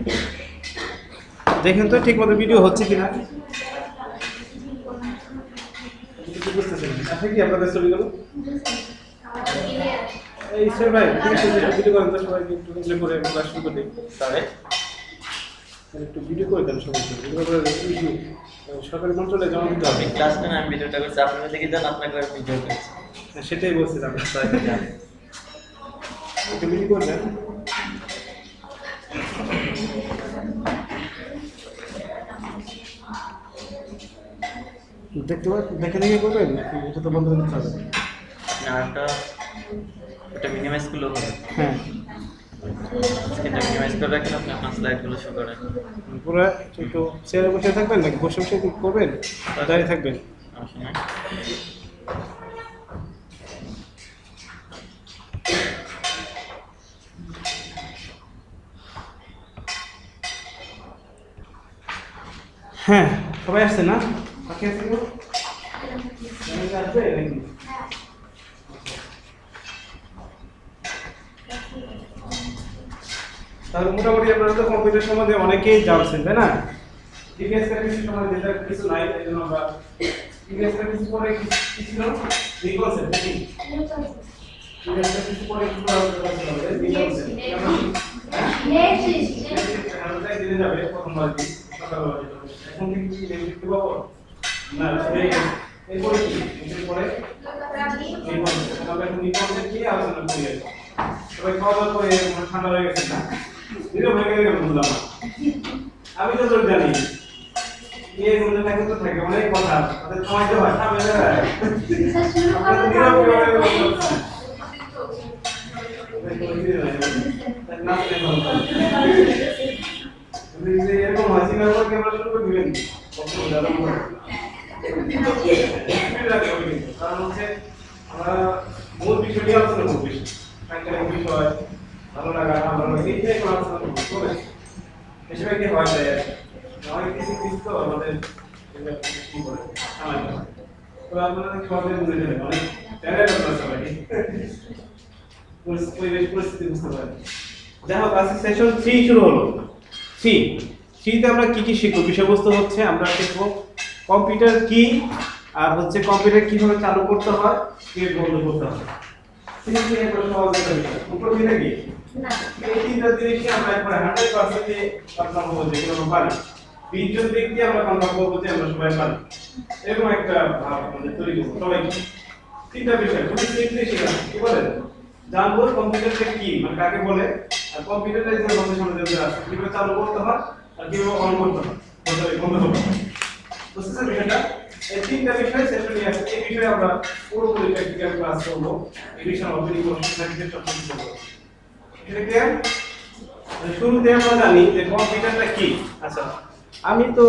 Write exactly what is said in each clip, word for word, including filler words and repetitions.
দেখেন তো ঠিক মতো ভিডিও হচ্ছে কিনা। বুঝতেছেন আচ্ছা কি আপনাদের ছবিগুলো এই স্যার ভাই ঠিক আছে একটু ভিডিও করেন তো সবাইকে একটু ইনজয় করে ক্লাস শুরু করে দিই তবে একটু ভিডিও করে দেন সবাইকে ভিডিও করে ইস্যু সরকারি মন্ত্রণালয়ে জমা দিতে হবে। আপনি ক্লাস নেন আমি ভিডিওটা করছি আপনারা দেখে যান আপনাকে আমি ভিডিও করছি হ্যাঁ, সেটাই বলছিলাম স্যার একটু ভিডিও করে দেন। দেখতে পাচ্ছেন দেখে দেখে করবেন নাকি এটা তো বন্ধ করে দিতে হবে? না একটা এটা মিনিমাইজ করলেও হবে। হ্যাঁ এটা মিনিমাইজ করে রাখেন আপনি আপনার স্লাইডগুলো শো করেন। পুরো একটু চেয়ারে বসে থাকবেন নাকি বসে বসে করবেন দাঁড়িয়ে থাকবেন? সমস্যা নাই। হ্যাঁ সবাই আসছে না? বাকি আছে কেউ? আসবে নাকি? তাহলে মোটামুটি আপনারা তো কম্পিউটার সম্বন্ধে অনেকেই জানছেন তাই না? ডিভিএস কিছু সম্বন্ধে যেটা কিছু নাই এই জন্য আমরা ডিভিএস কিছু পরে কি ছিল রিকনসেপ্ট নাকি ডিভিএস কিছু পরে কি করা হবে রিকনসেপ্ট নেক্সট আমরা দিনে যাবে প্রথমবার কি সকালবেলা এখন কি লিখতে পাবো না এই এরপরে কি এরপরে রিকনসেপ্ট আমরা এখন রিকনসেপ্ট কি আলোচনা করি সবাই খাওয়া দাওয়া করে ঠান্ডা হয়ে গেছে না দিনে হয়ে গেলে বুঝলাম না আমি তো তোর জানি এই মনে থাকে তো থাকে অনেক কথা তাদের কমাইতে হয় সামনে যায় আপনারা নীরব করে বলছেন এরকম হাসি না করে ক্যামেরা শুরু করে দিবেন কারণ হচ্ছে আমরা মূল বিষয়টি আলোচনা করবো সাংখ্যিক বিষয় ভালো লাগা না ভালো লাগা এইটাই আলোচনা করবো বেশিরভাগ কি হয় যায় অনেক কিছু কিছু তো আমাদের কি করে তো আপনারা কিভাবে বুঝে নেবেন অনেক ট্যালেন্ট আপনারা সবাই পরিবেশ পরিস্থিতি বুঝতে পারেন। যাই হোক আজকে সেশন থ্রি শুরু হলো। থ্রি থ্রিতে আমরা কি কি শিখবো বিষয়বস্তু হচ্ছে আমরা শিখবো কম্পিউটার কি আর হচ্ছে কম্পিউটার কিভাবে চালু করতে হয় কিভাবে বন্ধ করতে হয়। ঠিক আছে এই প্রশ্ন হবে উপর দিকে কি না এই তিনটা জিনিসই আমরা একবার হান্ড্রেড পার্সেন্ট আপনার হবো যে কোনো পারি বিশ দিক দিয়ে আমরা কনফার্ম করবো যে আমরা সবাই পারি এরকম একটা ভাব আমাদের তৈরি করবো সবাই তিনটা বিষয় খুবই সিম্পলি শেখানো কি বলেন জানবো কম্পিউটারটা কি মানে কাকে বলে আর কম্পিউটারে যে আমাদের সামনে যেগুলো আছে কিভাবে চালু করতে হয় আর কিভাবে অন করতে হয় বন্ধ করতে হয় বুঝতেছেন বিষয়টা এই তিনটা বিষয় সেশন নিয়ে আসছে এই বিষয়ে আমরা পুরোপুরি প্র্যাকটিক্যাল ক্লাস করবো এই বিষয়ে অপেনিং করবো সার্কিটের সব কিছু করবো এটা ক্লিয়ার শুরুতে আমরা জানি যে কম্পিউটারটা কি আচ্ছা আমি তো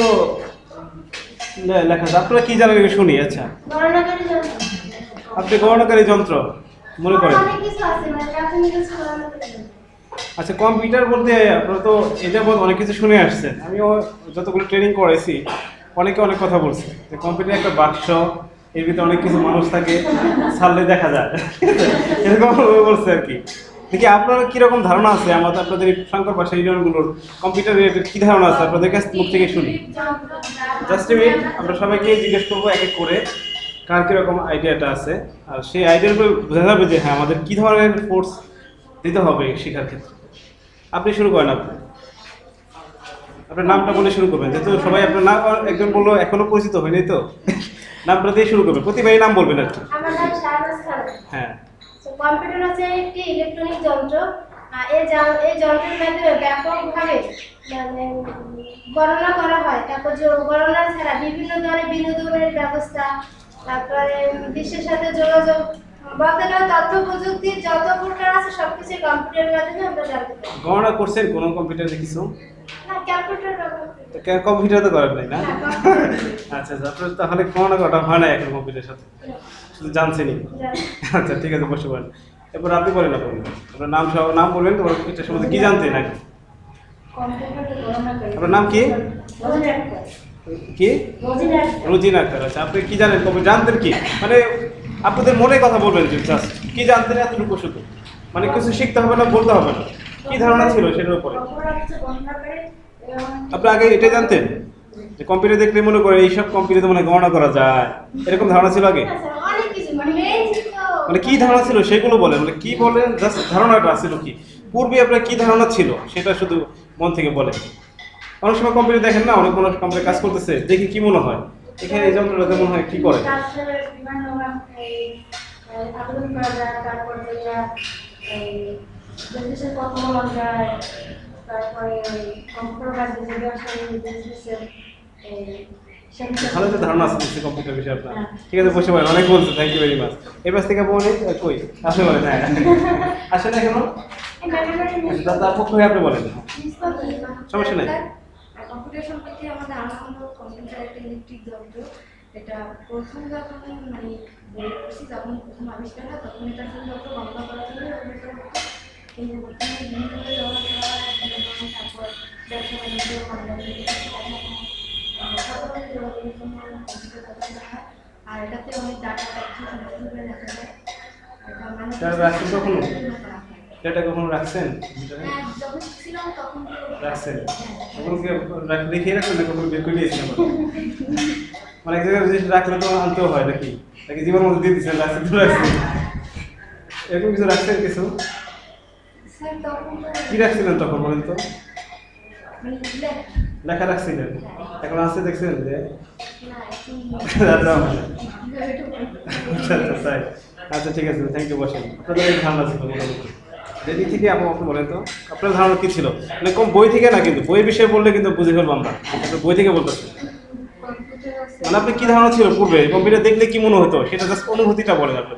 লেখা আপনারা কি জানেন শুনি আচ্ছা গণনাকারী যন্ত্র আপনি গণনাকারী যন্ত্র মনে করেন অনেক কিছু আছে মানে প্রাথমিক কিছু গণনাকারী যন্ত্র আচ্ছা কম্পিউটার বলতে আপনারা তো এটা বল অনেক কিছু শুনে আসছেন আমিও যতগুলো ট্রেনিং করেছি অনেকে অনেক কথা বলছে যে কম্পিউটার একটা বাক্স এর ভিতরে অনেক কিছু মানুষ থাকে ছাড়লে দেখা যায় এরকম বলছে আর কি দেখি আপনারা কিরকম ধারণা আছে আমাদের আপনাদের শঙ্কর ভাষা ইউনিয়নগুলোর কম্পিউটার রিলেটেড কী ধারণা আছে আপনাদের কাছ মুখ থেকে শুনি জাস্ট এ মিনিট আমরা সবাইকে জিজ্ঞেস করবো এক এক করে কার কীরকম আইডিয়াটা আছে আর সেই আইডিয়ার উপরে বোঝা যাবে যে হ্যাঁ আমাদের কী ধরনের ফোর্স দিতে হবে শেখার ক্ষেত্রে আপনি শুরু করেন আপনি আপনার নামটা বলে শুরু করবেন যেহেতু সবাই আপনার নাম একজন বললো এখনো পরিচিত হয়নি তো নামটা দিয়ে শুরু করবেন প্রতিবারই নাম বলবেন আর কি আমার নাম শাহনাজ খান হ্যাঁ কম্পিউটার হচ্ছে একটি ইলেকট্রনিক যন্ত্র এই এই যন্ত্রের মাধ্যমে ব্যাপকভাবে মানে গণনা করা হয় তারপর গণনা ছাড়া বিভিন্ন ধরনের বিনোদনের ব্যবস্থা তারপরে বিশ্বের সাথে যোগাযোগ বলতে গেলে তথ্য প্রযুক্তির যত প্রকার আছে সবকিছু কম্পিউটারের মাধ্যমে আমরা জানতে পারি গণনা করছেন কোনো কম্পিউটারে কিছু না কম্পিউটার কম্পিউটার তো করেন নাই না আচ্ছা আচ্ছা আপনার তাহলে গণনা করা হয় না এখন কম্পিউটারের সাথে শুধু জানছেনই আচ্ছা ঠিক আছে বসে পড়েন এরপর আপনি বলেন না বলবেন আপনার নাম সহ নাম বলবেন তোমার এটার সম্বন্ধে কী জানতেন নাকি আপনার নাম কি কি রোজিনা আক্তার আচ্ছা আপনি কি জানেন কবে জানতেন কি মানে আপনাদের মনে কথা বলবেন যে জাস্ট কি জানতেন এতটুকু শুধু মানে কিছু শিখতে হবে না বলতে হবে না কি ধারণা ছিল সেটার উপরে? কম্পিউটার হচ্ছে গণনাকারী এবং আপনি আগে এটা জানতেন যে কম্পিউটার দেখলে মনে করে এইসব কম্পিউটারে মনে হয় গণনা করা যায়, এরকম ধারণা ছিল আগে? না স্যার, অনেক কিছু মানে মেইন ছিল মানে কি ধারণা ছিল সেগুলো বলেন, মানে কি বলেন, জাস্ট ধারণাটা ছিল কি, পূর্বে আপনার কি ধারণা ছিল সেটা শুধু মন থেকে বলেন। অনেক সময় কম্পিউটার দেখেন না, অনেক মানুষ কম্পিউটার কাজ করতেছে, দেখি কি মনে হয় এখানে এই যন্ত্রটা মনে হয় কি করে? তারপরে বিভিন্ন এই এই আবেদন করা যায়, তারপরে যে এই রেজিস্ট্রেশন কত বলা যায়, তারপরে ওই কম্পিউটার কাজ যে ব্যবসায়ী বিজনেসের এই ভালো একটা ধারণা আছে কম্পিউটার বিষয়ে আপনার। ঠিক আছে, বসে পড়েন, অনেক বলছে, থ্যাংক ইউ ভেরি মাচ। এই পাশ থেকে বলেন কই আপনি বলেন। হ্যাঁ আসেন কেন, আচ্ছা, তার পক্ষ হয়ে আপনি বলেন, সমস্যা নেই। কম্পিউটার সম্পর্কে আমাদের ধারণা হলো কম্পিউটার একটা ইলেকট্রিক যন্ত্র। এটা প্রথম যখন মানে বের করছি, যখন প্রথম আবিষ্কার হয় তখন এটা শুধু যন্ত্র গণনা করার জন্য ব্যবহৃত হতো। কিন্তু বর্তমানে বিভিন্নভাবে ব্যবহার করা হয়, যেমন তারপর ব্যবসা বাণিজ্য অনলাইনে আর এটাতে অনেক ডাটা তথ্য সংরক্ষণ করে রাখা যায়। এটা মানুষ স্যার, রাখছেন কখনো? এটা কখনো রাখছেন? হ্যাঁ, যখন ছিলাম তখন তো রাখছেন কখনো কি রাখ- লিখিয়ে রাখছেন না কখনো বের করে দিয়েছেন আবার? মানে এক জায়গায় জিনিস রাখলে তো আনতেও হয় নাকি, নাকি জীবনের মধ্যে দিয়ে দিচ্ছেন, রাখছেন তো রাখছেন, এরকম কিছু রাখছেন কিছু? স্যার তখন তো কি রাখছিলেন তখন বলেন তো? মানে লেখ- লেখা রাখছিলেন, এখন আছে দেখছেন যে না, এখন রাখা হয় না। এটা বলতে আচ্ছা আচ্ছা তাই, আচ্ছা ঠিক আছে, থ্যাংক ইউ, বসেন। আপনাদের এই ধারণা ছিল মোটামুটি যেদিক থেকে আপনি আমাকে বলেন তো আপনার ধারণা কি ছিল? মানে কম বই থেকে না, কিন্তু বই বিষয়ে বললে কিন্তু বুঝে ফেলবো আমরা, আপনি বই থেকে বলতেছেন। কম্পিউটার আছে মানে আপনি কি ধারণা ছিল পূর্বে, কম্পিউটার দেখলে কি মনে হতো সেটা জাস্ট অনুভূতিটা বলেন আপনি।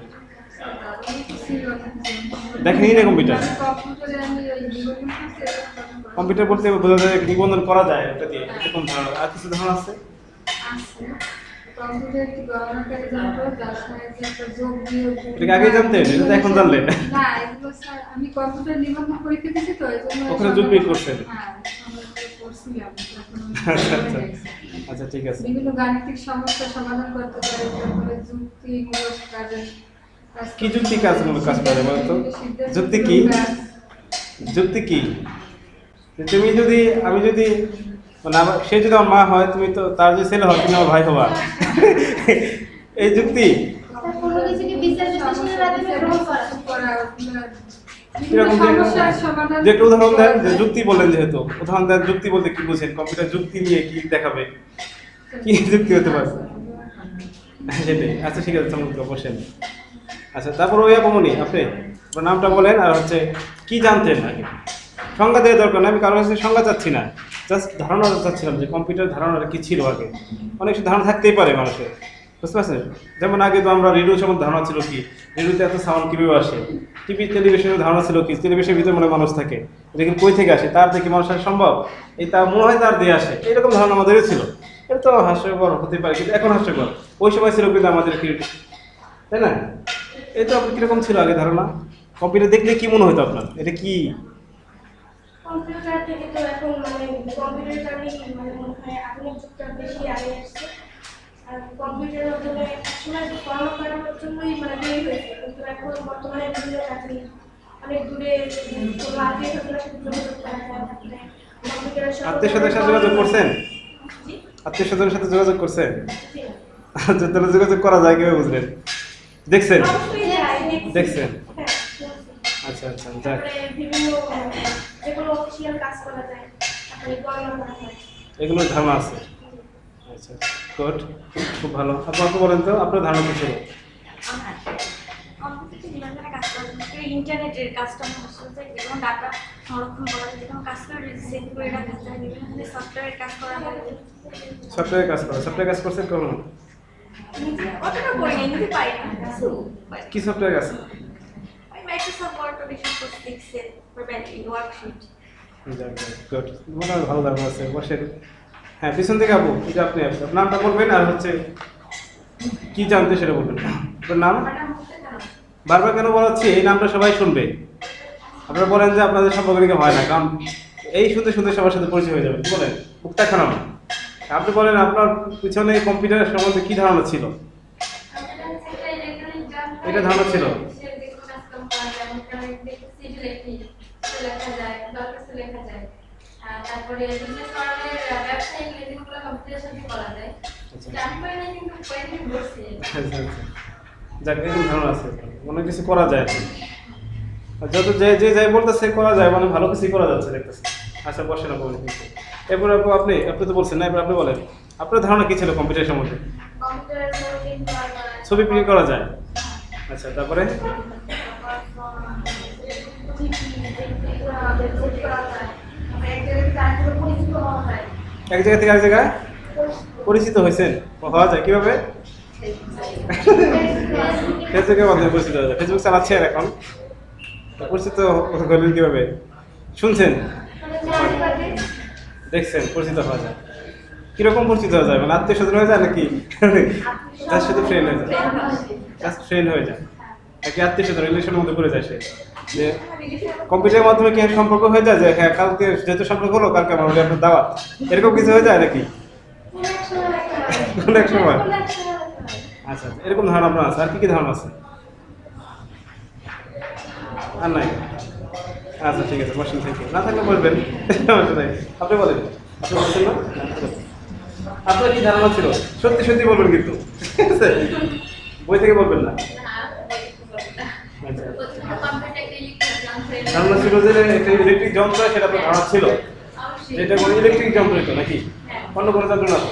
দেখেনি না কম্পিউটার? কম্পিউটারে আমি ওই নিবন্ধন করছি, কম্পিউটার বলতে বোঝা যায় নিবন্ধন করা যায় ওটা দিয়ে, এরকম ধারণা। আর কিছু ধারণা আছে? আছে কম্পিউটার একটি গণনাকারী যন্ত্র, যার সাহায্যে একটা যোগ বিয়োগ এটা কি আগেই জানতেন? এটা তো এখন জানলেন। না, এগুলো স্যার আমি কম্পিউটার নিবন্ধন পরীক্ষা দিয়েছি তো এই জন্য ওখানে যোগ বিয়োগ করছেন? হ্যাঁ, আমরা করছিলাম তখন আচ্ছা আমি আচ্ছা হয়ে গেছে। আচ্ছা ঠিক আছে। বিভিন্ন গাণিতিক সমস্যা সমাধান করতে পারে, তারপরে যুক্তিমূলক কাজে কাজ কি যুক্তি কাজমূলক কাজ করে বলেন তো? যুক্তি কি? যুক্তি কি? যে তুমি যদি, আমি যদি, মানে আমার, সে যদি আমার মা হয়, তুমি তো তার যদি ছেলে হয় তুমি আমার ভাই হবা, এই যুক্তি? স্যার, কোনো কিছুকে বিচার বিশ্লেষণের মাধ্যমে গ্রহণ করা। করা কিরকম যে- সমস্যার সমাধান যে একটা উদাহরণ দেন, যে করা যুক্তি বললেন, যেহেতু উদাহরণ দেন, যুক্তি বলতে কি বুঝেন? কম্পিউটার যুক্তি নিয়ে কি দেখাবে, কি যুক্তি হতে পারে সেটাই। আচ্ছা ঠিক আছে, চমৎকার, বসেন। আচ্ছা, তারপর ওই আপমনি আপনি আপনার নামটা বলেন, আর হচ্ছে কি জানতেন আগে? সংজ্ঞা দেওয়ার দরকার না, আমি কারোর কাছে সংজ্ঞা চাচ্ছি না, জাস্ট ধারণা চাচ্ছিলাম যে কম্পিউটার ধারণাটা কি ছিল আগে। অনেক কিছু ধারণা থাকতেই পারে মানুষের, বুঝতে পারছেন? যেমন আগে তো আমরা রেডিও সম্বন্ধে ধারণা ছিল কি, রেডিওতে এত সাউন্ড কীভাবে আসে, টিভি টেলিভিশনের ধারণা ছিল কি, টেলিভিশনের ভিতরে মনে হয় মানুষ থাকে, এটা কিন্তু কই থেকে আসে, তার দেখে মানুষ আসা সম্ভব, এই তা মনে হয় তার দিয়ে আসে, এরকম ধারণা আমাদেরও ছিল। এটা তো হাস্যকর হতে পারে, কিন্তু এখন হাস্যকর, ওই সময় ছিল কিন্তু আমাদের ক্রিয়েটিভ, তাই না? এই তো আপনার কীরকম ছিল আগে ধারণা? কম্পিউটার দেখলে কি মনে হতো আপনার, এটা কি? কম্পিউটার থেকে তো এখন মানে কম্পিউটারটা আমি মানে মনে হয় আধুনিক যুগটা বেশি আগে আসছে। আর কম্পিউটারের মাধ্যমে একসময় গণনা করার জন্যই মানে তৈরি হয়েছে, কিন্তু এখন বর্তমানে বিভিন্ন কাজে অনেক দূরে কোনো আত্মীয় স্বজনের সাথে যোগাযোগ করা যায়। তারপরে কম্পিউটারের সব- আত্মীয় স্বজনের সাথে যোগাযোগ করছেন? আত্মীয় স্বজনের সাথে যোগাযোগ করছেন? আচ্ছা, তাহলে যোগাযোগ করা যায় কিভাবে বুঝলেন? দেখছেন? অবশ্যই যায়, দেখছি। দেখছেন? হ্যাঁ, দেখছি। আচ্ছা আচ্ছা, যাক, তারপরে বিভিন্ন যে কোনো অফিসিয়াল কাজ করা যায়, তারপরে গণনা করা হয়। এগুলোর ধারণা আছে। আচ্ছা, গুড, খুব ভালো। আপনাকে বলেন তো আপনার ধারণা কি ছিল? কম্পিউটারে নিবন্ধনের কাজ করা যায়, ইন্টারনেটের কাজটা আমার আসলে যে যেমন ডাটা সংরক্ষণ করা যায়, যেমন কাজ করে সেভ করে রাখা যায়, বিভিন্ন ধরনের সফটওয়্যারের কাজ করা হয়। সফটওয়্যার কাজ করা, সফটওয়্যার কাজ করছেন কখনো? নিজে অতটা করি না, নিজে পারি না কিছু, কি সফটওয়্যার কাজ? ওই মাইক্রোসফট ওয়ার্ড অডিশন করছি, এক্সেল বা ব্যাংকিং ওয়ার্কশিট। যাক যাক, গুড, মনে হয় ভালো ধারণা আছে, বসেন। হ্যাঁ, পিছন থেকে আপু, এটা আপনি আপনার নামটা বলবেন, আর হচ্ছে কি জানতে সেটা বলবেন। আপনার নাম? বারবার কেন বলাচ্ছি, এই নামটা সবাই শুনবে। আপনারা বলেন যে আপনাদের সম্পর্ক নিয়ে হয় না, কারণ এই শুনতে শুনতে সবার সাথে পরিচয় হয়ে যাবে। কি বলেন? মুক্তা খারাপ। আপনি বলেন আপনার পিছনে কম্পিউটারের সম্বন্ধে কি ধারণা ছিল? এটা ধারণা ছিল। লেখা যায় তারপরে বিজনেস মডেলের ব্যবসায়িক লেনদেনগুলো কম্পিউটারের সাথে করা যায়। জানি পারি না কিন্তু কয়েকদিন বসছে। আচ্ছা আচ্ছা যাক এরকম ধারণা আছে অনেক কিছু করা যায় আর যত যে যে যাই বলতেছে করা যায় মানে ভালো কিছু করা যাচ্ছে দেখতেছি আচ্ছা বসে না বলেন কিন্তু এরপর আপু আপনি আপনি তো বলছেন না এবার আপনি বলেন আপনার ধারণা কি ছিল কম্পিউটার সম্বন্ধে কম্পিউটারের ছবি প্রিন্ট করা যায়, ছবি প্রিন্ট করা যায় আচ্ছা তারপরে এক জায়গা থেকে এক জায়গায় পরিচিত হয়েছেন হওয়া যায় কিভাবে ফেসবুকের মাধ্যমে পরিচিত হওয়া যায় ফেসবুক চালাচ্ছেন এখন পরিচিত হলেন কিভাবে শুনছেন দেখছেন পরিচিত হওয়া যায় কিরকম পরিচিত হওয়া যায় মানে আত্মীয় স্বজন হয়ে যায় নাকি তার সাথে ফ্রেন্ড হয়ে যায় জাস্ট ফ্রেন্ড হয়ে যায় নাকি আত্মীয় স্বজন রিলেশনের মধ্যে পড়ে যায় সে যে কম্পিউটারের মাধ্যমে কি সম্পর্ক হয়ে যায় যে হ্যাঁ কালকে যেহেতু সম্পর্ক হলো কালকে আমার বাড়ি আপনার দাওয়াত এরকম কিছু হয়ে যায় নাকি কোন এক সময় আচ্ছা আচ্ছা এরকম ধারণা আপনার আছে আর কি কি ধারণা আছে আর নাই আচ্ছা ঠিক আছে বসেন থেকে না থাকলে বলবেন আপনি বলেন আপনি বলছেন না আপনার কি ধারণা ছিল সত্যি সত্যি বলবেন কিন্তু ঠিক আছে বই থেকে বলবেন না আচ্ছা ধারণা ছিল যে একটা ইলেকট্রিক যন্ত্র সেটা আপনার ধারণা ছিল যেটা কোনো ইলেকট্রিক যন্ত্র এটা নাকি অন্য কোনো যন্ত্র না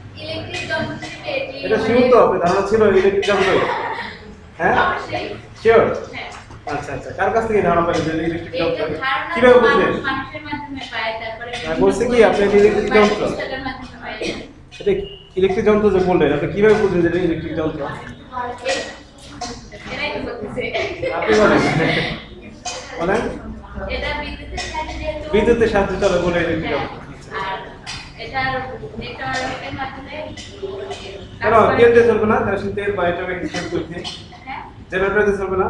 এটা শিওর তো আপনার ধারণা ছিল ইলেকট্রিক যন্ত্র হ্যাঁ শিওর আচ্ছা আচ্ছা কার কাছ থেকে ধারণা পেলেন যে ইলেকট্রিক যন্ত্র কিভাবে বুঝলেন বলছে কি আপনি ইলেকট্রিক যন্ত্র এটা ইলেকট্রিক যন্ত্র যে বললেন আপনি কিভাবে বুঝলেন যে এটা ইলেকট্রিক যন্ত্র আপনি বলেন বলেন বিদ্যুতের সাহায্যে চলে বলে ইলেকট্রিক যন্ত্র কেন তেল দিয়ে চলবে না কেরোসিন তেল বা এটা কিছু করতে জেনারেটর দিয়ে চলবে না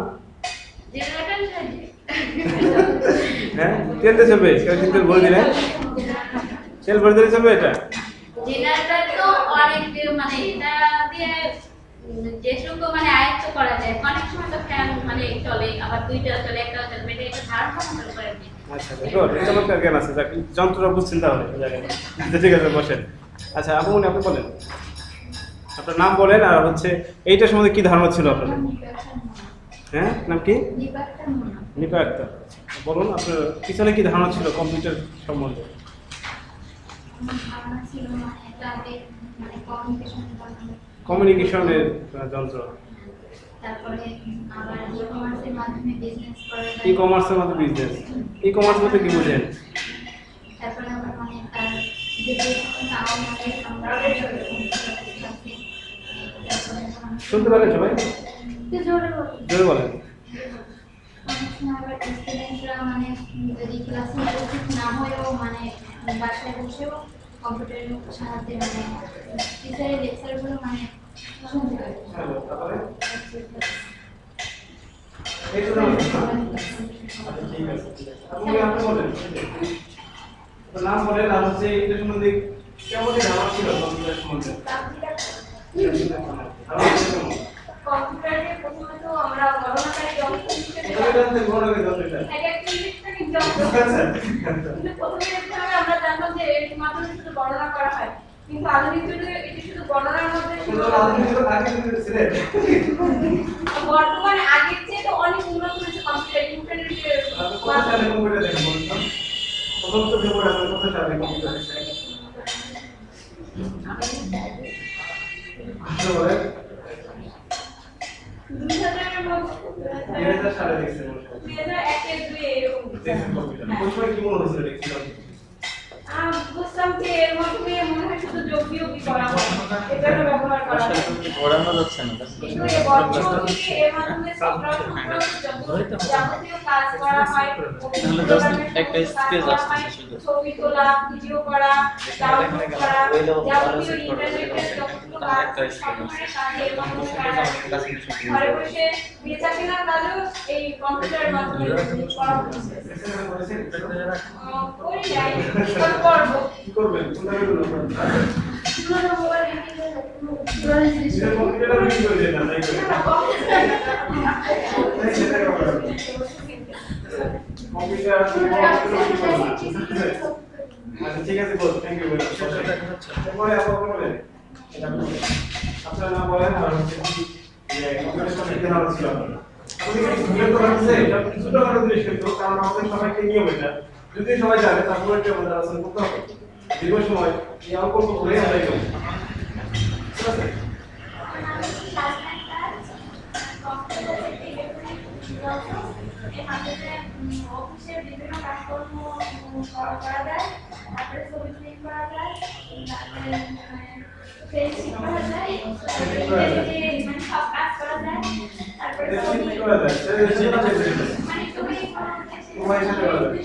হ্যাঁ তেল দিয়ে চলবে কেরোসিন তেল ভরে দিলে তেল ভরে দিলে চলবে এটা জেনারেটর তো অনেক মানে এটা দিয়ে যেটুকু মানে আয়ত্ত করা যায় অনেক সময় তো ফ্যান মানে চলে আবার দুইটা চলে একটা চলে এটা এটা ধারণ ক্ষমতা করে না আচ্ছা গুড এটা চমৎকার জ্ঞান আছে যাক যন্ত্রটা বুঝছেন তাহলে আচ্ছা ঠিক আছে বসেন আচ্ছা আপু মনে আপনি বলেন আপনার নাম বলেন আর হচ্ছে এইটার সম্বন্ধে কি ধারণা ছিল আপনার হ্যাঁ নাম কি নিপা আক্তার বলুন আপনার পিছনে কি ধারণা ছিল কম্পিউটার সম্বন্ধে কমিউনিকেশনের যন্ত্র তারপরে আবার ই-কমার্সের মাধ্যমে বিজনেস করা যায়, ই কমার্সের মধ্যে বিজনেস ই কমার্স বলতে কি বুঝেন তারপরে আবার মানে তার যে যে আমাদের আমরা শুনতে পারেন সবাই জোরে বলুন। জোরে বলেন অনেক সময় আবার স্টুডেন্টরা মানে যদি ক্লাসে উপস্থিত না হয়েও মানে বাসায় বসেও কম্পিউটারের সাহায্যে মানে টিচারের লেকচারগুলো মানে শুনতে পারে। হ্যালো তারপরে এই তো নাম আচ্ছা ঠিক আছে আপনি আপনি বলেন আপনার নাম বলেন আর হচ্ছে এটা সম্বন্ধে কেমন ধারণা ছিল কম্পিউটার সম্বন্ধে কম্পিউটারে প্রথমত আমরা গণনাকারী যন্ত্র হিসেবে এটা জানতে বড় করে যন্ত্রটা এটা একটা ইলেকট্রনিক যন্ত্র আচ্ছা কিন্তু প্রথমে দেখতে হবে আমরা জানতাম যে এর মাধ্যমে শুধু গণনা করা হয় কিন্তু আধুনিক যুগে এটি শুধু গণনার মধ্যে কিন্তু আধুনিক যুগে আগে কিন্তু ছিলেন বর্তমানে আগের চেয়ে তো অনেক উন্নত হয়েছে কম্পিউটার ইন্টারনেটের আপনি কত সালে কম্পিউটার দেখেন বলুন তো প্রথম তো ভিডিও আপনি কত সালে কম্পিউটার দেখেন আচ্ছা বলেন দুই হাজারের মধ্যে দুই হাজার সালে দেখছেন দুই হাজার এক এর দুই এরকম দেখছেন কম্পিউটার ওই সময় কি মনে হয়েছিল দেখছিলাম আহ বুঝতাম যে এর মধ্যে মনে হয় শুধু যোগ বিয়োগই করা হয় এটা ব্যবহার করা হয় ঘোরানো যাচ্ছে না কিন্তু এই বর্তমান যুগে এর মাধ্যমে সফটওয়্যার সম্পর্কিত যাবতীয় কাজ করা হয় তাহলে just একটা স্পেস আসছে শুধু। ছবি তোলা ভিডিও করা ডাউনলোড করা যাবতীয় ইন্টারনেটের যতগুলো কাজ সবসময় কাজে এর মাধ্যমে করা হয়। ঘরে বসে বেচা কেনার কাজও এই কম্পিউটারের মাধ্যমে করা হচ্ছে আহ, করি নাই এবার করবো কি করবেন কোনটা করবেন পুরোনো মোবাইল পুরোনো জিনিস এটা কম্পিউটার আমি করে দেন না তাই করে কম্পিউটার আচ্ছা ঠিক আছে good thank you very much তারপরে আপনি বলেন এটা বলেন আপনার নাম বলেন আর হচ্ছে কি যে কম্পিউটার সাথে কি ধারণা ছিল আপনার আপনি কি ভিডিও তো আছে এটা ছোট করে জিনিস কিন্তু কারণ আমাদের সবাইকে নিয়ম এটা যদি সবাই জানে তারপরে এটা আমাদের আলোচনা করতে হবে দীর্ঘ সময় এই অল্প অল্প করে আমরা এগোবো ঠিক আছে অফিসের বিভিন্ন কাজকর্ম করা যায়, তারপরে ছবি ক্লিক করা যায়, তারপরে ফেসবুক করা যায়, মানে সব কাজ করা যায়, তারপরে কি করা যায় সেটা মানে তুমি তোমার সাথে করা যায়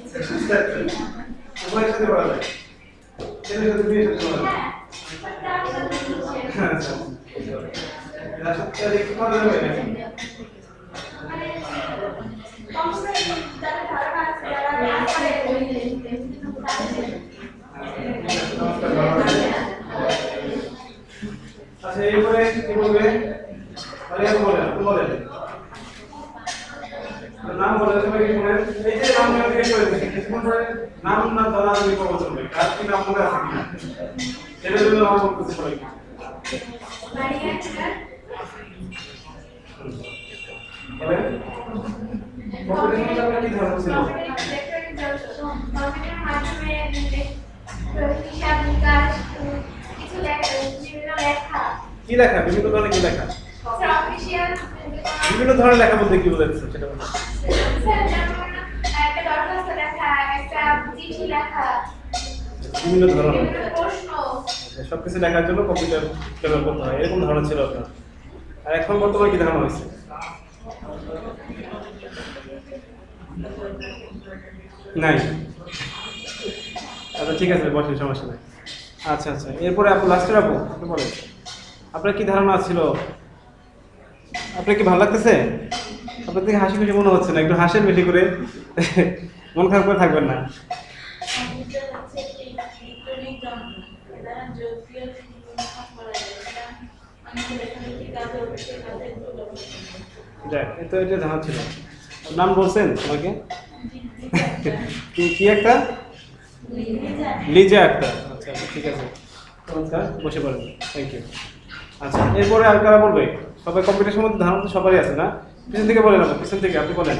তোমার সাথে করা যায় ছেলের সাথে বিয়ে সাথে করা যায় হ্যাঁ আচ্ছা এটা সত্যি কি করা যাবে মানে কম্পিউটার যারা ধারণা আছে যারা কাজ করে আচ্ছা এরপরে কি বলবে আরে বলেন আপনি বলেন নাম বলেন সবাই কি বলেন এই যে নাম আমি জিজ্ঞেস করে দিচ্ছি কিছুক্ষণ পরে নাম না জানা তুমি কখন চলবে কার কি নাম মনে আছে কিনা সেটা জন্য নাম বলতেছে সবাই মারিয়া টিচার বলেন কম্পিউটার আপনার কি ধারণা ছিল কম্পিউটারের মাধ্যমে হিসাব নিকাশ কিছু লেখা বিভিন্ন লেখা কি লেখা বিভিন্ন ধরনের কি লেখা অফিসিয়াল বিভিন্ন ধরনের লেখা বলতে কি বোঝাচ্ছে সেটা বলুন যেমন একটা দরখাস্ত লেখা একটা চিঠি লেখা বিভিন্ন ধরনের বিভিন্ন প্রশ্ন সবকিছু লেখার জন্য কম্পিউটার ব্যবহার করতে হয় এরকম ধারণা ছিল আপনার আর এখন বর্তমানে কি ধারণা হয়েছে নাই আচ্ছা ঠিক আছে বসেন সমস্যা নাই আচ্ছা আচ্ছা এরপরে আপু লাস্টের আপু আপনি বলেন আপনার কি ধারণা ছিল আপনার কি ভালো লাগতেছে আপনার থেকে হাসি খুশি মনে হচ্ছে না একটু হাসেন বেশি করে মন খারাপ করে থাকবেন না কম্পিউটার হচ্ছে একটি ইলেকট্রনিক যন্ত্র এটা জটিল করা যায় এটা মানে ইলেকট্রনিক কাজে অবশ্যই কাজে যাক এ তো এটা জানা ছিল নাম বলছেন আমাকে কি কি একটা লিজা একটা আচ্ছা ঠিক আছে নমস্কার বসে পড়েন থ্যাংক ইউ আচ্ছা এরপরে আর কারা বলবে সবাই কম্পিউটার সম্বন্ধে ধারণা তো সবারই আছে না পিছন থেকে বলেন আপনি পিছন থেকে আপনি বলেন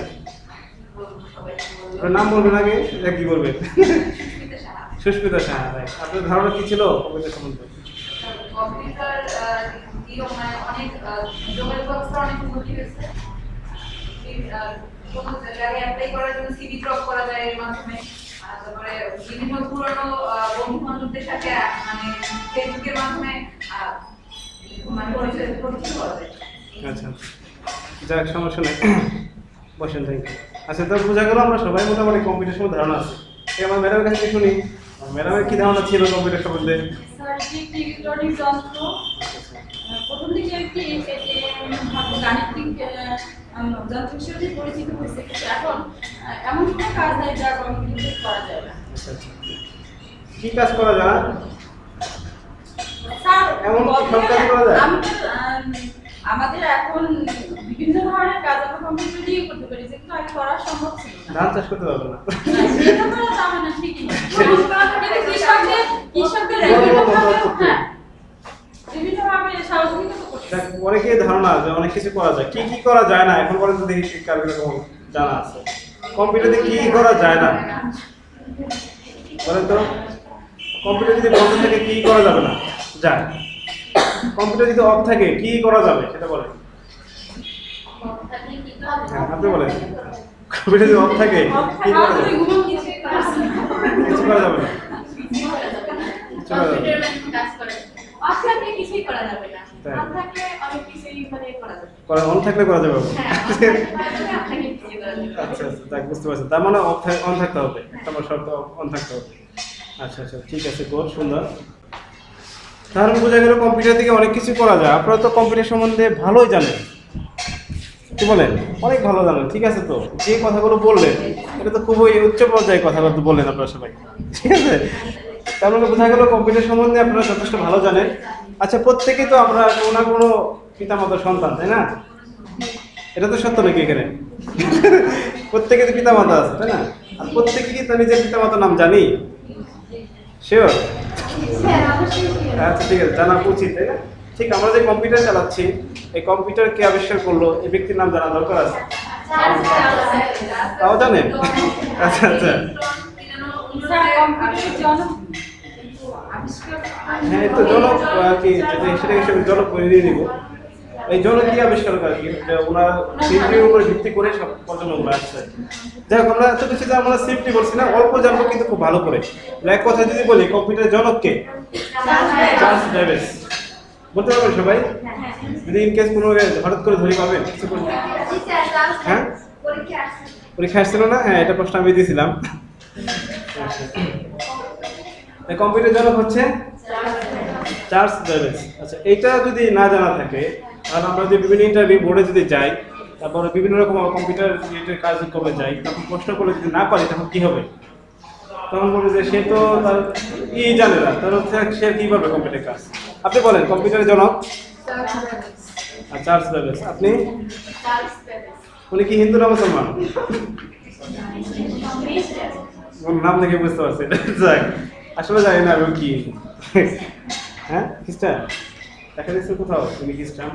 আপনার নাম বলবেন আগে এটা কি বলবেন সুস্মিতা সাহা রাইট আপনার ধারণা কি ছিল কম্পিউটার সম্বন্ধে কম্পিউটার দিয়েও মানে অনেক যোগাযোগ ব্যবস্থা অনেক উন্নতি হয়েছে কোনো জায়গায় অ্যাপ্লাই করার জন্য সিভি ড্রপ করা যায় এর মাধ্যমে তারপরে বিভিন্ন পুরনো বন্ধু বান্ধবদের সাথে মানে ফেসবুকের মাধ্যমে মানে পরিচয় পরিচিত করা যায় আচ্ছা যাক সমস্যা নেই বসেন থ্যাংক ইউ আচ্ছা তো বোঝা গেল আমরা সবাই মোটামুটি কম্পিউটার সম্বন্ধে ধারণা আছে এই আমার ম্যাডামের কাছে শুনি ম্যাডামের কি ধারণা ছিল কম্পিউটার সম্বন্ধে স্যার একটি ইলেকট্রনিক যন্ত্র প্রথম দিকে একটি গাণিতিক যন্ত্র হিসেবে পরিচিত হয়েছে কিন্তু এখন এমন কোনো কাজ নেই যা কম্পিউটারে করা যায় না আচ্ছা আচ্ছা কি কাজ করা যায় স্যার এমন কি সব কাজ করা যায়? আমাদের আম, আমাদের এখন বিভিন্ন ধরনের কাজ আমরা কম্পিউটার দিয়ে করতে পারি যেগুলো আগে করা সম্ভব ছিল না ধান চাষ করতে পারবো না সেটা করা যাবে না ঠিকই কিন্তু কৃষকদের কৃষকদের বিভিন্নভাবে হ্যাঁ বিভিন্নভাবে সহযোগিতা তো করছে দেখ, অনেকেই ধারণা যে অনেক কিছু করা যায় কি কি করা যায় না এখন পর্যন্ত দেখি কার এরকম জানা আছে কম্পিউটারে কি কি করা যায় না বলেন তো কম্পিউটার যদি বন্ধ থাকে কি করা যাবে না যায় কম্পিউটার যদি অফ থাকে কি করা যাবে সেটা বলেন হ্যাঁ আপনি বলেন কম্পিউটার যদি অফ থাকে কি করা যাবে কিছু করা যাবে না কিছু করা যাবে না। কাজ করে অসাধ্যে কিছুই করা যাবে না তাই। অন থাকলে অনেক কিছুই মানে করা যাবে করা অন থাকলে করা যাবে হ্যাঁ অন থাকলে কিছুই করা যাবে আচ্ছা আচ্ছা যাক বুঝতে পারছি তার মানে অফ অন থাকতে হবে একটা আমার শর্ত অন থাকতে হবে আচ্ছা আচ্ছা ঠিক আছে খুব সুন্দর তাহলে বোঝা গেল কম্পিউটার থেকে অনেক কিছু করা যায় আপনারা তো কম্পিউটার সম্বন্ধে ভালোই জানেন কি বলেন অনেক ভালো জানেন ঠিক আছে তো যে কথাগুলো বললেন এটা তো খুবই উচ্চ পর্যায়ে কথাগুলো বললেন আপনারা সবাই ঠিক আছে তার মানে বোঝা গেল কম্পিউটার সম্বন্ধে আপনারা যথেষ্ট ভালো জানেন আচ্ছা প্রত্যেকেই তো আমরা কোনো না কোনো পিতামাতার সন্তান তাই না এটা তো সত্য নাকি এখানে প্রত্যেকে তো পিতামাতা আছে তাই না আর প্রত্যেকে কি তার নিজের পিতামাতার নাম জানি শিওর? স্যার অবশ্যই sure। আচ্ছা ঠিক আছে, জানা উচিত তাই না? ঠিক, আমরা যে কম্পিউটার চালাচ্ছি এই কম্পিউটার কে আবিষ্কার করলো এই ব্যক্তির নাম জানা দরকার আছে। তাও জানেন? আচ্ছা আচ্ছা, হ্যাঁ এই তো জনক আর কি, যেটা সেটা হিসেবে জনক করে নিয়ে নিব। এই জনক কি আবিষ্কার করে কি, যে ওনার সিম্পলির উপর ভিত্তি করে সব প্রজন্মগুলো আসছে। যাই হোক, আমরা এত কিছু যে আমরা সিম্পলি বলছি না, অল্প জানবো কিন্তু খুব ভালো করে। এক কথা যদি বলি কম্পিউটার জনক কে? Charles Babbage. বলতে পারবেন সবাই? যদি ইন কেস কোনো হঠাৎ করে ধরে পাবেন কিছু করতে? জি স্যার, চার্লস হ্যাঁ? পরীক্ষা আসছে। পরীক্ষা আসছিল না? হ্যাঁ, এটা প্রশ্ন আমি দিয়েছিলাম। কম্পিউটার জনক হচ্ছে চার্লস বেবেজ। আচ্ছা, এইটা যদি না জানা থাকে তাহলে আমরা যে বিভিন্ন ইন্টারভিউ বোর্ডে যদি যাই, তারপরে বিভিন্ন রকম কম্পিউটার রিলেটেড কার্যক্রমে যাই, তখন প্রশ্ন করলে যদি না পারি তখন কি হবে? তখন বলবে যে সে তো তার ই জানে না, তার হচ্ছে সে কি পারবে কম্পিউটার কাজ। আপনি বলেন কম্পিউটারের জনক? আর চার্লস বেবেজ। আপনি? উনি কি হিন্দু না মুসলমান? ওর নাম দেখে বুঝতে পারছি। যাক, আসলে জানি না আমি কি। হ্যাঁ, খ্রিস্টান? দেখা যাচ্ছে কোথাও তুমি খ্রিস্টান?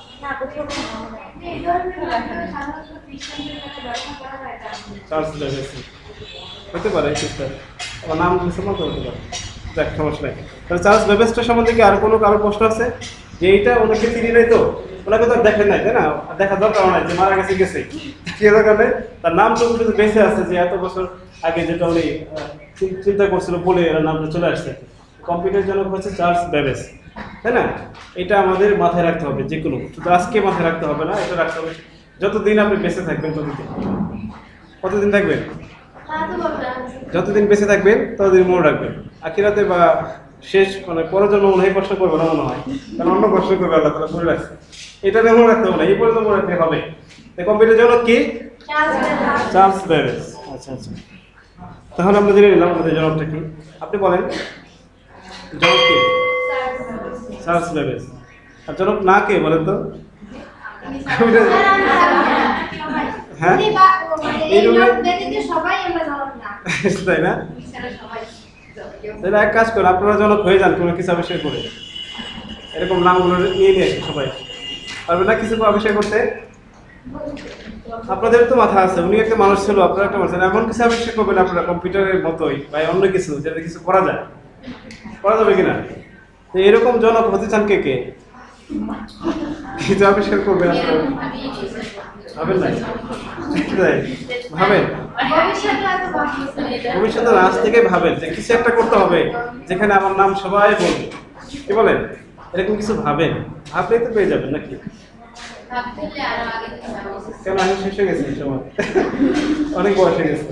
এই ধরনের ব্যাপারে সাধারণত খ্রিস্টানদের কাছে ব্যবহার করা হয় না। চার্লস বেবেজ হতে পারে খ্রিস্টান, আমার নাম মুসলমান তো হতে পারে। যাক, সমস্যা নাই। তাহলে চার্লস বেবেজটা সম্বন্ধে কি আর কোনো কারো প্রশ্ন আছে? যে এইটা ওনাকে চিনি নাই তো, ওনাকে তো আর দেখেন নাই তাই না? আর দেখার দরকার নাই, যে মারা গেছে গেছে, কি দরকার নেই। তার নাম তো শুধু বেঁচে আছে, যে এত বছর আগে যেটা উনি আহ, চিন- চিন্তা করছিল বলে এর নামটা চলে আসছে। কম্পিউটার জনক হচ্ছে চার্লস বেবেজ, তাই না? এটা আমাদের মাথায় রাখতে হবে, যে কোনো শুধু আজকে মাথায় রাখতে হবে না, এটা রাখতে হবে যতদিন আপনি বেঁচে থাকবেন ততদিন। কতদিন থাকবেন? তা তো বলবো না। যতদিন বেঁচে থাকবেন ততদিন মনে রাখবেন। আখিরাতে বা শেষ মানে পরের জন্য মনে হয় প্রশ্ন করবে না মনে হয়, কারণ অন্য প্রশ্ন করবে আল্লাহ তাআলা মনে রাখছে। এটা নিয়ে মনে রাখতে হবে না, এই পর্যন্ত মনে রাখতে হবে। কম্পিউটার জনক কি? Charles Babbage. Charles Babbage. আচ্ছা আচ্ছা, তাহলে আমরা জেনে নিলাম আমাদের জনকটা কি। আপনি বলেন জনক কে? Charles Babbage. আর জনক না কে বলেন তো? কম্পিউটার- হ্যাঁ উনি বা- মানে এই এই রুমে- লোক ব্যতীত সবাই আমরা জনক না। তাই না? তাহলে এক কাজ করুন, আপনারা জনক হয়ে যান কোনো কিছু আবিষ্কার করে। এরকম নামগুলো নিয়ে নিয়ে আসুন সবাই। পারবে না কিছু আবিষ্কার করতে? আপনাদের তো মাথা আছে, উনি একটা মানুষ ছিল, আপনারা একটা মানুষ, এমন কিছু আবিষ্কার করবেন আপনারা কম্পিউটারের মতোই বা অন্য কিছু যেটা কিছু করা যায়, করা যাবে কিনা? তো এরকম জনক হতে চান কে কে? কিছু আবিষ্কার করবেন আপনারা? ভাবেন না? তাই? ভাবেন ভবিষ্যতে এত ভাবতেছে না। ভবিষ্যতে আজ থেকে ভাবেন যে কিছু একটা করতে হবে যেখানে আমার নাম সবাই বলবে। কি বলেন? এরকম কিছু ভাবেন, ভাবলেই তো পেয়ে যাবেন নাকি? কেন আমি শেষ হয়ে গেছি সময়, অনেক বয়স হয়ে গেছে।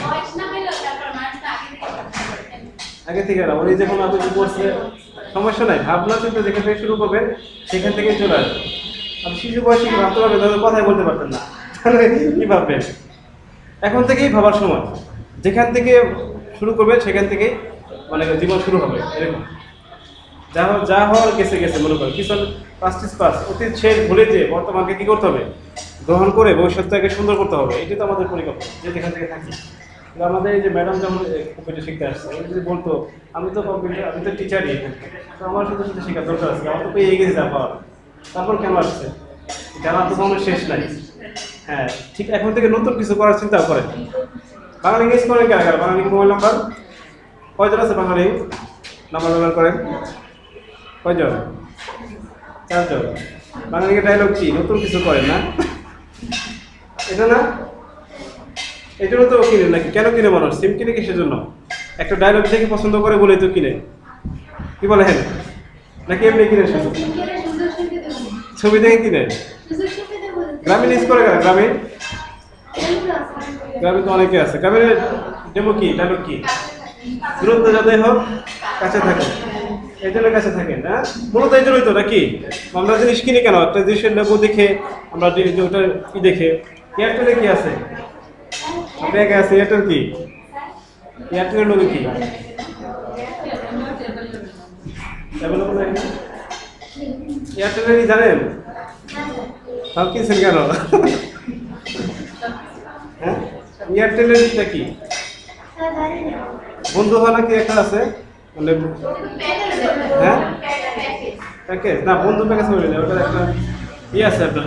আগে থেকে না, উনি যখন আপনি করছে সমস্যা নাই, ভাবনা চিন্তা যেখান থেকে শুরু করবেন সেখান থেকে চলে আসবে। আপনি শিশু বয়সে কি ভাবতে পারবেন, তাহলে কথাই বলতে পারতেন না, তাহলে কি ভাববেন? এখন থেকেই ভাবার সময়, যেখান থেকে শুরু করবেন সেখান থেকেই মানে জীবন শুরু হবে। এরকম যা হওয়ার যা হওয়ার গেছে গেছে মনে করেন, কিছু পাস্ট ইজ পাস্ট, অতীত শেষ ভুলে যে বর্তমানকে কি করতে হবে? গ্রহণ করে ভবিষ্যৎটাকে সুন্দর করতে হবে। এটাই তো আমাদের পরিকল্পনা, যে যেখান থেকে থাকি। কিন্তু আমাদের এই যে ম্যাডাম যেমন কম্পিউটার শিখতে আসছে, উনি যদি বলতো আমি তো কম্পিউটার, আমি তো টিচারই, তো আমার শুধু শুধু শেখার দরকার আছে, আমার তো পেয়ে গেছে যা পাওয়ার, তারপর কেন আসছে? জানার তো কোনো শেষ নাই। হ্যাঁ, ঠিক এখন থেকে নতুন কিছু করার চিন্তাও করেন। বাংলা ইংলিশ করেন কে? আগে বাংলা মোবাইল নাম্বার কয়জন আছে? বাঙালি নাম্বার ব্যবহার করেন কয়জন? চারজন। বাঙালি ডায়লগ কি নতুন কিছু করেন না? এটা না, এই জন্য তো কিনে নাকি? কেন কিনে মানুষ? সিম কিনে কিসের জন্য? একটা ডায়লগ দেখে পছন্দ করে বলে তো কিনে। কি বলে হ্যাঁ নাকি এমনি কিনে? শুধু সিঙ্গেলের সুযোগ সুবিধা দেবো। ছবি দেখে কিনে। সুযোগ সুবিধা বলতে গ্রামীণ ইউজ করে কেন? গ্রামীণ এগুলো আছে। গ্রামীণ তো অনেকে আছে। গ্রামীণের ডেমো কি, ডায়লগ কি? দূরত্ব যাতে হোক কাছে থাকে, এই জন্য কাছে থাকেন না, মূলত এই জন্যই তো নাকি? আমরা জিনিস কিনি কেন? একটা জিনিসের লোগো দেখে, আমরা যে যে ওটা কি দেখে। এয়ারটেলে কি আছে? আপনি একা আছে, এয়ারটেল কি? এয়ারটেলের লোগো কি? এয়ারটেলের কি জানেন? সব কিনছেন কেন? হ্যাঁ, এয়ারটেলের এটা কি? স্যার জানি না। বন্ধু হওয়া নাকি একটা আছে, মানে হ্যাঁ প্যাকেজ না বন্ধু প্যাকেজ করে নিলে ওটার একটা ইয়ে আছে আপনার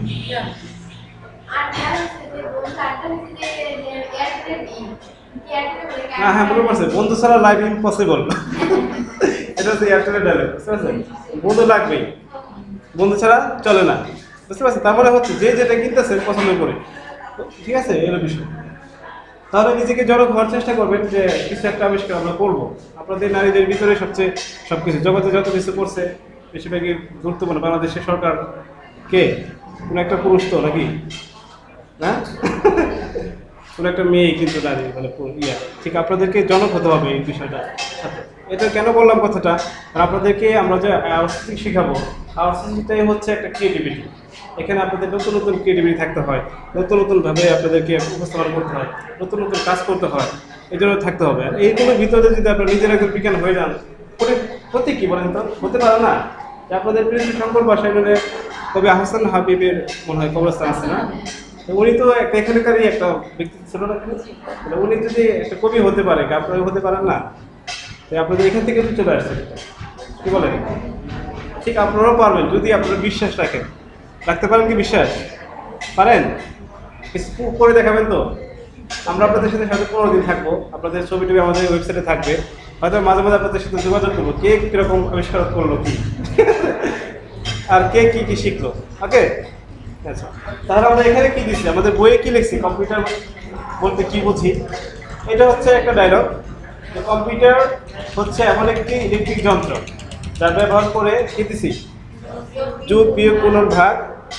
হ্যাঁ হ্যাঁ মনে পড়ছে বন্ধু ছাড়া লাইফ ইম্পসিবল এটা হচ্ছে এয়ারটেলের ডায়লগ বুঝতে পারছেন বন্ধু লাগবেই বন্ধু ছাড়া চলে না বুঝতে পারছেন তারপরে হচ্ছে যে যেটা কিনতেছে পছন্দ করে ঠিক আছে এর বিষয় তাহলে নিজেকে জড়ো হওয়ার চেষ্টা করবেন যে কিছু একটা আবিষ্কার আমরা করবো আপনাদের নারীদের ভিতরে সবচেয়ে সবকিছু জগতে যত কিছু করছে বেশিরভাগই গুরুত্বপূর্ণ বাংলাদেশের সরকার কে কোনো একটা পুরুষ তো নাকি হ্যাঁ কোনো একটা মেয়ে কিন্তু নারী মানে ইয়া ঠিক আপনাদেরকে জনক হতে হবে এই বিষয়টা সাথে এটা কেন বললাম কথাটা আর আপনাদেরকে আমরা যে আউটসোর্সিং শেখাবো আউটসোর্সিংটাই হচ্ছে একটা ক্রিয়েটিভিটি এখানে আপনাদের নতুন নতুন ক্রিয়েটিভিটি থাকতে হয় নতুন নতুনভাবে আপনাদেরকে উপস্থাপন করতে হয় নতুন নতুন কাজ করতে হয় এই জন্য থাকতে হবে আর এইগুলোর ভিতরে যদি আপনার নিজের একজন বিজ্ঞান হয়ে যান প্রতি কি বলেন তো হতে পারে না যে আপনাদের প্রিয় শঙ্কর বাসায় মানে কবি আহসান হাবিবের মনে হয় কবরস্থান আছে না তো উনি তো একটা এখানকারই একটা ব্যক্তিত্ব ছিল না উনি যদি একটা কবি হতে পারে আপনারা হতে পারেন না তাই আপনাদের এখান থেকে চলে আসছে কি বলেন ঠিক আপনারাও পারবেন যদি আপনারা বিশ্বাস রাখেন রাখতে পারেন কি বিশ্বাস পারেন কিছু করে দেখাবেন তো আমরা আপনাদের সাথে সাথে পনেরো দিন থাকবো আপনাদের ছবি টবি আমাদের ওয়েবসাইটে থাকবে হয়তো মাঝে মাঝে আপনাদের সাথে যোগাযোগ করবো কে কীরকম আবিষ্কার করলো কি আর কে কি কি শিখলো ওকে আচ্ছা তাহলে আমরা এখানে কি দিচ্ছি আমাদের বইয়ে কি লিখছি কম্পিউটার বলতে কি বুঝি এটা হচ্ছে একটা ডায়লগ কম্পিউটার হচ্ছে এমন একটি ইলেকট্রিক যন্ত্র যার ব্যবহার করে কি দিছি যোগ বিয়োগ গুণন ভাগ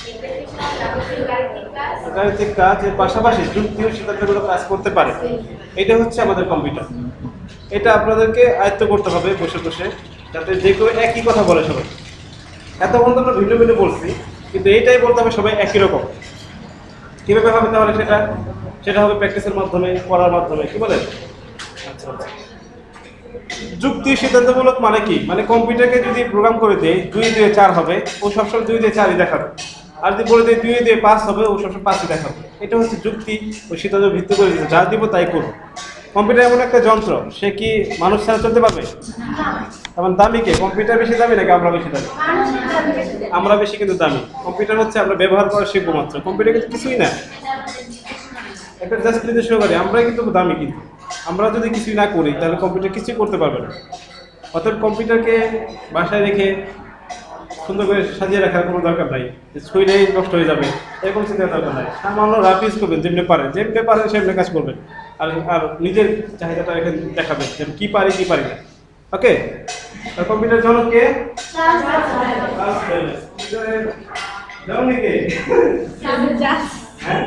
গাণিতিক কাজ এর পাশাপাশি যুক্তি ও সিদ্ধান্তগুলো কাজ করতে পারে এটা হচ্ছে আমাদের কম্পিউটার এটা আপনাদেরকে আয়ত্ত করতে হবে বসে বসে যাতে যে কেউ একই কথা বলে সবাই এতক্ষণ তো আমরা ভিন্ন ভিন্ন বলছি কিন্তু এইটাই বলতে হবে সবাই একই রকম কীভাবে হবে তাহলে সেটা সেটা হবে প্র্যাকটিসের মাধ্যমে পড়ার মাধ্যমে কি বলেন আচ্ছা আচ্ছা যুক্তি সিদ্ধান্তমূলক মানে কি মানে কম্পিউটারকে যদি প্রোগ্রাম করে দেয় দুই দিয়ে চার হবে ও সবসময় দুই দিয়ে চারই দেখাবে আর যদি বলে দেয় দুই দিয়ে পাঁচ হবে ও সবসময় পাঁচই দেখাবে এটা হচ্ছে যুক্তি ও সিদ্ধান্ত ভিত্তি করে দিতে যা দিব তাই করবো কম্পিউটার এমন একটা যন্ত্র সে কি মানুষ ছাড়া চলতে পারবে তেমন দামি কে কম্পিউটার বেশি দামি নাকি আমরা বেশি দামি আমরা বেশি কিন্তু দামি কম্পিউটার হচ্ছে আমরা ব্যবহার করা শিখবো মাত্র কম্পিউটার কিন্তু কিছুই না একটা জাস্ট নির্দেশ করি আমরাই কিন্তু দামি কিন্তু আমরা যদি কিছুই না করি তাহলে কম্পিউটার কিছুই করতে পারবে না অতএব কম্পিউটারকে বাসায় রেখে সুন্দর করে সাজিয়ে রাখার কোনো দরকার নাই যে ছুঁইলেই নষ্ট হয়ে যাবে এরকম চিন্তার দরকার নাই সামান্য রাফ ইউজ করবেন যেমনি পারেন যেমনি পারেন সেমনি কাজ করবেন আর আর নিজের চাহিদাটা এখানে দেখাবেন যে কী পারি কী পারি না ওকে কম্পিউটার জনককে জনকে হ্যাঁ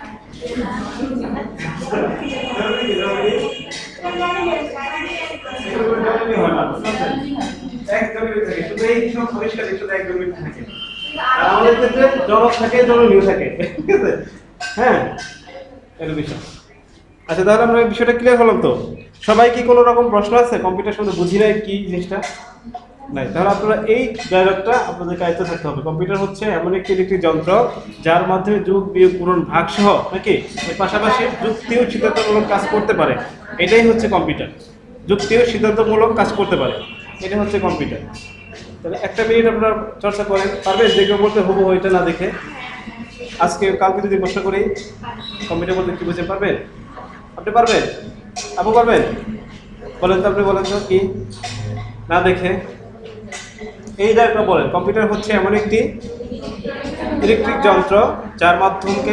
আমাদের ক্ষেত্রে জনক থাকে জননীয় থাকে ঠিক আছে হ্যাঁ এর বিষয় আচ্ছা তাহলে আমরা বিষয়টা ক্লিয়ার হলাম তো সবাই কি কোনো রকম প্রশ্ন আছে কম্পিউটার সম্বন্ধে বুঝি নাই কি জিনিসটা নাই তাহলে আপনারা এই ডায়লগটা আপনাদের কায়িত থাকতে হবে কম্পিউটার হচ্ছে এমন একটি ইলেকট্রিক যন্ত্র যার মাধ্যমে যোগ বিয়োগ পূরণ ভাগ সহ নাকি এর পাশাপাশি যুক্তি ও সিদ্ধান্তমূলক কাজ করতে পারে এটাই হচ্ছে কম্পিউটার যুক্তি ও সিদ্ধান্তমূলক কাজ করতে পারে এটা হচ্ছে কম্পিউটার তাহলে একটা মিনিট আপনারা চর্চা করেন পারবেন যে কেউ বলতে হবো ওইটা না দেখে আজকে কালকে যদি প্রশ্ন করি কম্পিউটার বলতে কি বুঝতে পারবেন আপনি পারবেন আপনি পারবেন বলেন তো আপনি বলেন তো কি না দেখে এই ডায়লগটা বলেন কম্পিউটার হচ্ছে এমন একটি ইলেকট্রিক যন্ত্র যার মাধ্যমে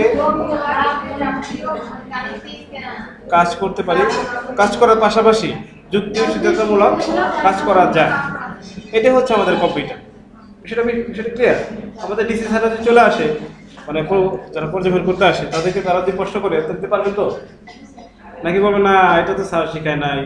কাজ করতে পারি কাজ করার পাশাপাশি যুক্তি ও সিদ্ধান্তমূলক কাজ করা যায় এটাই হচ্ছে আমাদের কম্পিউটার বিষয়টা বিষয়টা ক্লিয়ার আমাদের ডিসি স্যাররা যদি চলে আসে মানে যারা পর্যবেক্ষণ করতে আসে তাদেরকে তারা যদি প্রশ্ন করে দিতে পারবেন তো নাকি বলবেন না এটা তো স্যার শেখায় নাই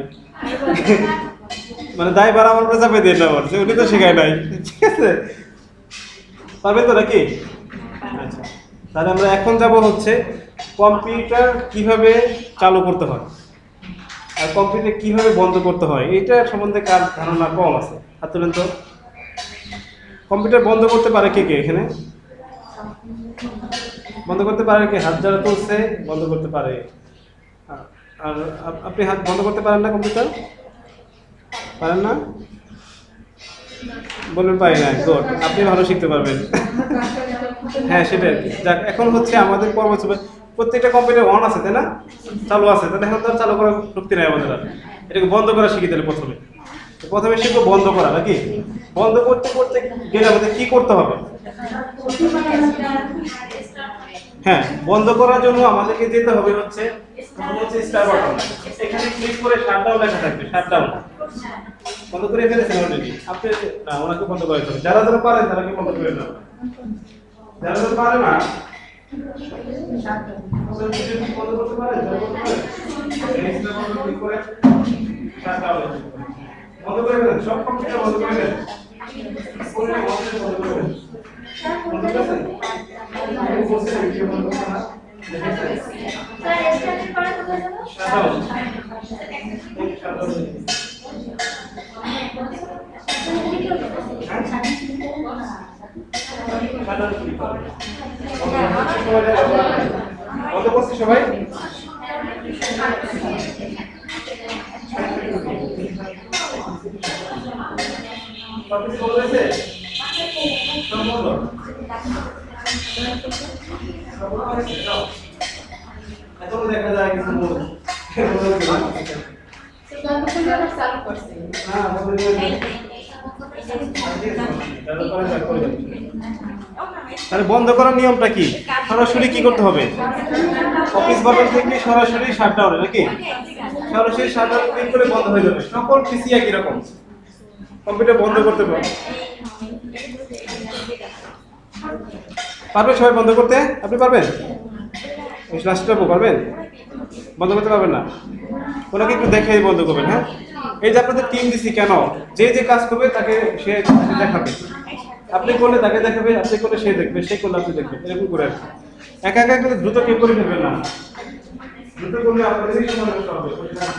মানে দায় ভাড়া আমার চাপে দিয়ে নেওয়ার যে উনি তো শেখায় নাই ঠিক আছে পারবেন তো নাকি আচ্ছা তাহলে আমরা এখন যাব হচ্ছে কম্পিউটার কিভাবে চালু করতে হয় আর কম্পিউটার কিভাবে বন্ধ করতে হয় এইটার সম্বন্ধে কার ধারণা কম আছে হাত তুলেন তো কম্পিউটার বন্ধ করতে পারে কে কে এখানে বন্ধ করতে পারে কে হাত যারা তুলছে বন্ধ করতে পারে আর আপনি হাত বন্ধ করতে পারেন না কম্পিউটার পারেন না? বলবেন পারি না, গুড, আপনি ভালো শিখতে পারবেন। হ্যাঁ সেটাই আর কি। যাক, এখন হচ্ছে আমাদের পর্ব হচ্ছে প্রত্যেকটা কম্পিউটার অন আছে তাই না, চালু আছে, তাহলে এখন তো আর চালু করার শক্তি নেই আমাদের আর। এটাকে বন্ধ করা শিখি তাহলে প্রথমে প্রথমে শিখবো বন্ধ করা নাকি। বন্ধ করতে করতে গেলে আমাদের কি করতে হবে? হ্যাঁ, বন্ধ করার জন্য আমাদেরকে যেতে হবে হচ্ছে প্রথম হচ্ছে স্টার বাটন, এখানে ক্লিক করে শাটডাউন লেখা থাকবে, শাটডাউন। বন্ধ করে ফেলেছেন অলরেডি আপনি? না, ওনাকে বন্ধ করে দেবেন। যারা যারা পারেন তারা কি বন্ধ করে দেবেন, যারা যারা পারে না বন্ধ করতে পারেন, যারা করতে পারেন স্টার বাটন ক্লিক করে শাটডাউন বন্ধ করে দেবেন। সব কম্পিউটার বন্ধ করে দেবেন, কোনটা বন্ধ করে দেবেন। বন্ধ করেছেন? আমি বলছিলাম কি বন্ধ করতে না, দেখেছেন? স্যার স্টার্টের পরে কোথায় যাব? শাটডাউন, শাটডাউন বন্ধ করছি সবাই। এখন দেখা যায় কিছু তাহলে বন্ধ করার নিয়মটা কি? সরাসরি কি করতে হবে? অফিস বাটন থেকে সরাসরি শাটডাউন নাকি, সরাসরি শাটডাউন ক্লিক করে বন্ধ হয়ে যাবে। সকল পিসি একই রকম, কম্পিউটার বন্ধ করতে পারবে। পারবেন সবাই বন্ধ করতে? আপনি পারবেন? লাস্টটা পারবেন? বন্ধ করতে পারবেন না? ওনাকে একটু দেখে বন্ধ করবেন। হ্যাঁ, এই যে আপনাদের টিম দিছি কেন, যে যে কাজ করবে তাকে সে দেখাবে, আপনি করলে তাকে দেখাবে, আপনি করলে সে দেখবে, সে করলে আপনি দেখবেন, এরকম করে আর কি। একা একা করে দ্রুত কেউ করে ফেলবেন না, দ্রুত করলে আপনাদেরই সময় নষ্ট হবে।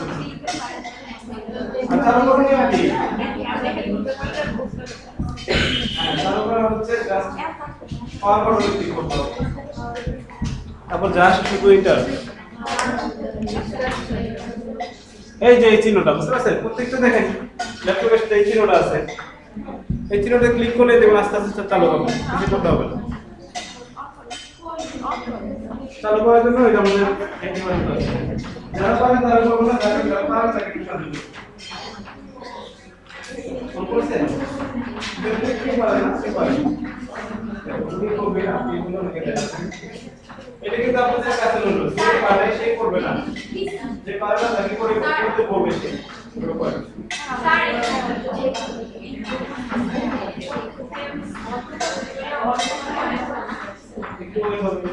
আর চালু করুন নিয়ম কি? হ্যাঁ, চালু করা হচ্ছে জাস্ট পাওয়ার বাটনে ক্লিক করতে হবে, তারপর জাস্ট শুধু এন্টার। এই যে এই চিহ্নটা বুঝতে পারছেন, প্রত্যেকটা দেখেন ল্যাপটপের সাথে এই চিহ্নটা আছে, এই চিহ্নটা ক্লিক করলে দেখবেন আস্তে আস্তে চালু হবে, কিছু করতে হবে না। চালু করার জন্য এটা আমাদের অ্যাক্টিভেট আছে, যারা পারেন তারা করবেন না, যারা যারা পারেন তাকে একটু সাহায্য করুন। ফোন করেছেন? দেখতে কি পারেন না, সে পারেন তুমি করবে, আপনি এগুলো লিখে দেন। এটা কিন্তু আপনাদের কাছে হলো, যে পারে সে করবে না, যে পারে না তাকে করে করতে বলবে সে পুরো করে। একটু ওই ভাবে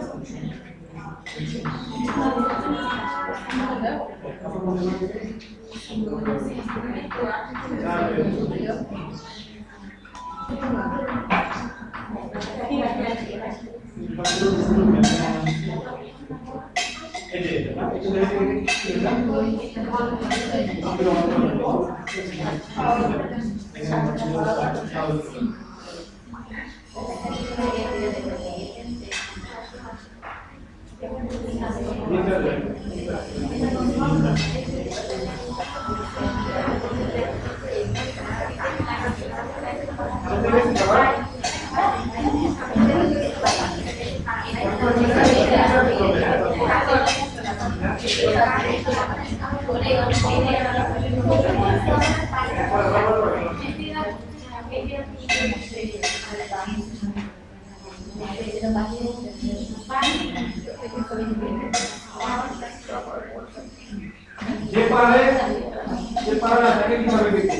যে পারে যে পারে না তাকে কিভাবে দেখবে,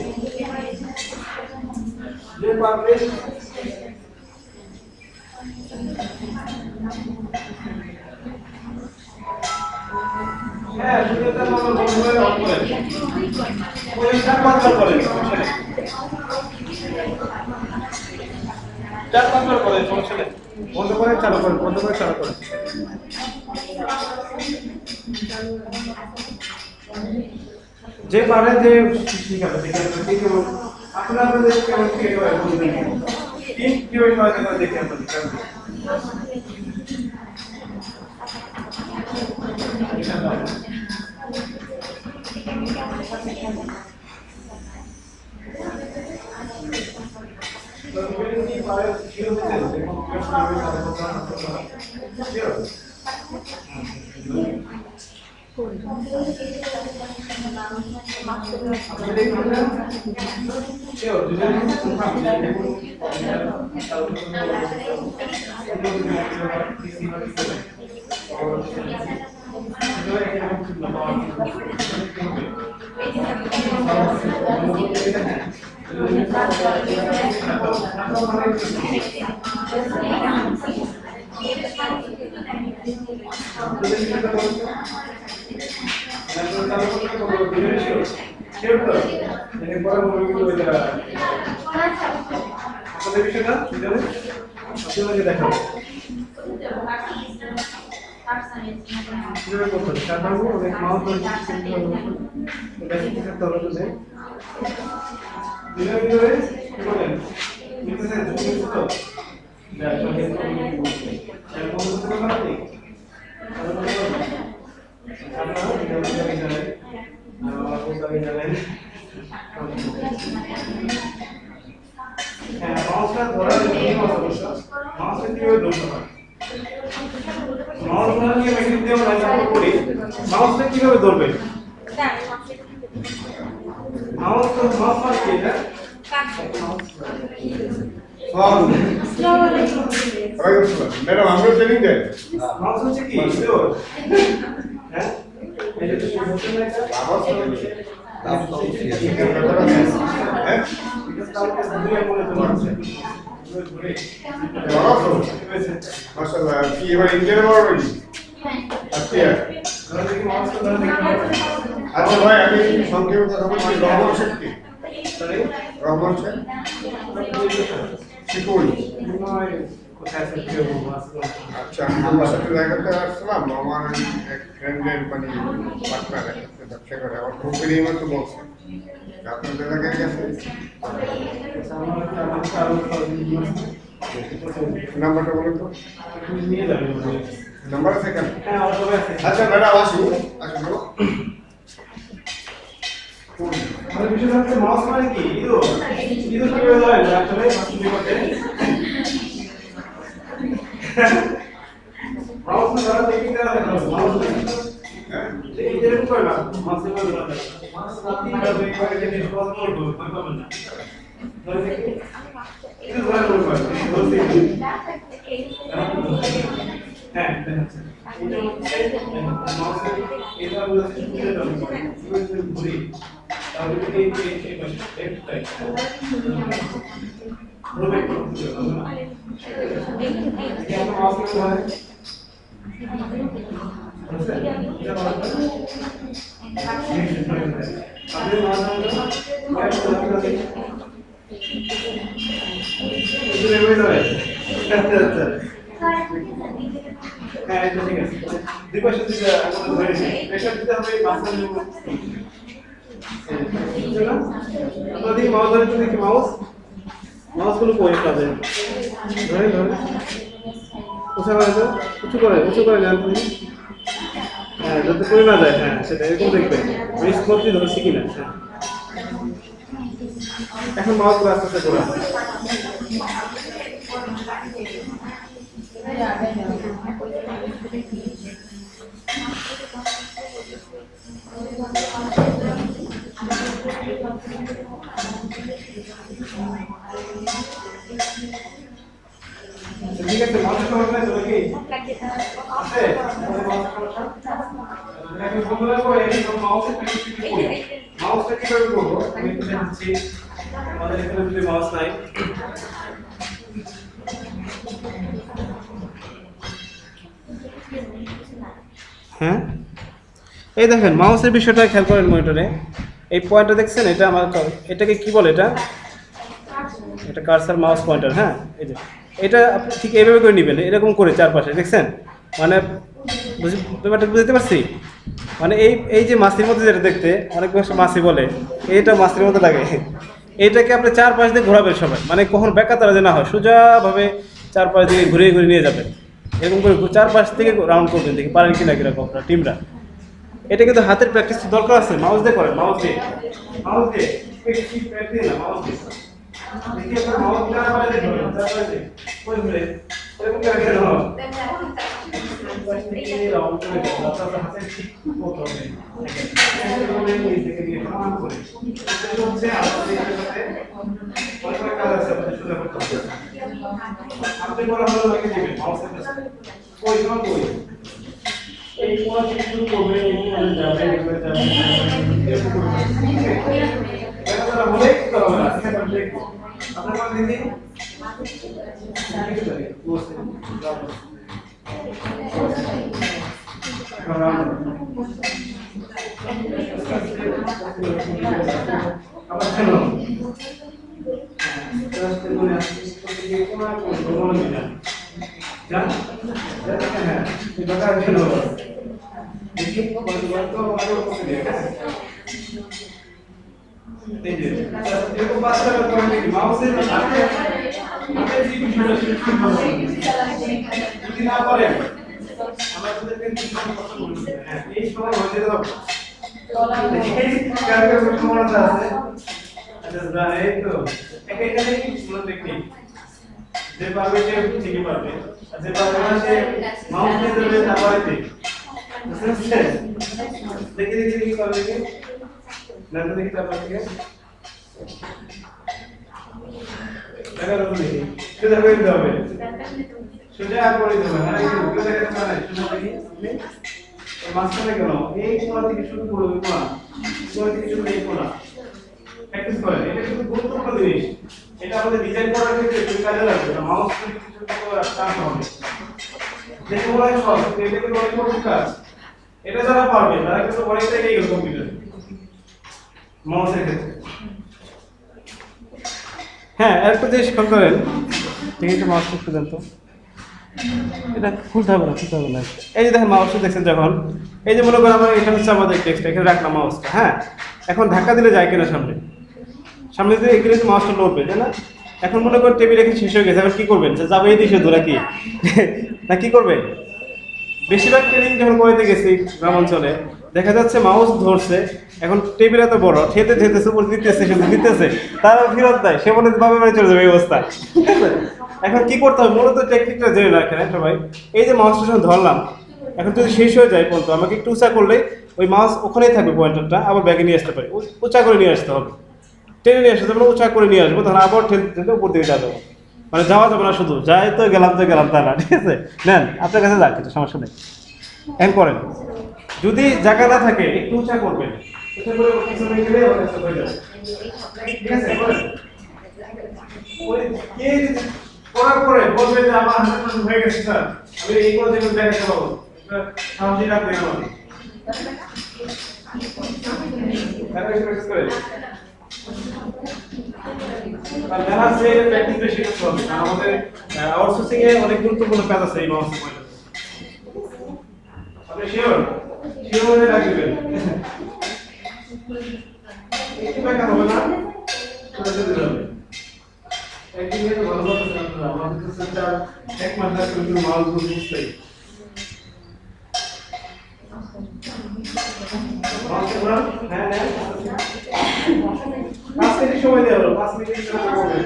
যে পারবে হ্যাঁ শুধু এটা বন্ধ করে অন করেন, ওই চার পাঁচবার করেন, চার পাঁচবার করেন, সমস্যা নেই। বন্ধ করে চালু করেন, বন্ধ করে চালু করেন। যে পারে যে শিখাবে, দেখে আপনারা আপনাদের কেমন কিভাবে বুঝবেন, কি কিভাবে সহায়তা করে দেখে আপনাদের পারে শিওর হচ্ছেন যে কম্পিউটার শিওর দেখাবো কিভাবে করতে হবে সাধারণত অনেক মাউস ধরে এটা কি করতে হবে বুঝে কিভাবে কিভাবে বলেন নিতেছেন ঝুঁকি তো না সঙ্গে তো এর কোন কিছু না আপনি আপনারা এটা বুঝে জানেন আমার বুঝে জানেন হ্যাঁ মাউসটা ধরার নিয়ম আছে অবশ্য মাউসটা কিভাবে ধরতে হয় মাউস ধরার নিয়ম একটু দিয়ে আমরা আলোচনা করি মাউসটা কিভাবে ধরবেন মাউস তো মাউস মানে কি এটা ম্যাডাম আমরা ট্রেনিং দেন মাউস হচ্ছে কি শিওর হ্যাঁ এটা তো শিওর হচ্ছে না এটা মাউস হ্যাঁ মাশাআল্লাহ কি এবার ইন্ডিয়ান পারবেন আচ্ছা আচ্ছা ভাই আমি সংক্ষেপে কথা বলছি রহমান শক্তি রহমান শেখ শিকুল আচ্ছা আমি আমার সাথে দেখাতে আসলাম আমার এক ফ্রেন্ডের মানে পার্টনার একটা ব্যবসা করে আমার গ্রুপের এই মতো বলছে আপনাদের এলাকায় গেছে নাম্বারটা বলুন তো নিয়ে যাবেন নাম্বার আছে কেন হ্যাঁ আমার সবাই আছে আচ্ছা ম্যাডাম আসুন আসুন আমাদের বিষয় হচ্ছে মাউস মানে কি ইদো ইদো কিভাবে ধরেন আসলে মাসুলি করতে মাউস না ধরা টেকনিক দেওয়া হয় মাউস হ্যাঁ এই যে এরকম করে না মাউস এভাবে ধরা যায় মাউস আপনি এইভাবে এইভাবে যে নিষ্পাদন করবো পারবেন না ধরে দেখি ইদো ধরা করবো ধরতে হ্যাঁ দেখাচ্ছে এটা হচ্ছে মাউসের এটা হলো সুবিধা দাও সুবিধা ঘুরি তাহলে এই এই এই পাশে লেফট সাইড রোটেট করতে হবে না এটা আমরা মাউস করে ধরে এটা বলা আপনি মাউস ধরে এটা লেভেল ধরে আচ্ছা আচ্ছা হ্যাঁ এটা ঠিক আছে দুই পাশে দিতে আমরা ধরে নিই প্রেসার দিতে হবে মাঝখানে নেব আমরা দেখি মাউস ধরে তো দেখি মাউস মাউস গুলো কই কাজে ধরে ধরে উঁচু করে তো উঁচু করে উঁচু করে নেন তুমি হ্যাঁ যাতে করে না যায় হ্যাঁ সেটা এরকম দেখবে রিস্ক করতে ধরছি কিনা হ্যাঁ এখন মাউস গুলো আস্তে আস্তে করে ঠিক আছে মাউসের সমস্যা নাই তো নাকি আছে এখন বন্ধুরা করে এই মাউসের প্র্যাকটিস কি করি মাউসটা কিভাবে করব আমি একটু দেখাচ্ছি আমাদের এখানে যদি মাউস নাই হ্যাঁ এই দেখেন মাউসের বিষয়টা খেয়াল করেন মনিটরে এই পয়েন্টটা দেখছেন এটা আমার এটাকে কি বলে এটা এটা কার্সার মাউস পয়েন্টার হ্যাঁ এই যে এটা আপনি ঠিক এইভাবে করে নেবেন এরকম করে চারপাশে দেখছেন মানে ব্যাপারটা বুঝতে পারছি মানে এই এই যে মাছির মধ্যে যেটা দেখতে অনেক বেশি মাছি বলে এইটা মাছির মধ্যে লাগে এইটাকে আপনি চারপাশ দিয়ে ঘোরাবেন সবাই মানে কখন বেকাতারা যে না হয় সোজাভাবে চারপাশ দিয়ে ঘুরিয়ে ঘুরিয়ে নিয়ে যাবেন এরকম করে চারপাশ থেকে রাউন্ড করবেন দেখি পারেন কিনা কিরকম টিমরা এটা কিন্তু হাতের প্র্যাকটিস দরকার আছে মাউস দিয়ে করেন মাউস দিয়ে মাউস দিয়ে প্র্যাকটিস না মাউস দিয়ে দেখি আপনার মাউস দ্বারা পারে দেখুন তারপরে দেখুন ওই ঘুরে এরকম করে কেন এই রাউন্ড করে দাও তারপর হাতে ঠিক করতে হবে এই দিকে দিয়ে সমান করে এটা হচ্ছে আমাদের সাথে অনেক কাজ আছে আমাদের সোজা করতে হবে আপনি বলা হলো নাকি দিবেন মাউসের কাছে ওই সমান কই এই কোণ থেকে শুরু করবে এই কোণে যাবে এভাবে যাবে এরকম করবে ঠিক আছে এটা তারা বলে কি করবে না সেটা দেখো আপনার কথা দিদি বসে যাও আবার চলো রাস্তে মনে আসছে প্রতিদিন কোন কোন কোন দিন জান জান হ্যাঁ এই কথা কেন দেখি কত কত আরো কত দিয়ে এই যে এরকম বাচ্চা করে কি মাউসের সাথে আপনি যে বিষয়টা শিখতে পারবেন যদি না পারেন আমরা আপনাদেরকে কিছু কথা বলবো হ্যাঁ এই সময় হয়ে যেতে হবে এই কারণে সমস্যা আছে আচ্ছা এই তো এখানে কি শুনুন টেকনিক যে পারবে সে ঠিকই পারবে আর যে পারবে না সে মাউস নিয়ে যাবে না পারবে বুঝতে দেখি দেখি দেখি পারবে কি না তো দেখি তারপর থেকে দেখা যাবে দেখি সেটা হয়ে যাবে সোজা করে দেবে না এই ভিডিও দেখতে পারেন সোজা দেখি আপনি এই মাঝখানে কেন এই কোণা থেকে শুরু করবে কোণা কোণা থেকে শুরু এই কোণা প্র্যাকটিস করেন এটা কিন্তু গুরুত্বপূর্ণ জিনিস এটা আমাদের ডিজাইন করার ক্ষেত্রে খুব কাজে লাগবে না মাউস থেকে কিছু টান হবে দেখে মনে হয় সহজ এটা কিন্তু অনেক কঠিন কাজ এটা যারা পারবে তারা কিন্তু অনেকটাই এই কম্পিউটার মাউসের ক্ষেত্রে হ্যাঁ একটা জিনিস খেয়াল করেন ঠিক আছে মাউস একটু দেন তো এটা খুলতে হবে না খুলতে হবে না এই যে দেখেন মাউসটা দেখছেন যখন এই যে মনে করেন আমার এটা হচ্ছে আমাদের টেক্সট এখানে রাখলাম মাউসটা হ্যাঁ এখন ধাক্কা দিলে যায় কিনা সামনে সামনে দিয়ে এখানে মাউসটা লড়বে তাই না এখন মনে করেন টেবিল রেখে শেষ হয়ে গেছে এখন কী করবেন যাবে এই দিকে ধরে কি না কি করবেন বেশিরভাগ ট্রেনিং যখন করতে গেছি গ্রাম অঞ্চলে দেখা যাচ্ছে মাউস ধরছে এখন টেবিল এত বড় ঠেতে ঠেতেছে উপর দিতেছে শুধু দিতেছে তারা ফেরত দেয় সে মনে বাবা বাড়ি চলে যাবে এই অবস্থা ঠিক আছে এখন কি করতে হবে মূলত টেকনিকটা জেনে রাখেন সবাই এই যে মাউসটা যখন ধরলাম এখন যদি শেষ হয়ে যায় পর্যন্ত আমাকে একটু উঁচা করলে ওই মাউস ওখানেই থাকবে পয়েন্টারটা আবার ব্যাগে নিয়ে আসতে পারি উঁচা করে নিয়ে আসতে হবে টেনে নিয়ে আসতে হবে উঁচা করে নিয়ে আসবো তখন আবার ঠেলতে ঠেলতে উপর দিকে যাবো মানে যাওয়া যাবে না শুধু যাই তো গেলাম তো গেলাম তা না ঠিক আছে নেন আপনার কাছে যাক কিছু সমস্যা নেই এখন করেন যদি জায়গা না থাকে একটু উঁচা করবেন উঁচা করে পিছনে গেলে হয়ে যাবে ঠিক আছে করেন ওই কে করার পরে বলবে যে আমার হাতে হয়ে গেছে স্যার আমি এই করে দেখুন দেখাতে পাবো সাহসী রাখবেন আমার তারপরে প্র্যাকটিস করে আর দেখা যাচ্ছে প্র্যাকটিস বেশি করতে হবে কারণ আমাদের আউটসোর্সিং এ অনেক গুরুত্বপূর্ণ কাজ আছে এই মাউসের পয়েন্টে আপনি শিওর শিওর হয়ে রাখবেন একটু ব্যাখ্যা হবে না চলে যেতে হবে একদিন তো ভালো কথা জানতে হবে আমাদের তো সেটা এক মাস ধরে কিন্তু মাউস বুঝতে মাউসে পুরো হ্যাঁ হ্যাঁ পাঁচ মিনিট সময় দেওয়া হলো পাঁচ মিনিট সময় হবে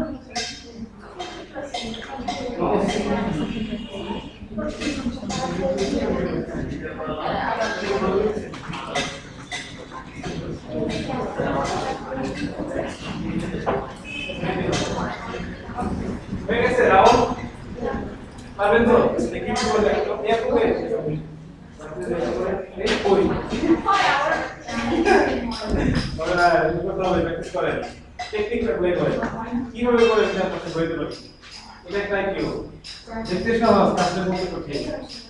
হয়ে গেছে রাউন্ড পারবেন তো দেখি কি বলে এক করে এই কই ওরা কথা হবে প্র্যাকটিস করেন টেকনিকটা প্লে করেন কিভাবে করে সেটা করতে হইতে পারে এটা ট্রাই কিও দেখতে সহজ কাজটা করতে কঠিন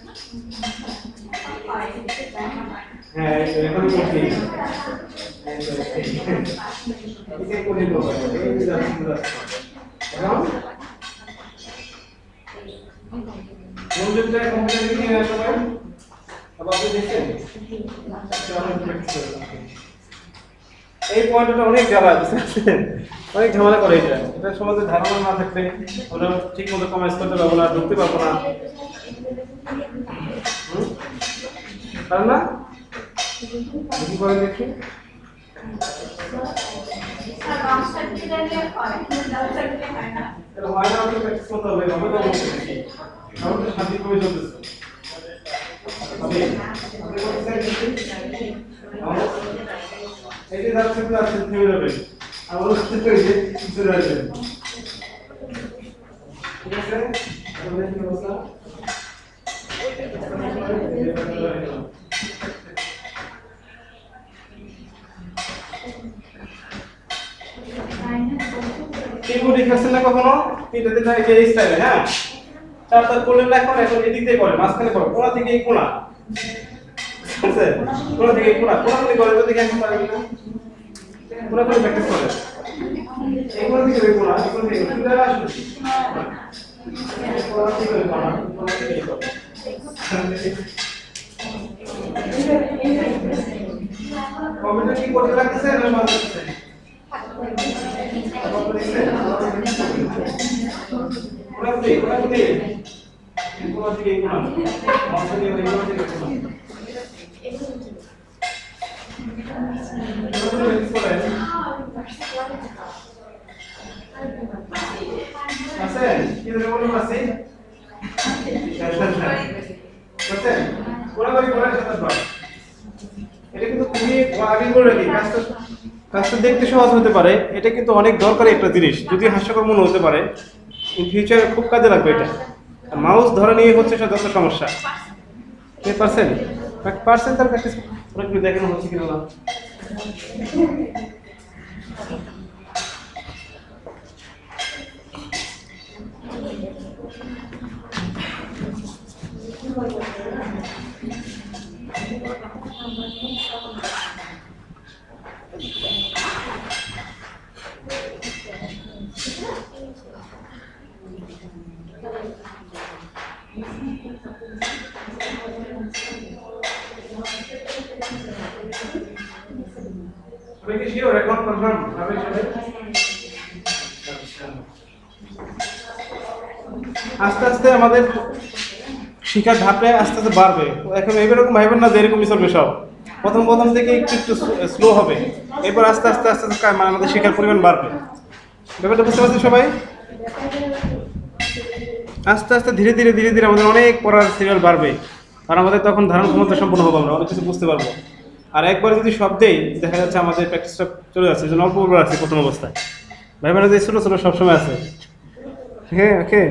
হ্যাঁ এখন কঠিন এটা করে দেবো এই যে সুন্দর এখন মনোযোগটা কম্পিউটারে নিয়ে আসা হয় আবার আপনি দেখছেন এই পয়েন্টটা অনেক ঝামেলা বুঝছেন অনেক ঝামেলা করে এটা এটা সমাজে ধারণা না থাকলে আমরা ঠিক মতো কমেন্টস করতে পারবো না ঢুকতে পারবো না কারণ না দেখি করে দেখি স্যার বাম সাইড থেকে হয় ডান সাইড থেকে হয় না এটা হয় না আমাদের প্র্যাকটিস করতে হবে আমরা তো বলছি নাকি আমাদের শান্তি করে চলতেছে আমি আপনি বলছেন এই যে যাচ্ছে তো আছে থেমে যাবে আমার হচ্ছে তো এই যে কিছু রয়েছে ঠিক আছে আমাদের কি অবস্থা তিনগুটি খেলছেন না কখনো তিনটাতে থাকে যে এই স্টাইলে হ্যাঁ চার তার করলেন না এখন এখন এদিক দিয়ে করে মাঝখানে করো কোণা থেকে এই কোণা বুঝছে কোণা থেকে এই কোণা কোণা থেকে করে তো দেখে এখন পারবে না কোণা করে প্র্যাকটিস করে এই কোণা থেকে এই কোণা এই কোণা থেকে সুন্দর আসবে কোণা থেকে এই কোণা কোণা থেকে এই কোণা কম্পিউটার কি করতে লাগতেছে না মাঝখানে কোণা থেকে কোণা থেকে কোণা থেকে কোণা মাঝখানে এই কোণা থেকে কোণা আছে কি ধরে বলবো আছে আছে কোণা করে কোণা সাথে বাদ এটা কিন্তু তুমি আগে করে রাখি কাজটা কাজটা দেখতে সহজ হতে পারে এটা কিন্তু অনেক দরকারি একটা জিনিস যদি হাস্যকর মনে হতে পারে ইন ফিউচারে খুব কাজে লাগবে এটা মাউস ধরে নিয়ে হচ্ছে সেটা যত সমস্যা কে পারসেন্ট পারসেন্ট তার প্র্যাকটিস ওরা কি দেখানো হচ্ছে কিনা না আপনি কি শিওর রেকর্ড কনফার্ম হবে সবাই আস্তে আস্তে আমাদের শিক্ষার ধাপে আস্তে আস্তে বাড়বে এখন এরকম ভাইবেন না যে এরকমই চলবে সব প্রথম প্রথম থেকে একটু একটু স্লো হবে এরপর আস্তে আস্তে আস্তে আস্তে মানে আমাদের শিক্ষার পরিমাণ বাড়বে ব্যাপারটা বুঝতে পারছি সবাই আস্তে আস্তে ধীরে ধীরে ধীরে ধীরে আমাদের অনেক পড়ার সিরিয়াল বাড়বে আর আমাদের তখন ধারণ ক্ষমতা সম্পন্ন হবে আমরা অনেক কিছু বুঝতে পারবো আর একবার যদি সব দেই দেখা যাচ্ছে আমাদের প্র্যাকটিসটা চলে যাচ্ছে এই জন্য অল্প অল্প আছে প্রথম অবস্থায় ভাই মানে যে ছোটো ছোটো সবসময় আছে হ্যাঁ ওকে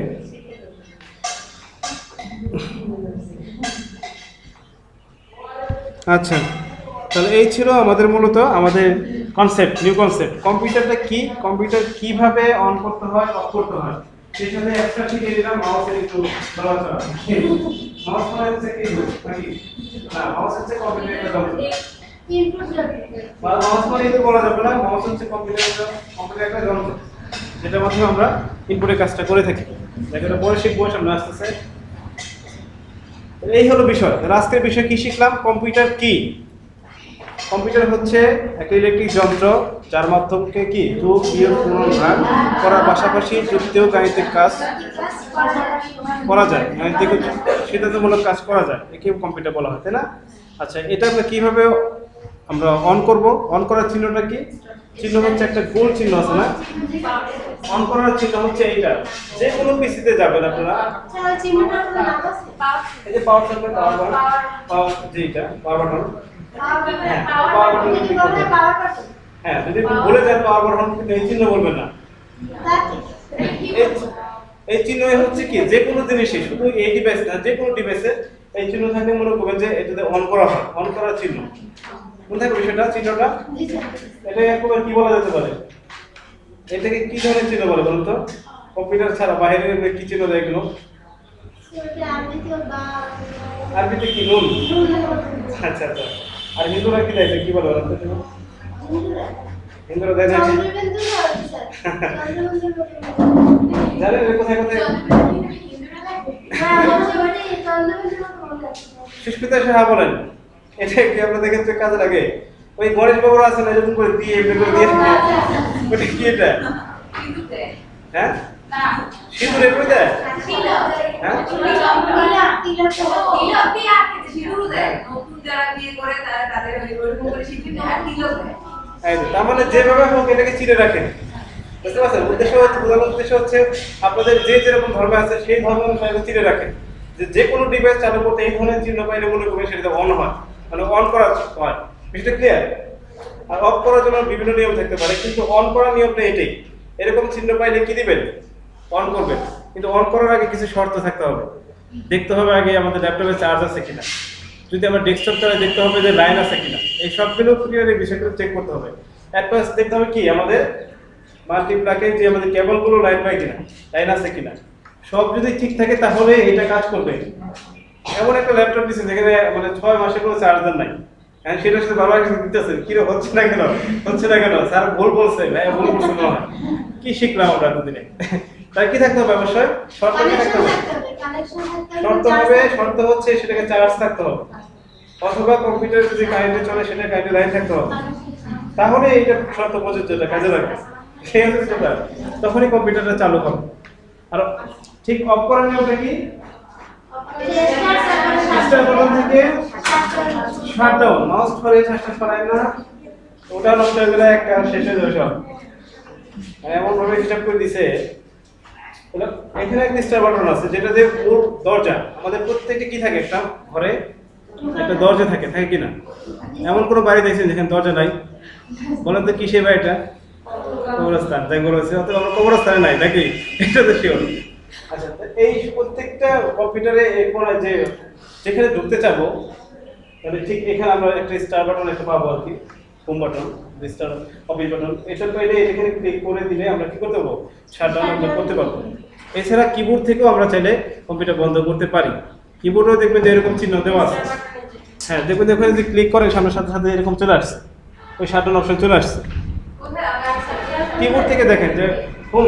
আচ্ছা তাহলে এই ছিল আমাদের মূলত আমাদের কনসেপ্ট নিউ কনসেপ্ট কম্পিউটারটা কি কম্পিউটার কিভাবে অন করতে হয় অফ করতে হয় সেই সাথে একটা শিখে দিলাম মাউসের একটু নড়াচড়া মাউস মানে হচ্ছে কি নাকি না মাউস হচ্ছে কম্পিউটারের একটা যন্ত্র মাউস মানে এটা বলা যাবে না মাউস হচ্ছে কম্পিউটারের কম্পিউটারের একটা যন্ত্র যেটার মাধ্যমে আমরা ইনপুটের কাজটা করে থাকি দেখেন পরে শিখবো সামনে আসতেছে এই হলো বিষয় আজকের বিষয় কি শিখলাম কম্পিউটার কি কম্পিউটার হচ্ছে একটা ইলেকট্রিক যন্ত্র যার মাধ্যমে কি যোগ বিয়োগ গুণন ভাগ করার পাশাপাশি যুক্তিও গাণিতিক কাজ করা যায় গাণিতিক সিদ্ধান্তমূলক কাজ করা যায় একে কম্পিউটার বলা হয় তাই না আচ্ছা এটা আমরা কিভাবে আমরা অন করব অন করার চিহ্নটা কি চিহ্ন হচ্ছে একটা গোল চিহ্ন আছে না অন করার চিহ্ন হচ্ছে এইটা যে কোনো পিসিতে যাবেন আপনারা এই যে পাওয়ার সাপ্লাই পাওয়ার বাটন পাওয়ার যেটা পাওয়ার বাটন হ্যাঁ যদি বলে যান পাওয়ার বাটন কিন্তু এই চিহ্ন বলবেন না এই চিহ্ন হচ্ছে কি যে কোনো জিনিসই শুধু এই ডিভাইস না যে কোনো ডিভাইসে এই চিহ্ন থাকে মনে করবেন যে এটাতে অন করা হয় অন করার চিহ্ন কোথায় বিষয়টা চিহ্নটা এটা একবার কি বলা যেতে পারে এটাকে কি ধরনের চিহ্ন বলে বলুন তো কম্পিউটার ছাড়া বাইরে কি চিহ্ন দেয় এগুলো আরবিতে কি নুন আচ্ছা আচ্ছা আর হিন্দুরা কি দেয় কি বলে বলুন তো হিন্দুরা দেয় না জানেন কোথায় কোথায় সুস্মিতা সাহা বলেন এটা কি আপনারা দেখেছেন কাজে লাগে ওই গণেশ বাবুরা আছে না এরকম করে দিয়ে এমনি করে দিয়ে ওটা কি এটা হ্যাঁ না সিঁদুর এগুলো দেয় হ্যাঁ এই যে, তার মানে যেভাবে হোক এটাকে চিনে রাখেন, বুঝতে পারছেন? উদ্দেশ্য হচ্ছে, বোঝানোর উদ্দেশ্য হচ্ছে আপনাদের যে যেরকম ধর্মে আছে সেই ধর্ম অনুসারে চিনে রাখেন, যে যে কোনো ডিভাইস চালু করতে এই ধরনের চিহ্ন পাইলে মনে করবেন সেটা অন হয়, মানে অন করা হয়। বিষয়টা ক্লিয়ার? আর অফ করার জন্য বিভিন্ন নিয়ম থাকতে পারে, কিন্তু অন করার নিয়মটা এটাই। এরকম চিহ্ন পাইলে কি দিবেন? অন করবেন। কিন্তু অন করার আগে কিছু শর্ত থাকতে হবে। দেখতে হবে আগে আমাদের ল্যাপটপে চার্জ আছে কিনা, যদি আমরা ডেস্কটপ চালায় দেখতে হবে যে লাইন আছে কিনা, এই সবগুলো ক্লিয়ার এই বিষয়গুলো চেক করতে হবে। অ্যাডভান্স দেখতে হবে কি আমাদের মাল্টিপ্লাকে যে আমাদের কেবলগুলো লাইন পায় কিনা, লাইন আছে কিনা, সব যদি ঠিক থাকে তাহলে এটা কাজ করবে। এমন একটা ল্যাপটপ দিচ্ছে যেখানে মানে ছয় মাসে কোনো চার্জার নাই, হ্যাঁ সেটার সাথে বারবার কিছু দিতেছে, কিরে হচ্ছে না কেন হচ্ছে না কেন স্যার ভুল বলছে, ভাই ভুল বলছে না, কি শিখলাম আমরা দুদিনে। তাই কি থাকতে হবে অবশ্যই শর্ত কি থাকতে হবে, শর্ত হবে, শর্ত হচ্ছে সেটাকে চার্জ থাকতে হবে, অথবা কম্পিউটার যদি কারেন্টে চলে সেটা কারেন্টে লাইন থাকতে হবে, তাহলে এটা শর্ত প্রযোজ্য, এটা কাজে লাগবে। সেই হচ্ছে সেটা, তখনই কম্পিউটারটা চালু হবে। আর ঠিক অফ করার নিয়মটা কি? স্টার্ট বাটন থেকে শাটডাউন, মাউস ধরে চেষ্টা করায় না, ওটা নষ্ট হয়ে গেলে একটা শেষ হয়ে যাবে সব। এমন ভাবে হিসাব করে দিছে, এখানে একটা স্টার বাটন আছে যেটা দিয়ে পুরো দরজা, আমাদের প্রত্যেকটা কি থাকে, একটা ঘরে একটা দরজা থাকে, থাকে কিনা? এমন কোনো বাড়ি দেখছেন যেখানে দরজা নাই? বলেন তো কি সেই বাড়িটা? কবরস্থান, তাই বলেছে, অথবা আমরা কবরস্থানে নাই নাকি, এটা তো শিওর। আচ্ছা, এই প্রত্যেকটা কম্পিউটারে এরপর যে যেখানে ঢুকতে চাবো, তাহলে ঠিক এখানে আমরা একটা স্টার বাটন একটা পাবো আর কি, home button, star office button, এটা পাইলে এখানে ক্লিক করে দিলে আমরা কি করতে পারবো? শাটডাউন আমরা করতে পারবো। এছাড়া কিবোর্ড থেকেও আমরা চাইলে কম্পিউটার বন্ধ করতে পারি। কিবোর্ডেও দেখবেন যে এরকম চিহ্ন দেওয়া আছে, হ্যাঁ দেখবেন যে ওখানে যদি ক্লিক করেন সামনের সাথে সাথে এরকম চলে আসছে, ওই শাটডাউন অপশন চলে আসছে। কিবোর্ড থেকে দেখেন যে হোম,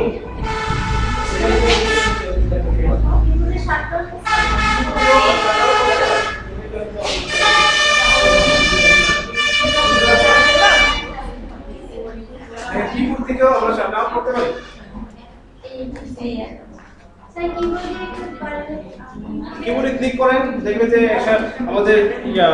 কিবোর্ড থেকেও আমরা শাটডাউন করতে পারি। কিবোর্ডে ক্লিক করেন, দেখবেন যে একটা আমাদের ইয়া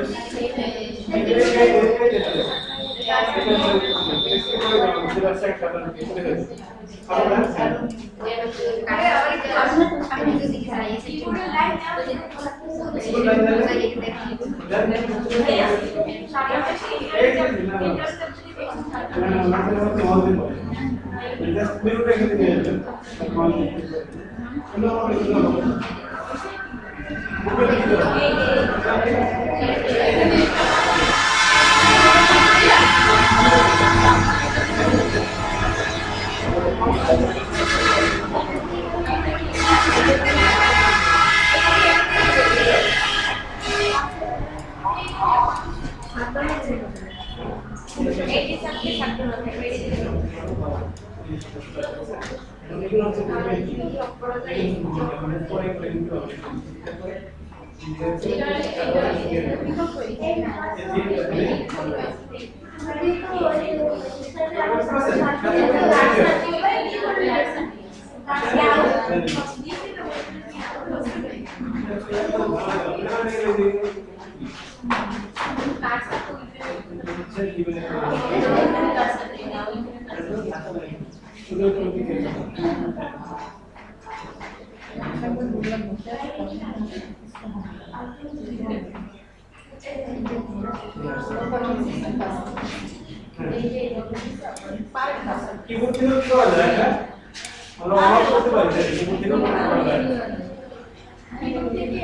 কিবোর্ড থেকে কি করা যায়? এটা আমরা অন করতে পারি, কিবোর্ড থেকে করা যায়। কিবোর্ড থেকে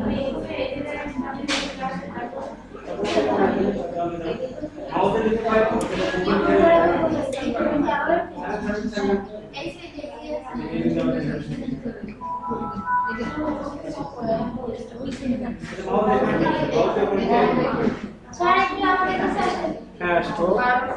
মাউসে লিখতে পারি, হ্যাঁ স্টপ।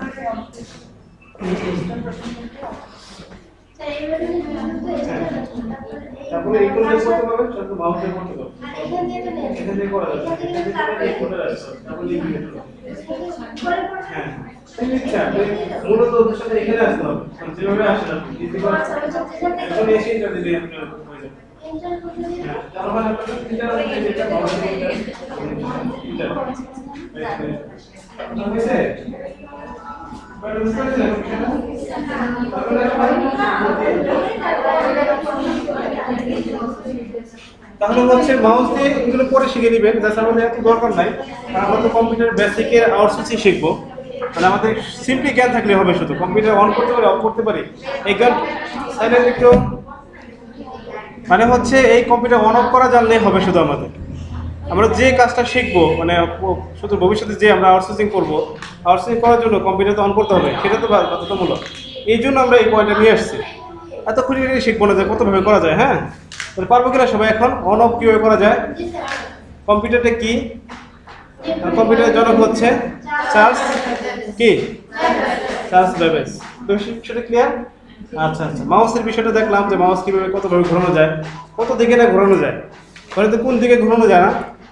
তারপরে এই কোড করতে পারবেন, শুধু মাউসে করতে পারবেন, এখান থেকে করা যাবে, এখান থেকে এই কোডে আসছে, তারপরে লিখে দিতে হবে। হ্যাঁ আচ্ছা, মূলত ওদের সাথে এখানে আসতে হবে, যেভাবে আসে না ইজি করে এখন এসে এটা দিলে আপনার হয়ে যাবে। হ্যাঁ তাহলে আপনাদের তিনটা আছে, যেটা মাউসে তিনটা তিনটা হয়েছে। তাহলে হচ্ছে মাউস দিয়ে এগুলো পরে শিখে নেবেন, জাস্ট আমাদের এত দরকার নাই, কারণ আমরা তো কম্পিউটার বেসিকের আউটসোর্সিং শিখবো। মানে আমাদের সিম্পলি জ্ঞান থাকলে হবে, শুধু কম্পিউটার অন করতে পারি অফ করতে পারি এই জ্ঞান সাইলেন্ট একটু, মানে হচ্ছে এই কম্পিউটার অন অফ করা জানলেই হবে শুধু আমাদের। আমরা যে কাজটা শিখবো মানে শুধু ভবিষ্যতে যে আমরা আউটসোর্সিং করবো, আউটসোর্সিং করার জন্য কম্পিউটার তো অন করতে হবে, সেটা তো বাধ্যতামূলক। এই জন্য আমরা এই পয়েন্টটা নিয়ে আসছি। এত খুঁটি শিখবো না যে কতভাবে করা যায়। হ্যাঁ, তাহলে পারবো কিনা সবাই? এখন অন অফ কীভাবে করা যায়, কম্পিউটারটা কি, কম্পিউটারের জনক হচ্ছে চার্লস কি, চার্লস বেবেজ। সেটা ক্লিয়ার? আচ্ছা আচ্ছা, মাউসের বিষয়টা দেখলাম যে মাউস কীভাবে কতভাবে ঘোরানো যায়, কত দিকে না ঘোরানো যায়। ঘরে তো কোন দিকে ঘোরানো যায় না,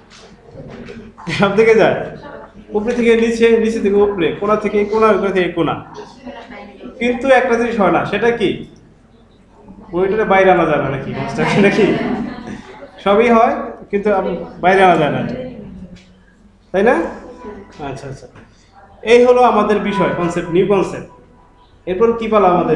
সব দিকে যায়, উপরে থেকে নিচে, নিচে থেকে উপরে, কোনা থেকে কোনা, উপরে থেকে কোনা। কিন্তু একটা জিনিস হয় না, সেটা কি, মনিটরে বাইরে আনা যায় না নাকি, নাকি সবই হয় কিন্তু বাইরে আনা যায় না, তাই না? আচ্ছা আচ্ছা, এই হলো আমাদের বিষয়, কনসেপ্ট, নিউ কনসেপ্ট। এরপর কি পালা আমাদের,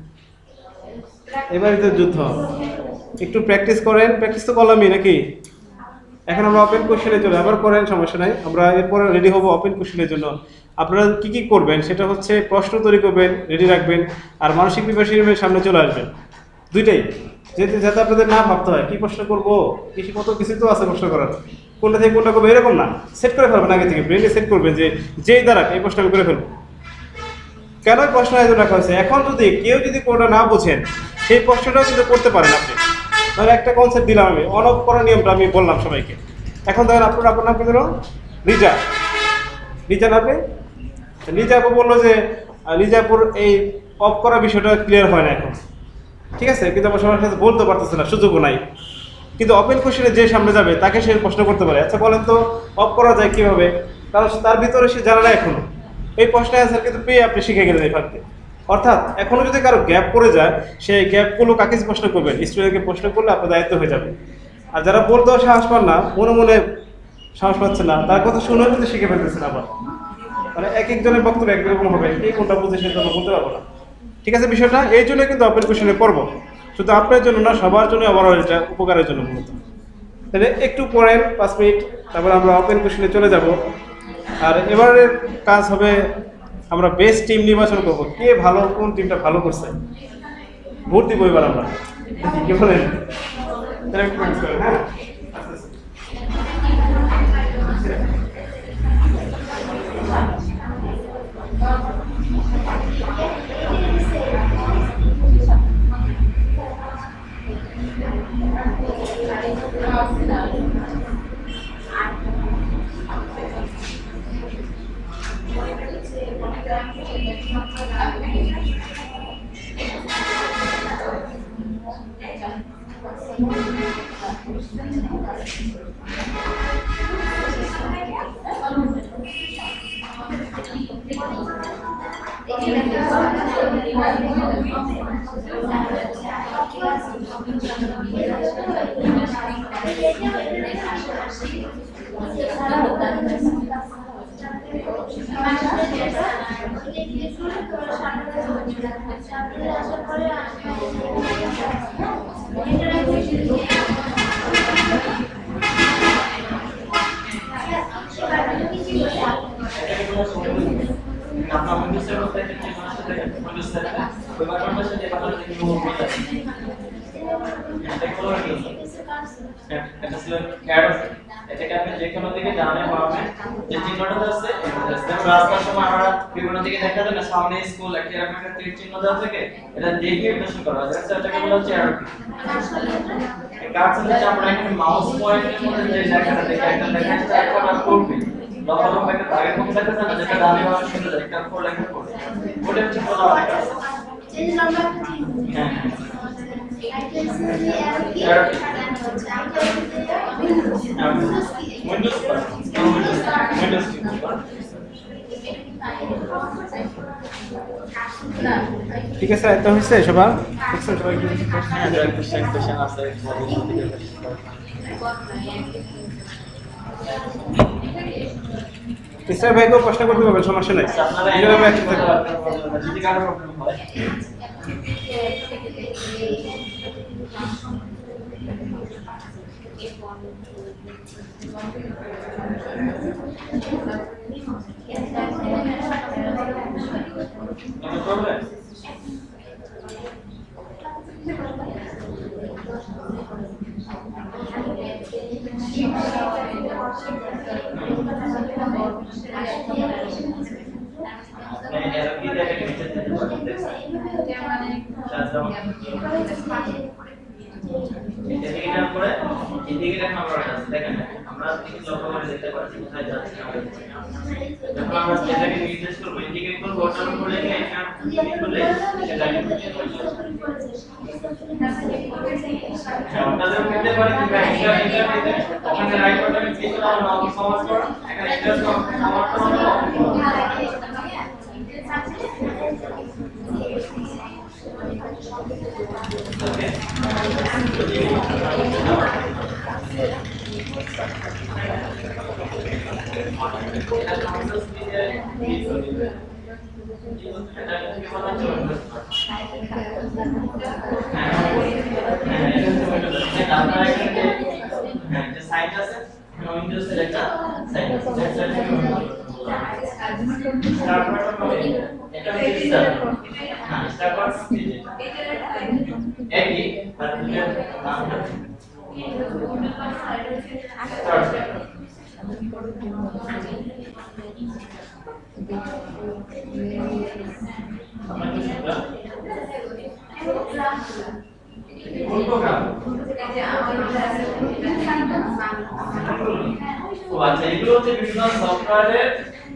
এবারে তো যুদ্ধ। একটু প্র্যাকটিস করেন, প্র্যাকটিস তো করলামই নাকি। এখন আমরা ওপেন কোশ্চেনের জন্য, আবার করেন সমস্যা নাই, আমরা এরপরে রেডি হবো ওপেন কোশ্চেনের জন্য। আপনারা কি কি করবেন সেটা হচ্ছে প্রশ্ন তৈরি করবেন, রেডি রাখবেন, আর মানসিক প্রিপারেশনের সামনে চলে আসবেন, দুইটাই, যেতে যাতে আপনাদের না ভাবতে হয় কি প্রশ্ন করবো, কিছু কত কিছু তো আছে প্রশ্ন করার, কোনটা থেকে কোনটা করবো এরকম না, সেট করে ফেলবেন আগে থেকে, ব্রেনে সেট করবেন যে যেই দ্বারা এই প্রশ্ন আমি করে ফেলবো। কেন প্রশ্ন আয়োজন রাখা হয়েছে, এখন যদি কেউ যদি কোনটা না বোঝেন সেই প্রশ্নটাও কিন্তু করতে পারেন আপনি। তাহলে একটা কনসেপ্ট দিলাম আমি, অন অফ করার নিয়মটা আমি বললাম সবাইকে। এখন দেখেন আপনার আপনার নাম কি ধরো, রিজা, রিজা নামে রিজা আপু বললো যে রিজাপুর এই অফ করার বিষয়টা ক্লিয়ার হয় না এখন, ঠিক আছে, কিন্তু আমার সবার কাছে বলতে পারতেছে না, সুযোগও নাই। কিন্তু ওপেন কোশ্চেনে যে সামনে যাবে তাকে সে প্রশ্ন করতে পারে, আচ্ছা বলেন তো অফ করা যায় কীভাবে, কারণ তার ভিতরে সে জানে না এখনো। এই প্রশ্নের অ্যান্সার কিন্তু পেয়ে আপনি শিখে গেলেন এই ফাঁকে। অর্থাৎ এখনো যদি কারো গ্যাপ পড়ে যায়, সেই গ্যাপগুলো কাকে প্রশ্ন করবেন, স্টুডেন্টকে প্রশ্ন করলে আপনার দায়িত্ব হয়ে যাবে। আর যারা বলতেও সাহস পান না, মনে মনে সাহস পাচ্ছে না, তার কথা শুনেও কিন্তু শিখে ফেলতেছেন আবার। মানে এক একজনের বক্তব্য একরকম হবে, এই কোনটা বুঝে সেটা বলতে পারবো না, ঠিক আছে বিষয়টা। এই জন্য কিন্তু ওপেন কোশ্চেনে করবো, শুধু আপনার জন্য না, সবার জন্য আবার এটা উপকারের জন্য মূলত। তাহলে একটু পড়েন পাঁচ মিনিট, তারপর আমরা ওপেন কোশ্চেনে চলে যাব। আর এবারের কাজ হবে আমরা বেস্ট টিম নির্বাচন করব, কে ভালো, কোন টিমটা ভালো করছে, ভোট দিব এবার আমরা, কি বলেন? তাহলে একটু প্র্যাকটিস করেন। হ্যাঁ, এটাকে আপনি যে কোনো দিকে ডানে বামে যে চিহ্নটা আছে, রাস্তার সময় আমরা বিভিন্ন দিকে দেখা যায় না, সামনে স্কুল একটা এরকম একটা তীর চিহ্ন দেওয়া থাকে, এটা দেখে ইন্টারেস্ট করা যায়, এটাকে বলা হচ্ছে অ্যারো কি। কাজ হচ্ছে আমরা এখানে মাউস পয়েন্টের মধ্যে যে জায়গাটা দেখে একটা দেখা যাচ্ছে একটা আমরা করবি লম্বা লম্বা একটা দাগের মধ্যে দেখা যায় না, যেটা ডানে বামে শুনতে যায় একটা ফোর লাইন করে ওটা হচ্ছে বলা হয় এই লম্বা হ্যাঁ ঠিক আছে, এটা হয়েছে সবার, সবাই হ্যাঁ যারা কোশ্চেন কোশ্চেন আছে ইসরা ভাইকেও প্রশ্ন করতে পারবেন, সমস্যা নাই। আপনারা এইভাবে একটু একটু কথা যদি কারো প্রবলেম হয় তুমি করবে আপনি এর কি দেখে নিচে দিতে পারেন দেখছেন ইন্ডিকেটর করে ইন্ডিকেটর নাম্বার আছে দেখেন আমরা ঠিক লক্ষ্য করে দেখতে পাচ্ছি কোথায় যাচ্ছে না যখন আমরা সেটাকে নির্দেশ করব ইন্ডিকেট করব ওটার উপরে গিয়ে এখানে ক্লিক করলে সেটাকে ওটাতে পেতে পারি কি এক্সট্রা ইন্টারনেটে ওখানে রাইট বাটনে ক্লিক করে আমরা নাম সমাজ করব এখানে এক্সট্রা সমাজ করব ওকে আচ্ছা এগুলো হচ্ছে বিভিন্ন সফটওয়্যারের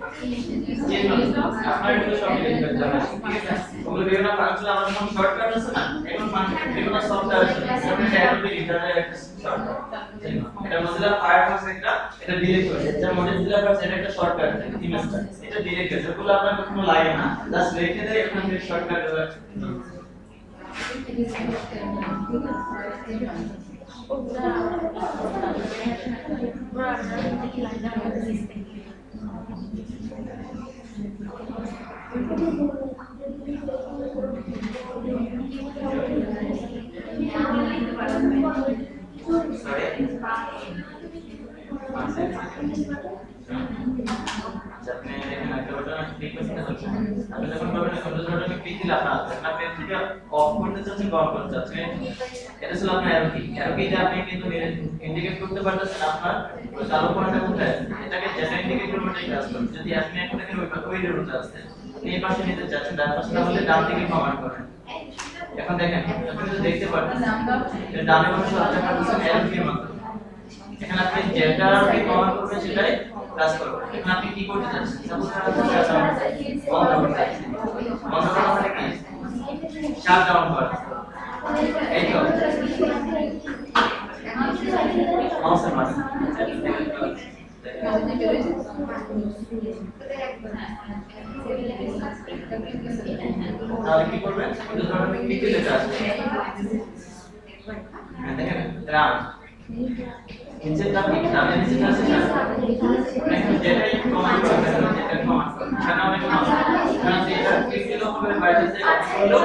আপনার এগুলো সব লিখতে জানেন ঠিক আছে ওগুলো বিভিন্ন ফাংশন আমার যখন শর্টকাট আছে না এখন ফাংশন বিভিন্ন সফটওয়্যার আছে যেমন অ্যাডোবি রিডারের একটা শর্টকাট এটা মজিলা ফায়ারফক্স একটা এটা ডিলিট করেছে যেমন মজিলা ফায়ারফক্স এটা একটা শর্টকাট ইমেজটা এটা ডিলিট করেছে ওগুলো আপনার কোনো লাগে না জাস্ট রেখে দেয় এখান থেকে শর্টকাট দেওয়া আপনি এখানে একটা বাটন ক্লিক করতে যাচ্ছেন আপনি যখন বাটনে কন্ট্রোল বাটনে ক্লিক দিলে আপনার আপনার পেজ থেকে অফ করতে চাচ্ছেন বা অন করতে চাচ্ছেন এটা ছিল আপনার অ্যারো কি অ্যারো কিতে আপনি কিন্তু ইন্ডিকেট করতে পারতেছেন আপনার চালু করাটা কোথায় এটাকে যেটা ইন্ডিকেট করবে ওটাই কাজ করবে যদি আপনি এখন দেখেন ওই ওই রুটে আছে আপনি এই পাশে নিতে চাচ্ছেন ডান পাশে তাহলে ডান দিকে কমান্ড করেন এখন দেখেন আপনি যদি দেখতে পাচ্ছেন যে ডানে পাশে সবচেয়ে পাচ্ছেন অ্যারো কির মাধ্যমে এখানে আপনি যেটা আপনি কমান্ড করবেন সেটাই কাজ করবে এখন আপনি কি করতে চাচ্ছেন সাপোজ বন্ধ করতে চাচ্ছেন বন্ধ করা মানে কি শাট ডাউন করা এই তো মাউসের মাস তাহলে কি করবেন উইন্ডোজ বাটনে ক্লিক দিলে কাজ দেখেন রান নিচে আপনি ডানে নিচে আছে এখন যেটাই কমান্ড করবেন যেটা কমান্ড সেটা আমি কমান্ড কারণ এটা ক্লিক দিলে হবে বাইরে যে হলো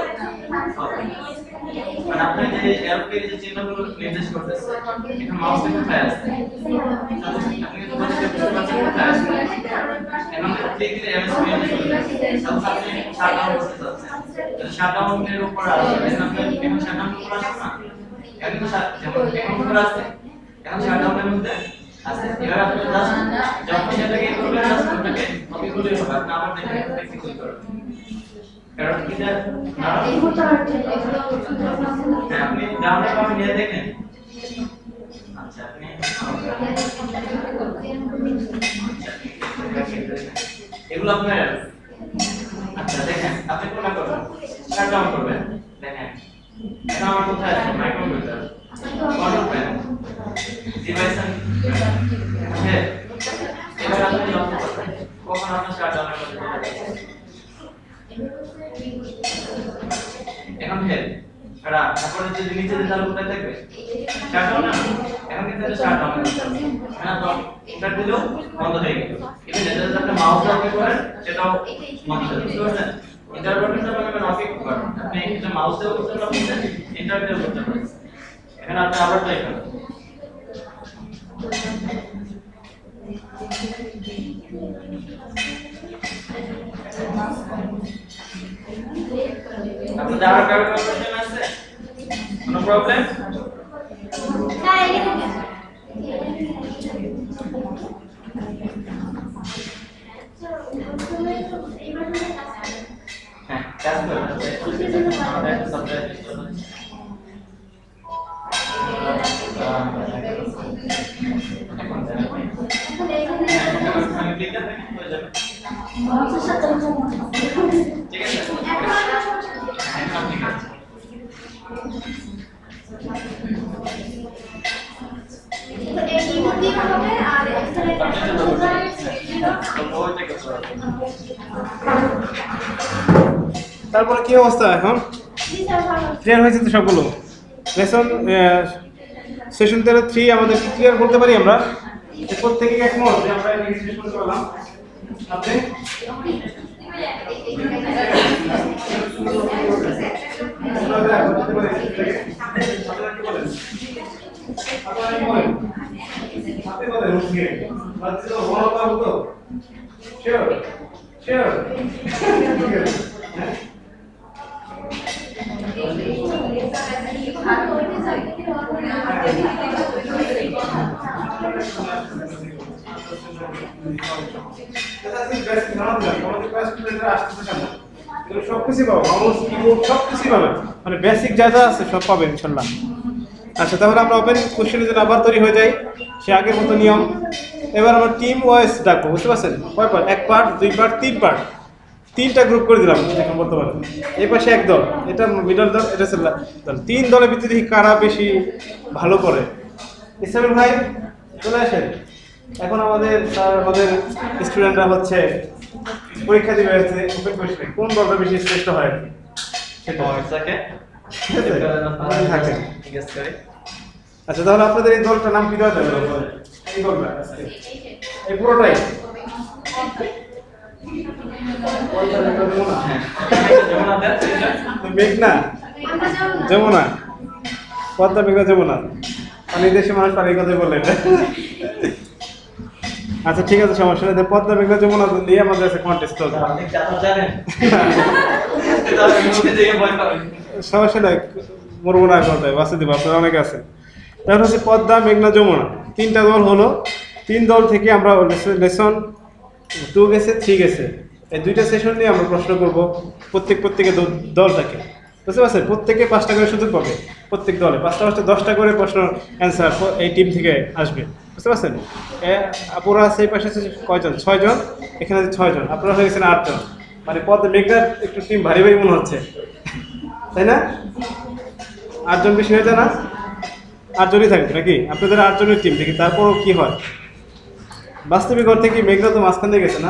মানে আপনি যে অ্যারো এর যে চিহ্নগুলো নির্দেশ করতেছে এখন মাউসে কোথায় আছে আপনি তো বুঝতে পারছেন কোথায় আছে এখন ক্লিক দিলে অ্যারো স্ক্রিনে চলে যাবে সব আপনি শাটডাউন করতে চাচ্ছেন শাটডাউনের উপর আসবে আপনি এখন শাটডাউনের উপর আসবে না এখন তো যেমন এখন উপর আছে এখন শাটডাউনের মধ্যে আছে এবার আপনি জাস্ট যখন সেটাকে করবেন জাস্ট ওটাকে কপি করে হবে আপনি আবার দেখেন এক্সিকিউট করবেন কারণ কি না আপনি ডাউনে পাবেন নিয়ে দেখেন আচ্ছা আপনি এগুলো আপনার আচ্ছা দেখেন আপনি কোনটা করবেন শাটডাউন করবেন দেখেন এখন আমার কোথায় আছে my computer control panel device হ্যাঁ এবার আপনি লক্ষ্য করবেন কখন আপনি শাটডাউনের মধ্যে চলে যাচ্ছেন এখন হেড আর তারপরে যদি নিচে যে তাহলে কোথায় থাকবে শাটডাউন না এখন এখন কিন্তু এটা শাট ডাউন হয়ে যাবে হ্যাঁ তো এটা দিলেও বন্ধ হয়ে গেল ইভেন এটা যদি আপনি মাউস ওকে করেন সেটাও বন্ধ হয়ে যাবে বুঝতে পারছেন এন্টার বাটনটা মানে অফ বাটন আপনি এটা মাউসেও করতে পারছেন এন্টার দিয়েও করতে পারছেন এখানে আপনি আবার ট্রাই করেন আপনাদের আরো কারো কোশ্চেন আছে কোনো প্রবলেম না এখানে হ্যাঁ কাজ করুন আমাদের একটা সাবজেক্ট আমি ক্লিক করতে হয়ে যাবে ঠিক আছে হ্যাঁ ঠিক আছে এই ইমোজি হবে আর এখানে তারপরে কি অবস্থা এখন ক্লিয়ার হয়েছে তো সবগুলো লেসন সেশন তেরো থ্রি আমাদের কি ক্লিয়ার করতে পারি আমরা এরপর থেকে একমত যে আমরা রেজিস্ট্রেশন করতে পারলাম আপনি সবকিছু পাবো মাউস কিবোর্ড সবকিছু পাবেন মানে বেসিক যা যা আছে সব পাবেন ইনশাল্লাহ। আচ্ছা তাহলে আমরা ওপেন কোশ্চেনের জন্য আবার তৈরি হয়ে যাই সে আগের মতো নিয়ম। এবার আমরা টিম ওয়াইজ ডাকবো বুঝতে পারছেন কয় পার্ট এক পার্ট দুই পার্ট তিন পার্ট তিনটা গ্রুপ করে দিলাম এখন বলতে পারেন এই পাশে এক দল এটা মিডল দল এটা হচ্ছে দল তিন দলের ভিতরে দেখি কারা বেশি ভালো করে। ইসলামুল ভাই চলে আসেন এখন আমাদের স্যার আমাদের স্টুডেন্টরা হচ্ছে পরীক্ষা দিবে হচ্ছে ওপেন কোশ্চেন কোন দলটা বেশি শ্রেষ্ঠ হয় সেটা ওকে থাকে জিজ্ঞেস করি আচ্ছা তাহলে আপনাদের এই দলটার নাম কি দেওয়া যাবে এই দলটা এই পুরোটাই মেঘনা যমুনা পদ্মা মেঘনা যমুনা পানি দেশে মানুষ পানির কথা বললেন আচ্ছা ঠিক আছে সমস্যা নেই পদ্মা মেঘনা যমুনা দিয়ে আমাদের কাছে কন্টেস্ট চলবে সমস্যা নাই মরবো না কথায় বাসে দেবো আপনারা অনেকে আছে তাহলে হচ্ছে পদ্মা মেঘনা যমুনা তিনটা দল হলো তিন দল থেকে আমরা লেসন টু গেছে থ্রি গেছে এই দুইটা সেশন নিয়ে আমরা প্রশ্ন করব প্রত্যেক প্রত্যেকের দলটাকে বুঝতে পারছেন প্রত্যেকে পাঁচটা করে সুযোগ পাবে প্রত্যেক দলে পাঁচটা পাঁচটা দশটা করে প্রশ্ন অ্যান্সার এই টিম থেকে আসবে বুঝতে পারছেন আপনারা সেই পাশে কয়জন ছয়জন এখানে ছয়জন আপনারা হয়ে গেছেন আটজন মানে পদ্মা মেঘনার একটু টিম ভারী ভারী মনে হচ্ছে তাই না আটজন বেশি হয়ে যায় না আটজনই থাকবে নাকি আপনাদের আটজনের টিম দেখি তারপরও কি হয় বাস্তবিক অর্থে কি মেঘনা তো মাঝখান দিয়ে গেছে না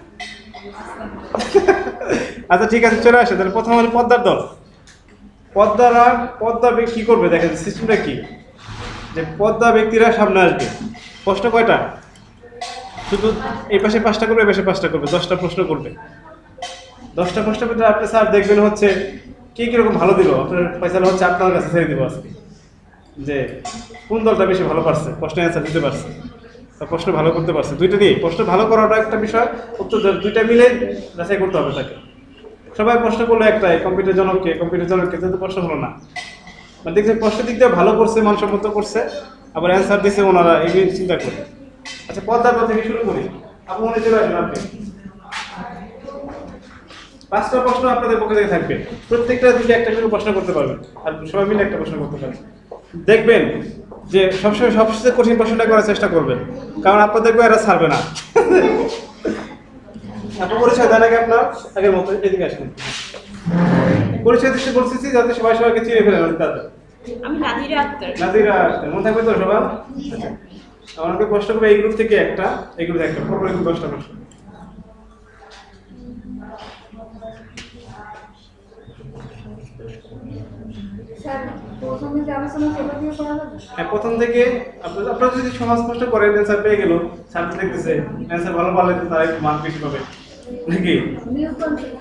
আচ্ছা ঠিক আছে চলে আসে তাহলে প্রথম হলো পদ্মার দল পদ্মারা পদ্মা কি করবে দেখেন সিস্টেমটা কি যে পদ্মা ব্যক্তিরা সামনে আসবে প্রশ্ন কয়টা শুধু এই পাশে পাঁচটা করবে এই পাশে পাঁচটা করবে দশটা প্রশ্ন করবে দশটা প্রশ্নের ভিতরে আপনি স্যার দেখবেন হচ্ছে কে কীরকম ভালো দিল আপনার ফয়সালা হচ্ছে আপনার কাছে ছেড়ে দেবো আজকে যে কোন দলটা বেশি ভালো পারছে প্রশ্নের অ্যান্সার দিতে পারছে বা প্রশ্ন ভালো করতে পারছে দুইটা নিয়ে প্রশ্ন ভালো করাটা একটা বিষয় উত্তর দুইটা মিলে যাচাই করতে হবে তাকে সবাই প্রশ্ন করলো একটাই কম্পিউটার জনককে কম্পিউটার জনককে কিন্তু প্রশ্ন হলো না মানে দেখছে প্রশ্নের দিক দিয়ে ভালো করছে মানসম্মত করছে আবার অ্যান্সার দিচ্ছে ওনারা এগুলি চিন্তা করে আচ্ছা পদ্মার কথা থেকে শুরু করি আপনি মনে চলে আসবেন আপনি পাঁচটা প্রশ্ন আপনাদের পক্ষে থেকে থাকবে প্রত্যেকটা দিকে একটা করে প্রশ্ন করতে পারবেন আর সবাই মিলে একটা প্রশ্ন করতে পারবেন দেখবেন যে সবসময় সবচেয়ে কঠিন প্রশ্নটা করার চেষ্টা করবেন কারণ আপনাদেরকে এরা ছাড়বে না আপনার পরিচয় দেন আগে আপনার আগের মতো এদিকে আসবেন পরিচয় দিতে বলছি যাতে সবাই সবাইকে চিনে ফেলেন তাদের আমি নাদিরা আক্তার নাদিরা আক্তার মনে থাকবে তো সবার আচ্ছা আমাকে প্রশ্ন করবে এই গ্রুপ থেকে একটা এই গ্রুপ থেকে একটা পরপর দশটা প্রশ্ন স্যার প্রথমে যে আলোচনা সেটা দিয়ে করা যাবে? হ্যাঁ, প্রথম থেকে আপনারা আপনারা যদি সহজ প্রশ্ন করেন অ্যান্সার পেয়ে গেল, স্যার তো দেখতেছে অ্যান্সার ভালো পারলে তো তারা একটু মার্ক বেশি পাবে নাকি? নিউ কনসেপ্ট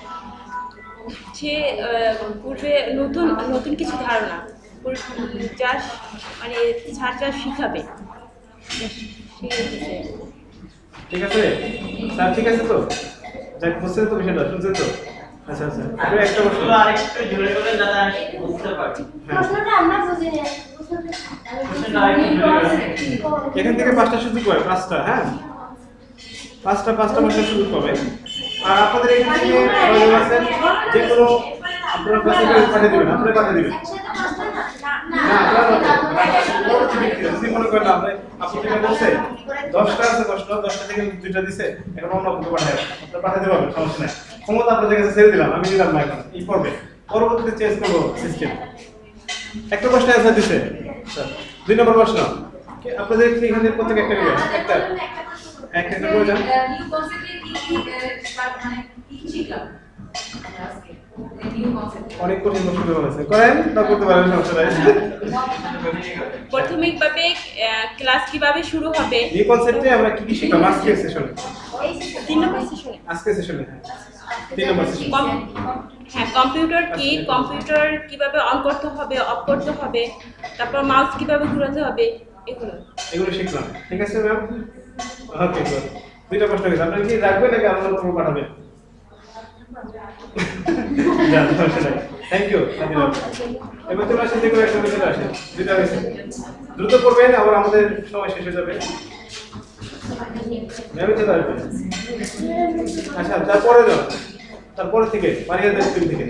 সে আহ, পূর্বে নতুন নতুন কিছু ধারণা পূর্ব- যা মানে স্যার যা শিখাবে সেই হচ্ছে ঠিক আছে স্যার, ঠিক আছে তো? যাক, বুঝছেন তো বিষয়টা, শুনছেন তো? আচ্ছা আচ্ছা, আর একটা প্রশ্ন। এগুলো আরেকটু জোরে বলে যাতে আমি বুঝতে পারি। হ্যাঁ, প্রশ্নটা আমরা বুঝি না প্রশ্নটা প্রশ্নটা আরেকটু জোরে বলে। এখান থেকে পাঁচটা সুযোগ পাবে, পাঁচটা। হ্যাঁ, পাঁচটা পাঁচটা পাঁচটা সুযোগ পাবে। আর আপনাদের এখান থেকে প্রয়োজন আছে যে কোনো আপনারা কাছে পাঠিয়ে দেবেন, আপনারা পাঠিয়ে দেবেন। একসাথে পাঁচটা না না, আপনারা যদি মনে করেন আপনি আপনি যেটা বলছে দশটা আছে, দশটা দশটা থেকে দুইটা দিছে, এখন অন্য আপনাকে পাঠায় আপনারা পাঠাতে পারবেন, সমস্যা নাই। ক্ষমতা আপনাদের কাছে ছেড়ে দিলাম, আমি দিলাম না এখন এই পর্বে, পরবর্তীতে চেঞ্জ করবো সিস্টেম। একটা প্রশ্ন অ্যান্সার দিছে স্যার, দুই নম্বর প্রশ্ন কি- আপনাদের কি এখানে প্রত্যেক একটা নেবেন? একটা এক একটা করে যান। নিউ কনসেপ্টে কি কি পার্ট মানে কি কি শিখলাম আমরা আজকে নিউ কনসেপ্ট অনেক কঠিন প্রশ্ন করে বলেছে, করেন তা করতে পারেন, সমস্যা নাই। প্রাথমিকভাবে আহ, ক্লাস কিভাবে শুরু হবে এই কনসেপ্টে আমরা কি কি শিখলাম আজকে সেশনে? তিন নম্বর সেশনে আজকে সেশনে হ্যাঁ, তিন নম্বর সেশন। কম- হ্যাঁ, কম্পিউটার কি, কম্পিউটার কিভাবে অন করতে হবে, অফ করতে হবে, তারপর মাউস কিভাবে ঘোরাতে হবে, এগুলো। এগুলো শিখলাম, ঠিক আছে ম্যাম? ওকে, গুড। দুইটা প্রশ্ন গেছে, আপনারা কি রাখবেন নাকি আমরা কোনো পাঠাবেন? যান, সমস্যা নাই। Thank you Adil. এবার তোমরা সাথে করে একটা চলে আসেন, দুইটা হয়েছে। দ্রুত করবেন, আবার আমাদের সময় শেষ হয়ে যাবে। ম্যামে চলে আসবেন। আচ্ছা, তারপরে যাও, তারপরে থেকে পারিয়াদের স্কুল থেকে।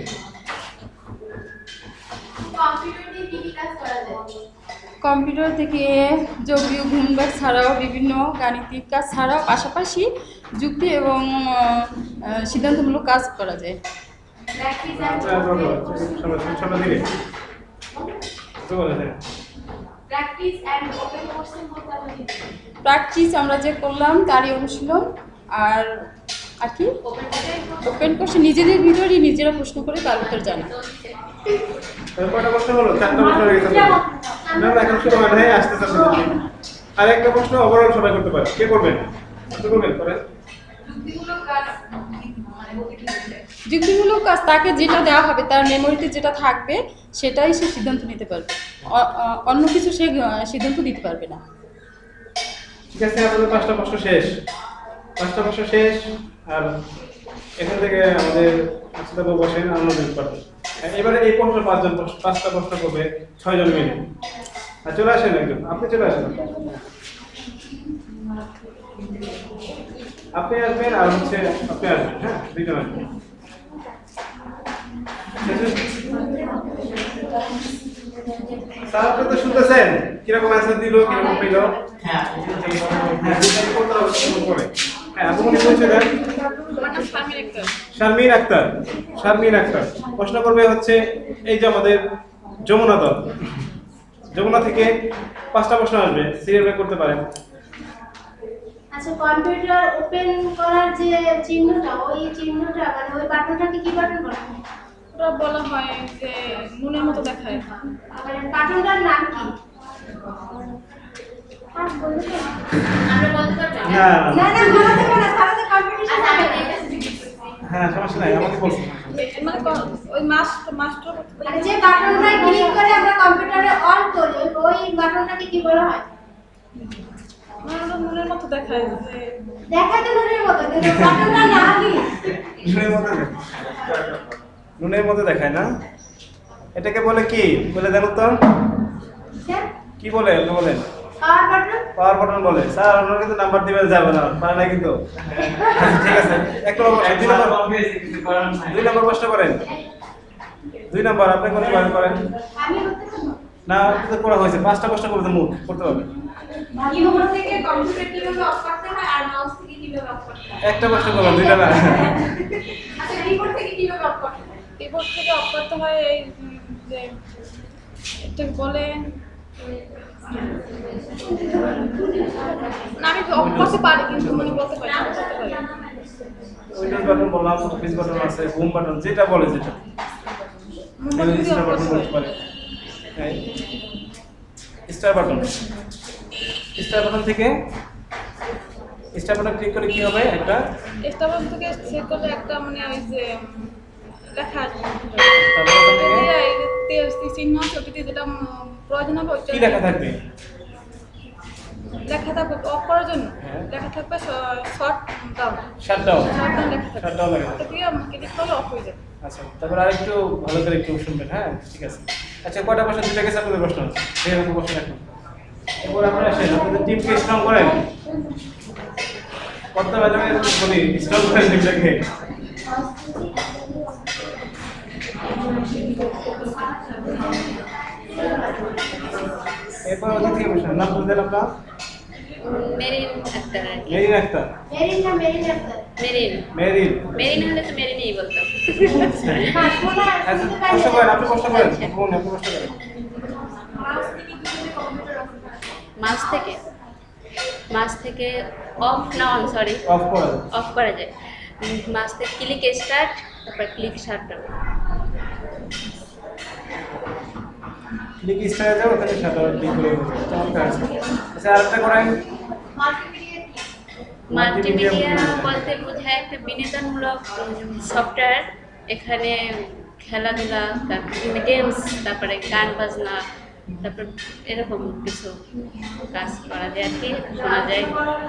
কম্পিউটার দিয়ে কি কি কাজ করা যায়? কম্পিউটার থেকে যোগ বিয়োগ গুণবাগ ছাড়াও বিভিন্ন গাণিতিক কাজ ছাড়াও পাশাপাশি যুক্তি এবং আহ, সিদ্ধান্তমূলক কাজ করা যায়। প্র্যাকটিস আচ্ছা, বলো, সবাই সবাই দিকে তো বলে দেন। প্র্যাকটিস এন্ড ওপেন কোশ্চেন বলতে আমরা কি বুঝি? প্র্যাকটিস আমরা যে করলাম তারই অনুশীলন, আর আর কি ওপেন কোশ্চেন নিজেদের ভিতরেই নিজেরা প্রশ্ন করে তার উত্তর জানা। তাহলে কয়টা প্রশ্ন হলো? চারটা প্রশ্ন হয়ে গেছে। না না, এখন শুরু হয় নাই, আসতেছে আপনাদের। আর একটা প্রশ্ন ওভারঅল সবাই করতে পারে। কে করবেন? আপনি করবেন, করেন। যুক্তিমূলক কাজ মানে বলতে কি বোঝায়? যুক্তিমূলক কাজ তাকে যেটা দেওয়া হবে তার মেমোরিতে যেটা থাকবে সেটাই সে সিদ্ধান্ত নিতে পারবে, অ- অ- অন্য কিছু সে আহ, সিদ্ধান্ত দিতে পারবে না। ঠিক আছে, আমাদের পাঁচটা প্রশ্ন শেষ। পাঁচটা প্রশ্ন শেষ। আর এখান থেকে আমাদের আচ্ছা বসেন, আমরা দিতে পারবো। এবারে এই প্রশ্ন পাঁচজন প্রশ্ন- পাঁচটা প্রশ্ন করবে ছয়জন মিলে। আর চলে আসেন একজন, আপনি চলে আসেন। আপনি আসবেন আর হচ্ছে আপনি আসবেন, হ্যাঁ, দুইজন আসবেন। স্যার, আপনি তো শুনতেছেন কিরকম অ্যান্সার দিল, কিরকম পেল? হ্যাঁ, হ্যাঁ, দুইটাই করতে হবে, সুন্দর করে। হ্যাঁ, আপনি মনে পরিচয় দেন। শারমিন আক্তার। শারমিন আক্তার প্রশ্ন করবে হচ্ছে এই যে আমাদের যমুনা দল, যমুনা থেকে পাঁচটা প্রশ্ন আসবে, সিরিয়াল ব্যাক করতে পারেন। আচ্ছা, কম্পিউটার ওপেন করার যে চিহ্নটা, ওই চিহ্নটা মানে ওই বাটনটাকে কি বাটন বলা হয়? ওটা বলা হয় যে মনের মতো দেখায়। মানে বাটনটার নাম কি? আর বলতে পারো? আমরা বলতে পারবো না না না বলা যাবে না, তাহলে তো কম্পিটিশন হবে। হ্যাঁ, সমস্যা নাই, আমাকে বলছি। মানে ক- ওই মাস্টার মাস্টার মানে যে বাটনটা ক্লিক করে আমরা কম্পিউটারে অন করি, ওই বাটনটাকে কি বলা হয়? মনের মতো দেখায় যে দেখাতে নুনের মতো, কিন্তু বাটনটার নাম কি? নুনের মধ্যে দেখায়। নুনের মধ্যে দেখায় না? এটাকে বলে কি বলে দেন উত্তর? স্যার, কি বলে আপনি বলেন? Power button? পাওয়ার বাটন বলে। স্যার, আপনারা কিন্তু নাম্বার দিবেন যাবে না, পারে না কিন্তু। ঠিক আছে, এক নম্বর, দুই নম্বর, কিছু করার নাই। দুই নম্বর প্রশ্ন করেন। দুই নম্বর আপনি কোন করেন করেন আমি বলতে পারবো? না, তো করা হয়েছে, পাঁচটা প্রশ্ন করতে মুখ করতে হবে। কিবোর্ড থেকে কম্পিউটার কিভাবে অফ করতে হয় আর মাউস থেকে কিভাবে অফ করতে হয়। একটা প্রশ্ন করলাম, দুইটা না। আচ্ছা, কিবোর্ড থেকে কিভাবে অফ করতে হয়? কিবোর্ড থেকে অফ করতে হয় এই উম, যে এটাকে বলে না, আমি অফ করতে পারি কিন্তু মানে বলতে পারি না, বলতে পারি উইন্ডোজ বাটন বললাম, অফিস বাটন আছে, হোম বাটন, যেটা বলে যেটা। মোমবাতি দিয়ে স্টার অফ বাটন করতে বলতে পারে। হ্যাঁ, স্টার বাটন স্টার বাটন থেকে স্টার বাটন ক্লিক করে কি হবে একটা স্টাবাস থেকে চেক করলে একটা মানে ওই যে উম, লেখা আসবে। স্টার বাটন ওটা থেকে দিয়ে এই যে তে- চিহ্ন আছে ওটাতে যেটা উম, প্রয়োজন হবে ওইটা কি লেখা থাকবে? লেখা থাকবে অফ করার জন্য হ্যাঁ। লেখা থাকবে short down shutdown short down লেখা থাকবে শাটডাউন লেখা ওটা থাকবে। দিয়ে ক্লিক করলে অফ হয়ে যাবে। আচ্ছা, তারপর আরেকটু ভালো করে একটু শুনবেন। হ্যাঁ, ঠিক আছে। আচ্ছা, কয়টা প্রশ্ন দুটো গেছে আপনাদের প্রশ্ন? এরকম প্রশ্ন রাখুন। এরপর আপনারা আসেন, আপনাদের টিমকে স্ট্রং করেন। কত মাধ্যমে বলি স্ট্রং করেন টিমটাকে। এরপর ওদের থেকে প্রশ্ন নাম বলতেন আপনার? মেরিন আক্তার আর কি। মেরিন আক্তার। মেরিন না মেরিন আক্তার? মেরিন মেরিন। মেরিন হলে তো মেরিনই বলতাম। হ্যাঁ, শোনা আচ্ছা, শুনতে প্রশ্ন পারেন? করেন, আপনি প্রশ্ন করেন। বলুন, আপনি প্রশ্ন করেন। মাস থেকে মাস থেকে অফ না অন সরি অফ করা যায়। অফ করা যায়। উম, মাস থেকে ক্লিক স্টার্ট তারপর ক্লিক শাটডাউন। ক্লিক স্টারে যাও, ওখানে শাটডাউন ক্লিক করে দেবো। চমৎকার আছে। আচ্ছা, আরেকটা করেন। মাল্টিমিডিয়া বলতে বোঝায় একটা বিনোদনমূলক সফটওয়্যার। এখানে খেলাধুলা, তারপরে গেমস, তারপরে গান বাজনা, তারপর এরকম কিছু কাজ করা যায় আর কি, শোনা যায়।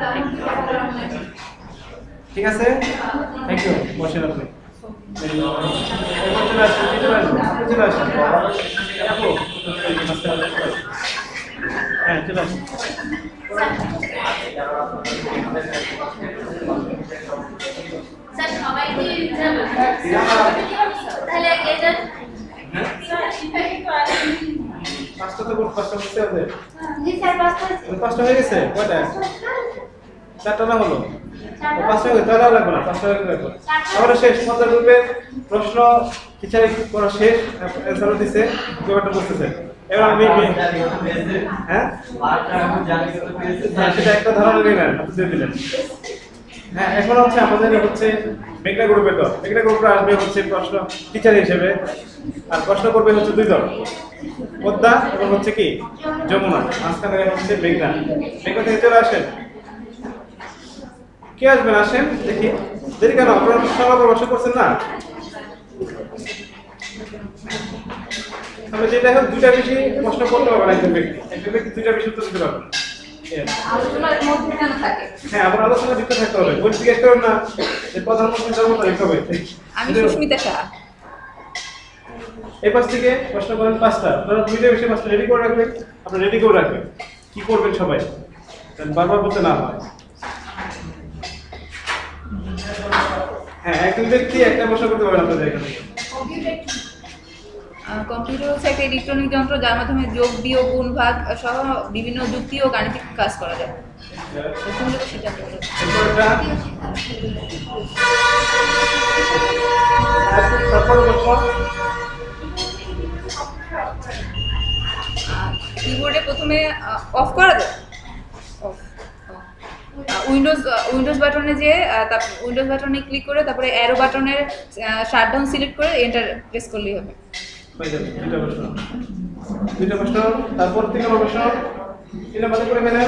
ঠিক আছে, থ্যাংক ইউ। বসেন আপনি। এরপর চলে আসুন, চলে আসুন, আপনি চলে আসুন। আপু, হ্যাঁ, চলে আসুন। স্যার সবাই কি তাহলে এটা পাঁচটা তো কোন পাঁচটা বুঝতে হবে? জি স্যার, পাঁচটা পাঁচটা হয়ে গেছে? কয়টা? চারটা না হলো? ও পাঁচটা হয়ে গেছে, তাহলে আর লাগবে না, পাঁচটা হয়ে গেলে আমরা শেষ। পঞ্চাশ গ্রুপের প্রশ্ন টিচার করা শেষ, অ্যান্সারও দিছে, ব্যাপারটা বুঝতেছে। এবার আমি হ্যাঁ হ্যাঁ, সেটা একটা ধারণা নিলেন, আপনি দিয়ে দিলেন। হ্যাঁ, এখন হচ্ছে আমাদের হচ্ছে মেঘনা গ্রুপে তো মেঘনা গ্রুপে আসবে হচ্ছে প্রশ্ন টিচার হিসেবে, আর প্রশ্ন করবে হচ্ছে দুই দল, পদ্মা এবং হচ্ছে কি যমুনা, মাঝখানে হচ্ছে মেঘনা। মেঘনা থেকে চলে আসেন। কে আসবেন? আসেন দেখি। দেরি কেন? আপনারা সবাই প্রশ্ন করছেন না? তবে যেটা হোক দুইটা বেশি প্রশ্ন করতে পারবেন একজন ব্যক্তি, একজন ব্যক্তি দুইটা বেশি উত্তর দিতে পারবেন। আলোচনার মধ্যে কেন থাকে? হ্যাঁ, আপনার আলোচনা যুক্ত থাকতে হবে। বই জিজ্ঞেস করেন না যে প্রধানমন্ত্রী জন্ম তারিখ হবে। আমি সুস্মিতা সাহা। এই পাশ থেকে প্রশ্ন করেন পাঁচটা, আপনারা দুইটা বেশি পাঁচটা রেডি করে রাখবেন। আপনারা রেডি করে রাখবেন কি করবেন সবাই, যেন বারবার বলতে না হয়। হ্যাঁ, একজন ব্যক্তি একটা প্রশ্ন করতে পারবেন আপনাদের এখানে। কম্পিউটার হচ্ছে একটা ইলেকট্রনিক যন্ত্র যার মাধ্যমে যোগ, বিয়োগ, গুণ, ভাগ সহ বিভিন্ন যুক্তি ও গাণিতিক কাজ করা যায়। প্রথমত সেটা বলবো। এরপরটা তারপর প্রশ্ন কিবোর্ডে প্রথমে অফ করা যায়। উইন্ডোজ উইন্ডোজ বাটনে যে তারপর উইন্ডোজ বাটনে ক্লিক করে তারপরে অ্যারো বাটনের শাটডাউন সিলেক্ট করে এন্টার প্রেস করলেই হবে। হয়ে যাবে দুইটা প্রশ্ন। দুইটা প্রশ্ন, তারপর তিন নম্বর প্রশ্ন। তিন নম্বরে করে ফেলেন।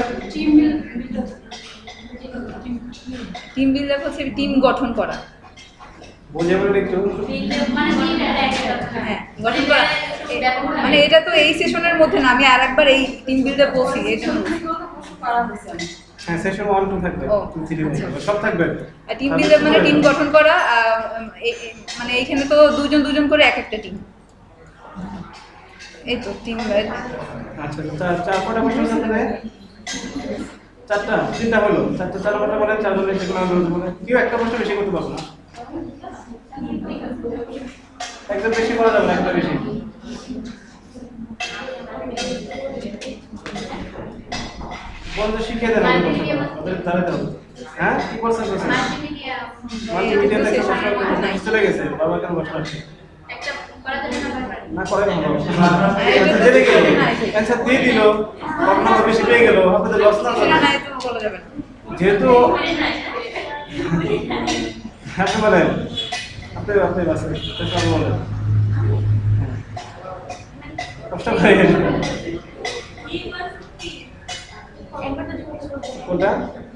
টিম বিল্ডার হচ্ছে টিম গঠন করা। বুঝে বলেন একটু। মানে হ্যাঁ, গঠন করা। মানে এটা তো এই সেশনের মধ্যে না, আমি আরেকবার এই টিম বিল্ডার বলছি এই জন্য। হ্যাঁ, সেশন ওয়ান টু থাকবে, ও, টু থ্রি সব থাকবে। টিম বিল্ডার মানে টিম গঠন করা, আহ, এ- এ- মানে এখানে তো দুজন দুজন করে এক একটা টিম। এই তো টিম। আচ্ছা, চার চার কটা প্রশ্ন থাকবে? চারটা, তিনটা হলো। চারটা চার কটা বলেন, চার জনের যেগুলো আমি বলতে বলেন। কেউ একটা প্রশ্ন বেশি করতে পারবো না। একদম বেশি করা যাবে না, একটা বেশি। বন্ধু শিখিয়ে দেন আমাদের প্রশ্ন, ওদের দাঁড়াতে হবে। হ্যাঁ, কি বলছেন? বলছেন মাল্টিমিডিয়া মাল্টিমিডিয়া থেকে প্রশ্ন চলে গেছে, বাবা কেন প্রশ্ন আসছে একটা করা যাবে না বারবার। না করে জেনে গেল, অ্যান্সার দিয়ে দিল, প্রশ্ন বেশি পেয়ে গেল, আপনাদের লস না সেটা নাই তো বলা যাবে না। যেহেতু আপনি বলেন, আপনি আপনি বাসে বলেন। কষ্ট করে কোনটা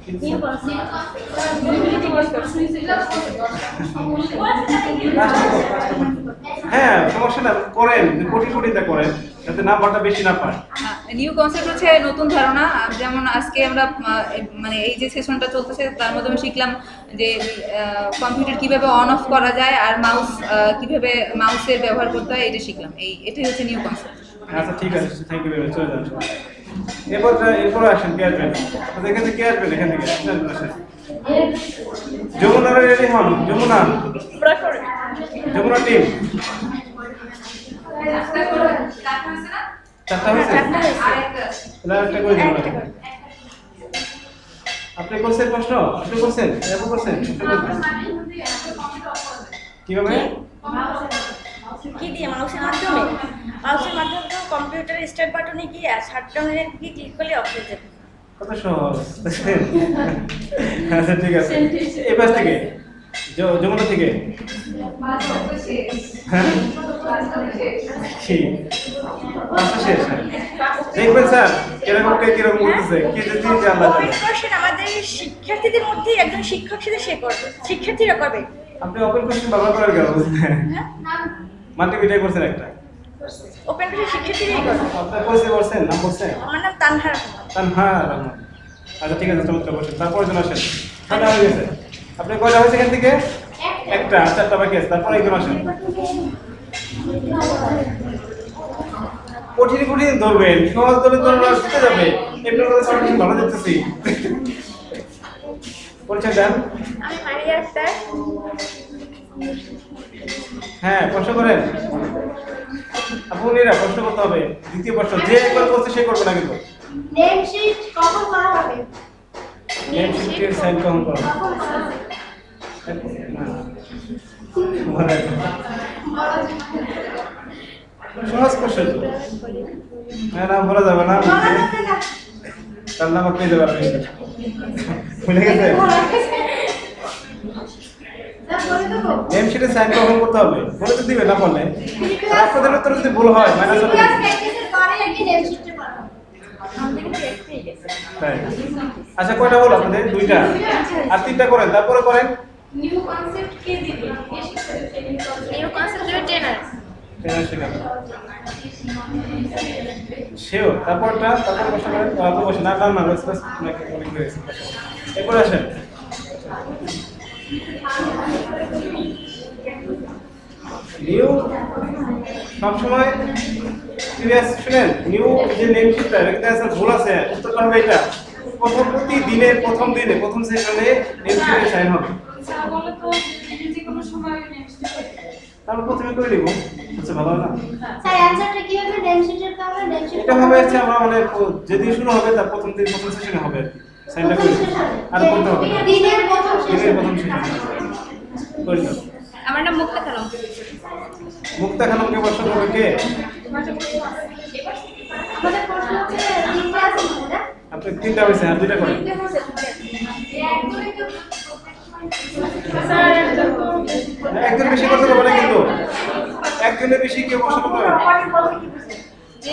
হ্যাঁ সমস্যা না করেন কোটি কোটিটা করেন যাতে নাম্বারটা বেশি না পায় নিউ কনসেপ্ট হচ্ছে নতুন ধারণা যেমন আজকে আমরা আহ, মানে এই যে সেশনটা চলতেছে তার মধ্যে আমি শিখলাম যে কম্পিউটার কিভাবে অন অফ করা যায় আর মাউস কিভাবে মাউসের ব্যবহার করতে হয় এটা শিখলাম এই এটাই হচ্ছে নিউ কনসেপ্ট আচ্ছা ঠিক আছে থ্যাংক ইউ ভেরি মাচ চলে যান এরপর এরপর আসেন কে আসবেন আপনাদের এখান থেকে কে আসবেন এখান থেকে আসেন যমুনা রেডি হন যমুনা যমুনা টিম চারটা হয়েছে তাহলে একটা করে দিন আপনি করছেন প্রশ্ন আপনি করছেন এরকম করছেন কিভাবে কি দিয়ে মাউসের মাধ্যমে মাউসের মাধ্যমে তো কম্পিউটারের স্টার্ট বাটনে গিয়ে শাটডাউনে কি ক্লিক করলে অফ হয়ে যাবে কত সহজ আচ্ছা ঠিক আছে এই পাশ থেকে যমুনা থেকে হ্যাঁ ঠিক আচ্ছা শেষ দেখবেন স্যার কিরকম কে কিরকম করতেছে কি যে দিন জানলা ওপেন কোশ্চেন আমাদের শিক্ষার্থীদের মধ্যে একজন শিক্ষক সাথে সে করবে শিক্ষার্থীরা করবে আপনি ওপেন কোশ্চেন ব্যবহার করেন কেন মাল্টিমিডিয়া করছেন একটা ওপেন কোশ্চেন শিক্ষার্থীরাই করবে আপনার পরিচয় বলছেন নাম বলছেন আমার নাম তানহা রহমান তানহা রহমান আচ্ছা ঠিক আছে চমৎকার বসেন তারপরে জন আসেন ছটা হয়ে গেছে আপনি কয়টা হয়েছে এখান থেকে একটা চারটা বাকি আছে তারপরে একজন আসেন কঠিন কঠিন ধরবেন সহজ ধরে ধরবেন শিখতে যাবে এমনি করে সব কিছু ভালো দেখতেছি পরিচয় দেন আমি মারিয়া আক্তার হ্যাঁ প্রশ্ন করেন আপনারা প্রশ্ন করতে হবে দ্বিতীয় প্রশ্ন যে একবার করছে সে করবে না কিন্তু নেম শিট কখন করা হবে নেম শিটের সাইন কখন করা হবে সহজ প্রশ্ন তো হ্যাঁ নাম বলা যাবে না তার নাম আপনি দেবেন ভুলে গেছে নেম শিটে সাইন কখন করতে হবে বলে তো দিবে না বললে আপনাদের উত্তর যদি ভুল হয় মাইনাস হবে আচ্ছা কয়টা বলো আপনাদের দুইটা আর তিনটা করেন তারপরে করেন নিউ কনসেপ্ট কে দিবে কে শিখাবে নিউ কনসেপ্ট এর ট্রেনার ট্রেনার শেখাবে শিওর তারপরটা তারপর বসে করেন তারপর বসে না না না বাস বাস আপনাকে অনেক হয়েছে এরপর আসেন নিউ সবসময় সিরিয়াস শুনেন নিউ যে নেম শিটটা এখানে আছে ভুল আছে উত্তরটা হবে এটা প্রথম প্রতিদিনের প্রথম দিনে প্রথম সেশনে নেম শিটে সাইন হবে স্যার বলে তো যে কোনো সময় নেক্সট তাহলে প্রথমে করে নিব আচ্ছা ভালো না স্যার অ্যানসারটা কি হবে নেম শিটের কারণে নেম শিট এটা হবে হচ্ছে আমরা মানে যেদিন শুরু হবে তার প্রথম দিন প্রথম সেশনে হবে সাইনটা করে আর করতে হবে দিনের প্রথম দিনের প্রথম সেশন করে দাও আমার নাম মুক্তা খানম মুক্তা খানমকে প্রশ্ন করবে কে আমাদের প্রশ্ন হচ্ছে তিনটা আছে না আপনি তিনটা হয়েছে আর দুইটা করেন একজন বেশি করতে পারবে না কিন্তু একজনের বেশি কেউ প্রশ্ন করতে পারবে জি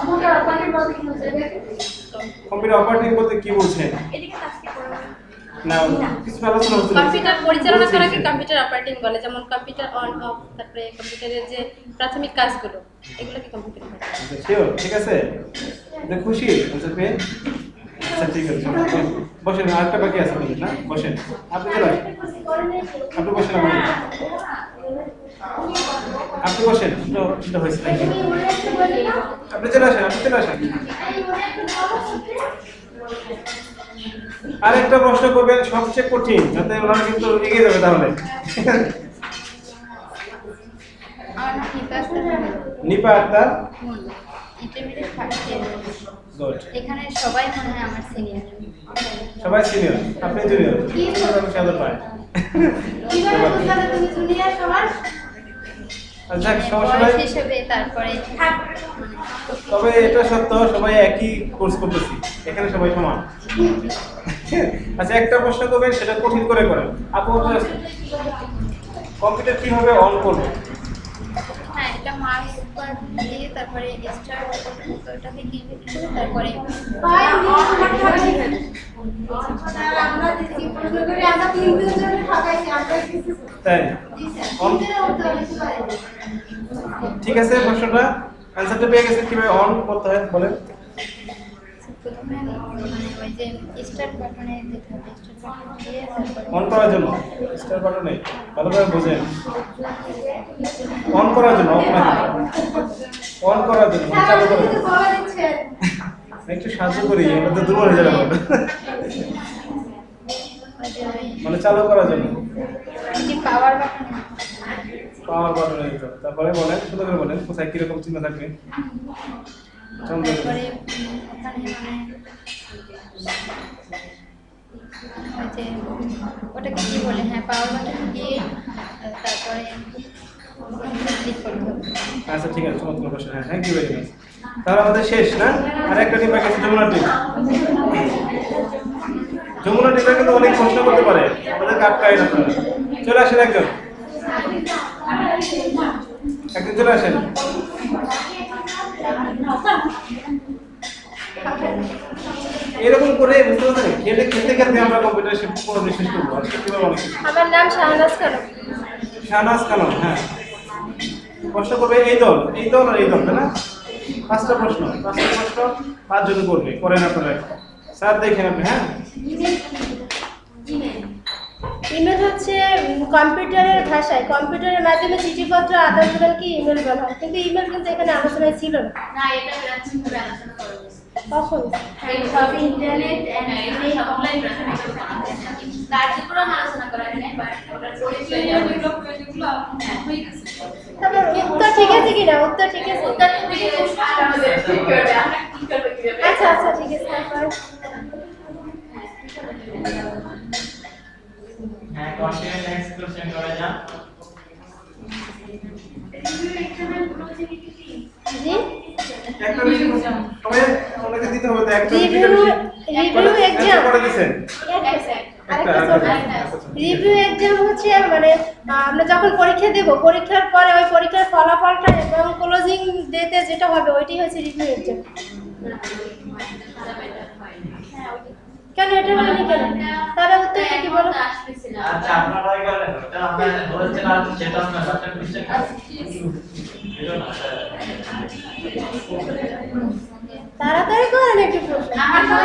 কম্পিউটার অপারেটিং বলতে কি বলছেন না কিছু আলোচনা হচ্ছে কম্পিউটার পরিচালনা করাকে কম্পিউটার অপারেটিং বলে যেমন কম্পিউটার অন অফ তারপরে কম্পিউটারের যে প্রাথমিক কাজগুলো এগুলোকে কম্পিউটার বলে শিওর ঠিক আছে দেখ খুশি আচ্ছা পেয়ে আচ্ছা ঠিক আছে বসেন আরেকটা বাকি আছে না বসেন আপনি চলে আপনি বসেন আপনি বসেন এটা হয়েছে আপনি চলে আসেন আপনি চলে আসেন আরেকটা প্রশ্ন করবেন সবচেয়ে কঠিন যাতে ওনারা কিন্তু এগিয়ে যাবে তাহলে Nipa Akter intermediate first year good এখানে সবাই মনে হয় আমার সিনিয়র সবাই সিনিয়র আপনি জুনিয়র কি সাদর পায় কিভাবে বুঝালে তুমি জুনিয়র সবার আচ্ছা সমস্যা বয়স নাই হিসেবে তারপরে তবে এটা সত্য সবাই একই কোর্স করতেছি এখানে সবাই সমান আচ্ছা একটা প্রশ্ন করবেন সেটা কঠিন করে করেন আপু কম্পিউটার কিভাবে অন করবে হ্যাঁ এটা এটা মার্কস পার দিয়ে তারপরে স্টার ওটাকে ডিলিট করে তারপরে আমরা দিচ্ছি প্রশ্ন করে আমরা তিন দিন ধরে ঠকাইছি আমরা কিছু তাই জি স্যার অন তিনদিনের উত্তর দিতে পারি ঠিক আছে প্রশ্নটা অ্যানসারটা পেয়ে গেছেন কিভাবে অন করতে হয় বলেন প্রথমে মানে ওই যে স্টার্ট বাটনে যেতে হবে স্টার্ট বাটন দিয়ে তারপরে অন করার জন্য স্টার বাটনে ভালো করে বুঝেন অন করার জন্য অফ না অন করার জন্য চালু করার জন্য বলে দিচ্ছেন একটু সাহায্য করি আমরা তো দুর্বল হয়ে যাবে ওই যে ওই মানে চালু করার জন্য কি পাওয়ার বাটনে পাওয়ার বাটনে দিতে হবে। তারপরে বলেন শুধু করে বলেন কোথায় কিরকম চিহ্ন থাকবে চন্দ্র তারপরে উম, ওখানে মানে ওই যে ওটাকে কি বলে হ্যাঁ পাওয়ার বাটন দিয়ে আহ, তারপরে ক্লিক করতে হবে আচ্ছা ঠিক আছে চমৎকার প্রশ্ন হ্যাঁ থ্যাংক ইউ ভেরি মাচ তাহলে আমাদের শেষ না আর একটা টিম বাকি আছে যমুনা টিম যমুনা টিমে কিন্তু অনেক প্রশ্ন করতে পারে আমাদের আটকায় না আপনারা চলে আসেন একজন একজন চলে আসেন এরকম করে বুঝতে পারছেন খেলে খেলতে খেলতে আমরা কম্পিউটার শিখতে পুরো শেষ করবো আজকে কিভাবে অনেক কিছু আমার নাম শাহনাজ খানম শাহনাজ খানম হ্যাঁ প্রশ্ন করবে এই দল এই দল আর এই দল তাই না পাঁচটা প্রশ্ন পাঁচটা প্রশ্ন পাঁচজন করবে করেন আপনারা স্যার দেখেন আপনি হ্যাঁ ইমেল হচ্ছে উম, কম্পিউটারের ভাষায় কম্পিউটারের মাধ্যমে চিঠিপত্র আদান প্রদানকে ইমেল বলা হয় কিন্তু ইমেল কিন্তু এখানে আলোচনায় ছিল না না এটা ব্রাঞ্চিং করে আলোচনা করা হয়েছে কখন এই সব ইন্টারনেট এন্ড এই অনলাইন কার্যক্রম আলোচনা করা হয় না বাট ওটার পরিচয় ডেভেলপ করে যেগুলো হয়ে গেছে তারপর উত্তর ঠিক আছে কিনা উত্তর ঠিক আছে ওটা তুমি আমাদের ঠিক করবে আমরা কি করব কিভাবে আচ্ছা আচ্ছা ঠিক আছে তারপর হ্যাঁ কন্টিনিউ নেক্সট কোশ্চেন করে যান জি একটা বিষয় সবাই ওনাকে দিতে হবে তো একটা রিভিউ রিভিউ এক্সাম করে দিবেন রিভিউ এক্সাম হচ্ছে মানে আহ, আমরা যখন পরীক্ষা দেব পরীক্ষার পরে ওই পরীক্ষার ফলাফলটা এবং ক্লোজিং ডেতে যেটা হবে ওইটাই হচ্ছে রিভিউ এক্সাম কেন এটা হয়নি কেন তাহলে উত্তরটা কি বলো আচ্ছা আপনারা হয়ে গেলেন ওটা আমরা বলছেন আর যেটা আমরা বাচ্চা মিস্টেক তাড়াতাড়ি করেন একটু প্রশ্ন আমার তো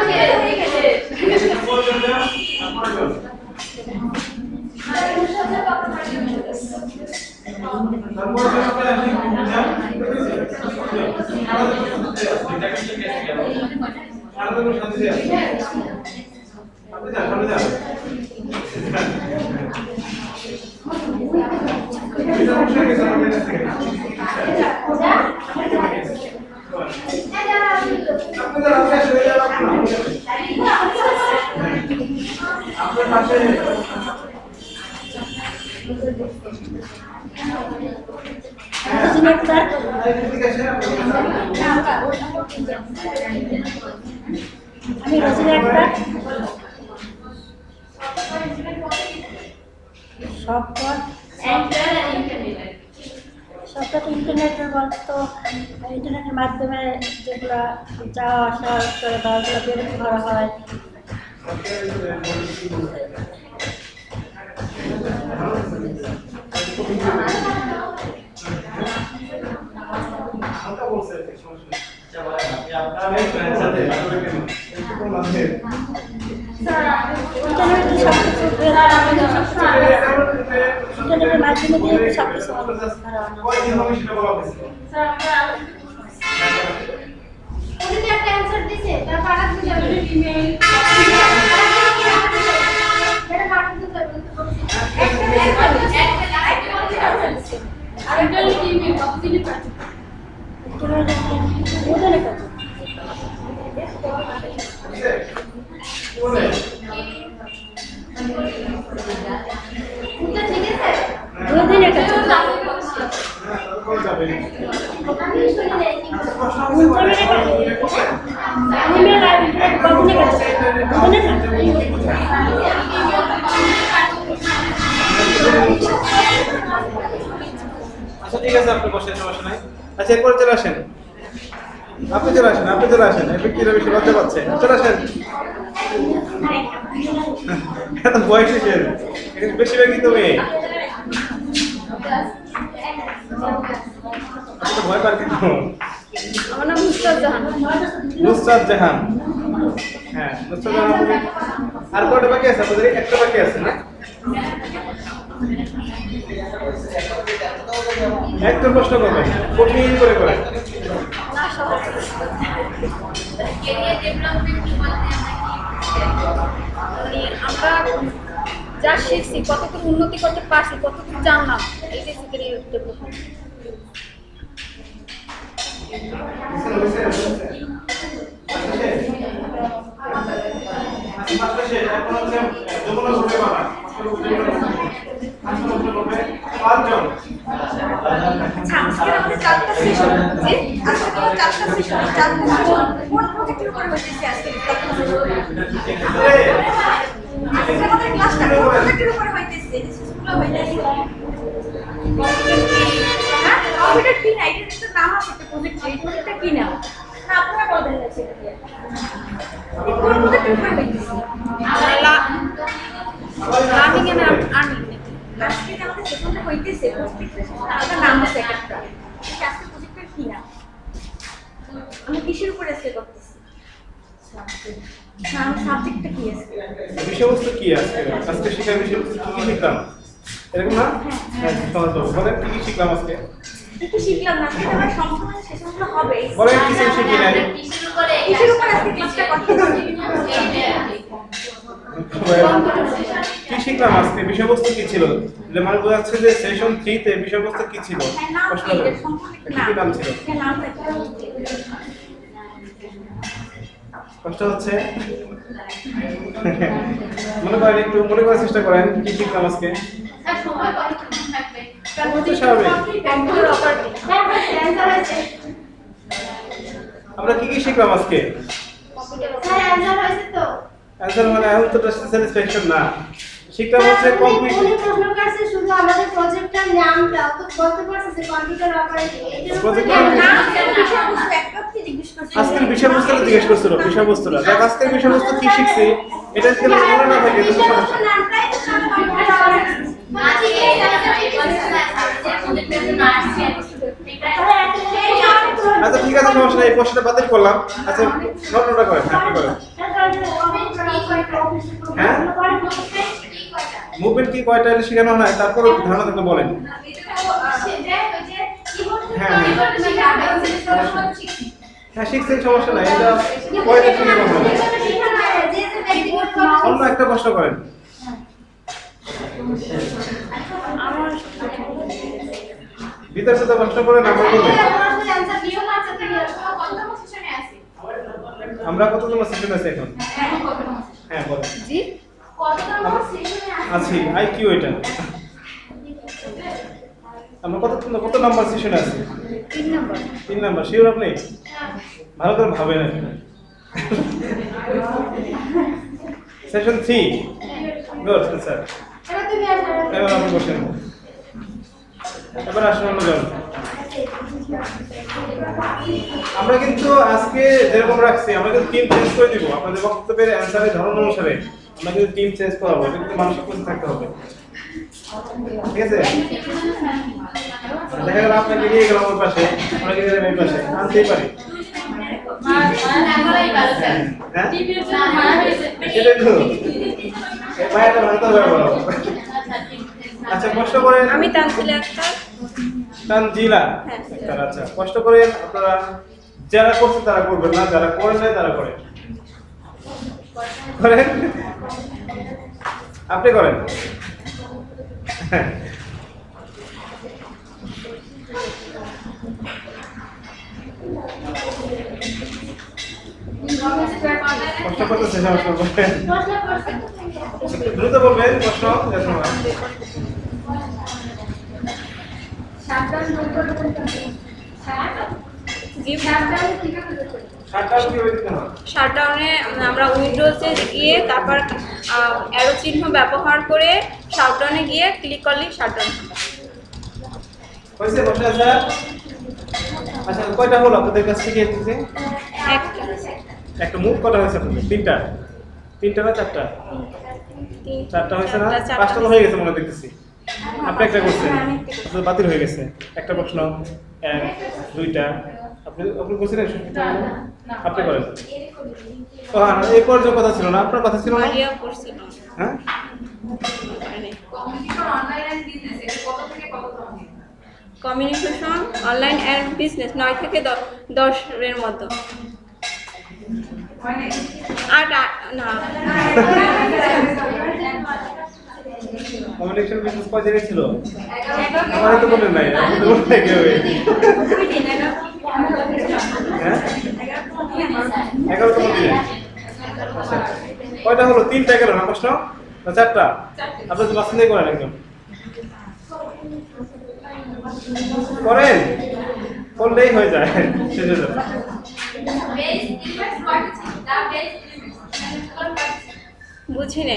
আপনার পাশে আমি রোজিনা আক্তার সফটওয়্যার সফটওয়্যার ইন্টারনেটের বলতো ইন্টারনেটের মাধ্যমে যেগুলো যাওয়া আসা করে বা ওগুলো বের করা হয় হালকা বলছে সমস্যা আচ্ছা বলেন আপনি আপনার সাথে ইন্টারনেটের সব কিছু বের ইন্টারনেটের মাধ্যমে দিয়ে সব কিছু উনি তো একটা অ্যানসার দিছে তারপর আর কি যাবে ইমেল এটা পাঠাতে দিতে হবে আরেকটা লিখে ইমেল কতদিনে পাঠাবো ওখানে কত উত্তর ঠিক আছে দুই দিনের কাছে আমি শুনি নাই ইন্টারনেটের কাছে ইমেল আর কতদিনের কাছে ওখানে আচ্ছা ঠিক আছে, আপনি বসে সমস্যা নাই। আচ্ছা এরপর চলে আসেন, আপনি চলে আসেন, আপনি চলে আসেন। এই ব্যক্তিরা বেশি লজ্জা পাচ্ছে, চলে আসেন। এত বয়স শেষের বেশিরভাগই তো মেয়ে, ভয় পার কিন্তু। আমার নাম নুসরাত জাহান। নুসরাত জাহান, হ্যাঁ নুসরাত জাহান। আর কয়টা বাকি আছে আপনাদের? একটা বাকি আছে না? একটা প্রশ্ন করবেন, কঠিন করে করে। আমরা যা শিখছি, কতটুকু উন্নতি করতে পারছি, কতটুকু জানলাম, এই যে ক্যারিয়ার ডেভেলপমেন্ট। আচ্ছা, আজকে আমাদের চারটা সেশন হচ্ছে। আজকে তো চারটা সেশন, চারটা সেশন কোন প্রজেক্টের উপরে হচ্ছে আজকে? আজকে আমাদের ক্লাসটা কোন প্রজেক্টের উপরে হইতেছে? সেশনগুলো হইতেছে হ্যাঁ, কম্পিউটার কি না, এটা একটা নাম আছে একটা প্রজেক্ট, এই প্রজেক্টটা কি নাম? না আপনারা বলবেন না সেটা দিয়ে। কোন প্রজেক্টের উপরে হইতেছে? Learning and earning. আজকে যে আমাদের সেশনটা হইতেছে, প্রজেক্টের সেশন আলাদা নাম আছে একটা। এটা আজকে প্রজেক্টের কি নাম? আমি কিসের উপরে আজকে করতেছি? নাম সাবজেক্টটা কি আছে? বিষয়বস্তু কি আছে আজকে? শিখার বিষয়বস্তু কি শিখলাম এরকম না? হ্যাঁ, সহজ বলে কি কি শিখলাম আজকে? কি শিখলাম না, সেটা আমরা সম্পূর্ণ সেশনগুলো হবে। বলে কিছু শিখি নাই, কিসের উপরে আজকে ক্লাসটা করতেছি? কি শিখলাম আজকে? বিষয়বস্তু কি ছিল? যে মানে বোঝাচ্ছে যে সেশন থ্রি তে বিষয়বস্তু কি ছিল? হ্যাঁ, নাম প্রশ্ন কি? হলো, এর সম্পূর্ণ কি কি নাম ছিল? হ্যাঁ, নামটা কি? কষ্ট হচ্ছে? মনে করেন, একটু মনে করার চেষ্টা করেন কি শিখলাম আজকে। আমরা কি কি শিখলাম আজকে? অ্যানসার মানে এখন তো স্যাটিসফ্যাকশন না, শিখলাম হচ্ছে কম্পিউটার। প্রশ্ন কাছে শুধু আমাদের প্রজেক্টটার নামটা তো বলতে পারছে যে কম্পিউটার অপারেটিং এটার উপরে নাম বিষয়বস্তু একটা কি জিজ্ঞেস করছি? আজকের বিষয়বস্তুটা জিজ্ঞেস করছিল, বিষয়বস্তুটা দেখ আজকের বিষয়বস্তু কি শিখছি এটা যদি মনে না থাকে তো সমস্যা। নামটাই তো সব কম্পিউটার অপারেটিং মাঝে এই আচ্ছা ঠিক আছে, সমস্যা নেই, এই প্রশ্নটা বাতিল করলাম। আচ্ছা নোট নোটা করেন, হ্যাঁ করেন। হ্যাঁ, মুভমেন্ট কি কয়টা এটা শেখানো হয়, তারপরে ধারণা থাকলে বলেন। হ্যাঁ হ্যাঁ শিখছেন, সমস্যা নাই, এটা কয়টা শিখে কথা বলেন। অন্য একটা প্রশ্ন করেন। বিতর্ক তো প্রশ্ন করে নাম্বার করবেন। আমরা কত নম্বর সেশন আছে এখন? হ্যাঁ বলেন। জি, আছি আইকিউ এটা। আমরা কত কত নাম্বার সেশনে আছি? তিন নাম্বার। তিন নাম্বার। শিওর আপনি? ভালো করে ভাবেন আর সেশন থ্রি। Good sir. এবার আপনি বসেন, এবার আসুন অন্যজন। আমরা কিন্তু আজকে যেরকম রাখছি আমরা কিন্তু টিম চেঞ্জ করে দিব। আপনাদের বক্তব্যের অ্যানসারের ধরন অনুসারে আমরা কিন্তু টিম চেঞ্জ করাবো, এটা কিন্তু মানসিক প্রস্তুত থাকতে হবে, ঠিক আছে? দেখা গেল আপনাকে নিয়ে গেলাম ওর পাশে, আমরা গিয়ে গেলাম এই পাশে, আনতেই পারি। সেটাই তো, এই মায়াটা ভাঙতে হবে বলো। আচ্ছা কষ্ট করেন। আমি তানজিলা আক্তার। তানজিলা আক্তার, আচ্ছা কষ্ট করেন আপনারা, যারা করছে তারা করবেন না, যারা করেন নাই তারা করেন। করেন, আপনি করেন। কষ্ট করতেছে, সমস্যা বলবেন, দ্রুত বলবেন প্রশ্ন। শাটডাউনে আমরা উইন্ডোজে গিয়ে তারপর অ্যারো চিহ্ন ব্যবহার করে শাটডাউনে গিয়ে ক্লিক করলেই শাটডাউন হবে। হয়েছে বসে আছে? আচ্ছা কয়টা হলো আপনাদের কাছ থেকে এসেছে? একটা মুখ কটা হয়েছে আপনাদের? তিনটা তিনটা না চারটা? চারটা হয়েছে না? পাঁচটা তো হয়ে গেছে মনে দেখতেছি। আপনি একটা করছেন, আপনার বাতিল হয়ে গেছে। একটা প্রশ্ন এক দুইটা আপনি আপনি করছিলেন? আপনি করেন। ও হ্যাঁ, এই পর্যন্ত কথা ছিল না, আপনার কথা ছিল না? হ্যাঁ কমিউনিকেশন অনলাইন এন্ড বিজনেস নয় থেকে দশ এর মধ্যে। আট না কমিউনিকেশন বিজনেস কয় জায়গায় ছিল? আমার তো বলেন নাই, আপনি তো বলতে কি হবে? হ্যাঁ এগারোটা মধ্যে। আচ্ছা কয়টা হলো? তিনটা গেল না প্রশ্ন না চারটা? আপনি তো বাসন দিয়ে করেন একদম করেন, করলেই হয়ে যায়, শেষ হয়ে যাবে। বুঝি নাই।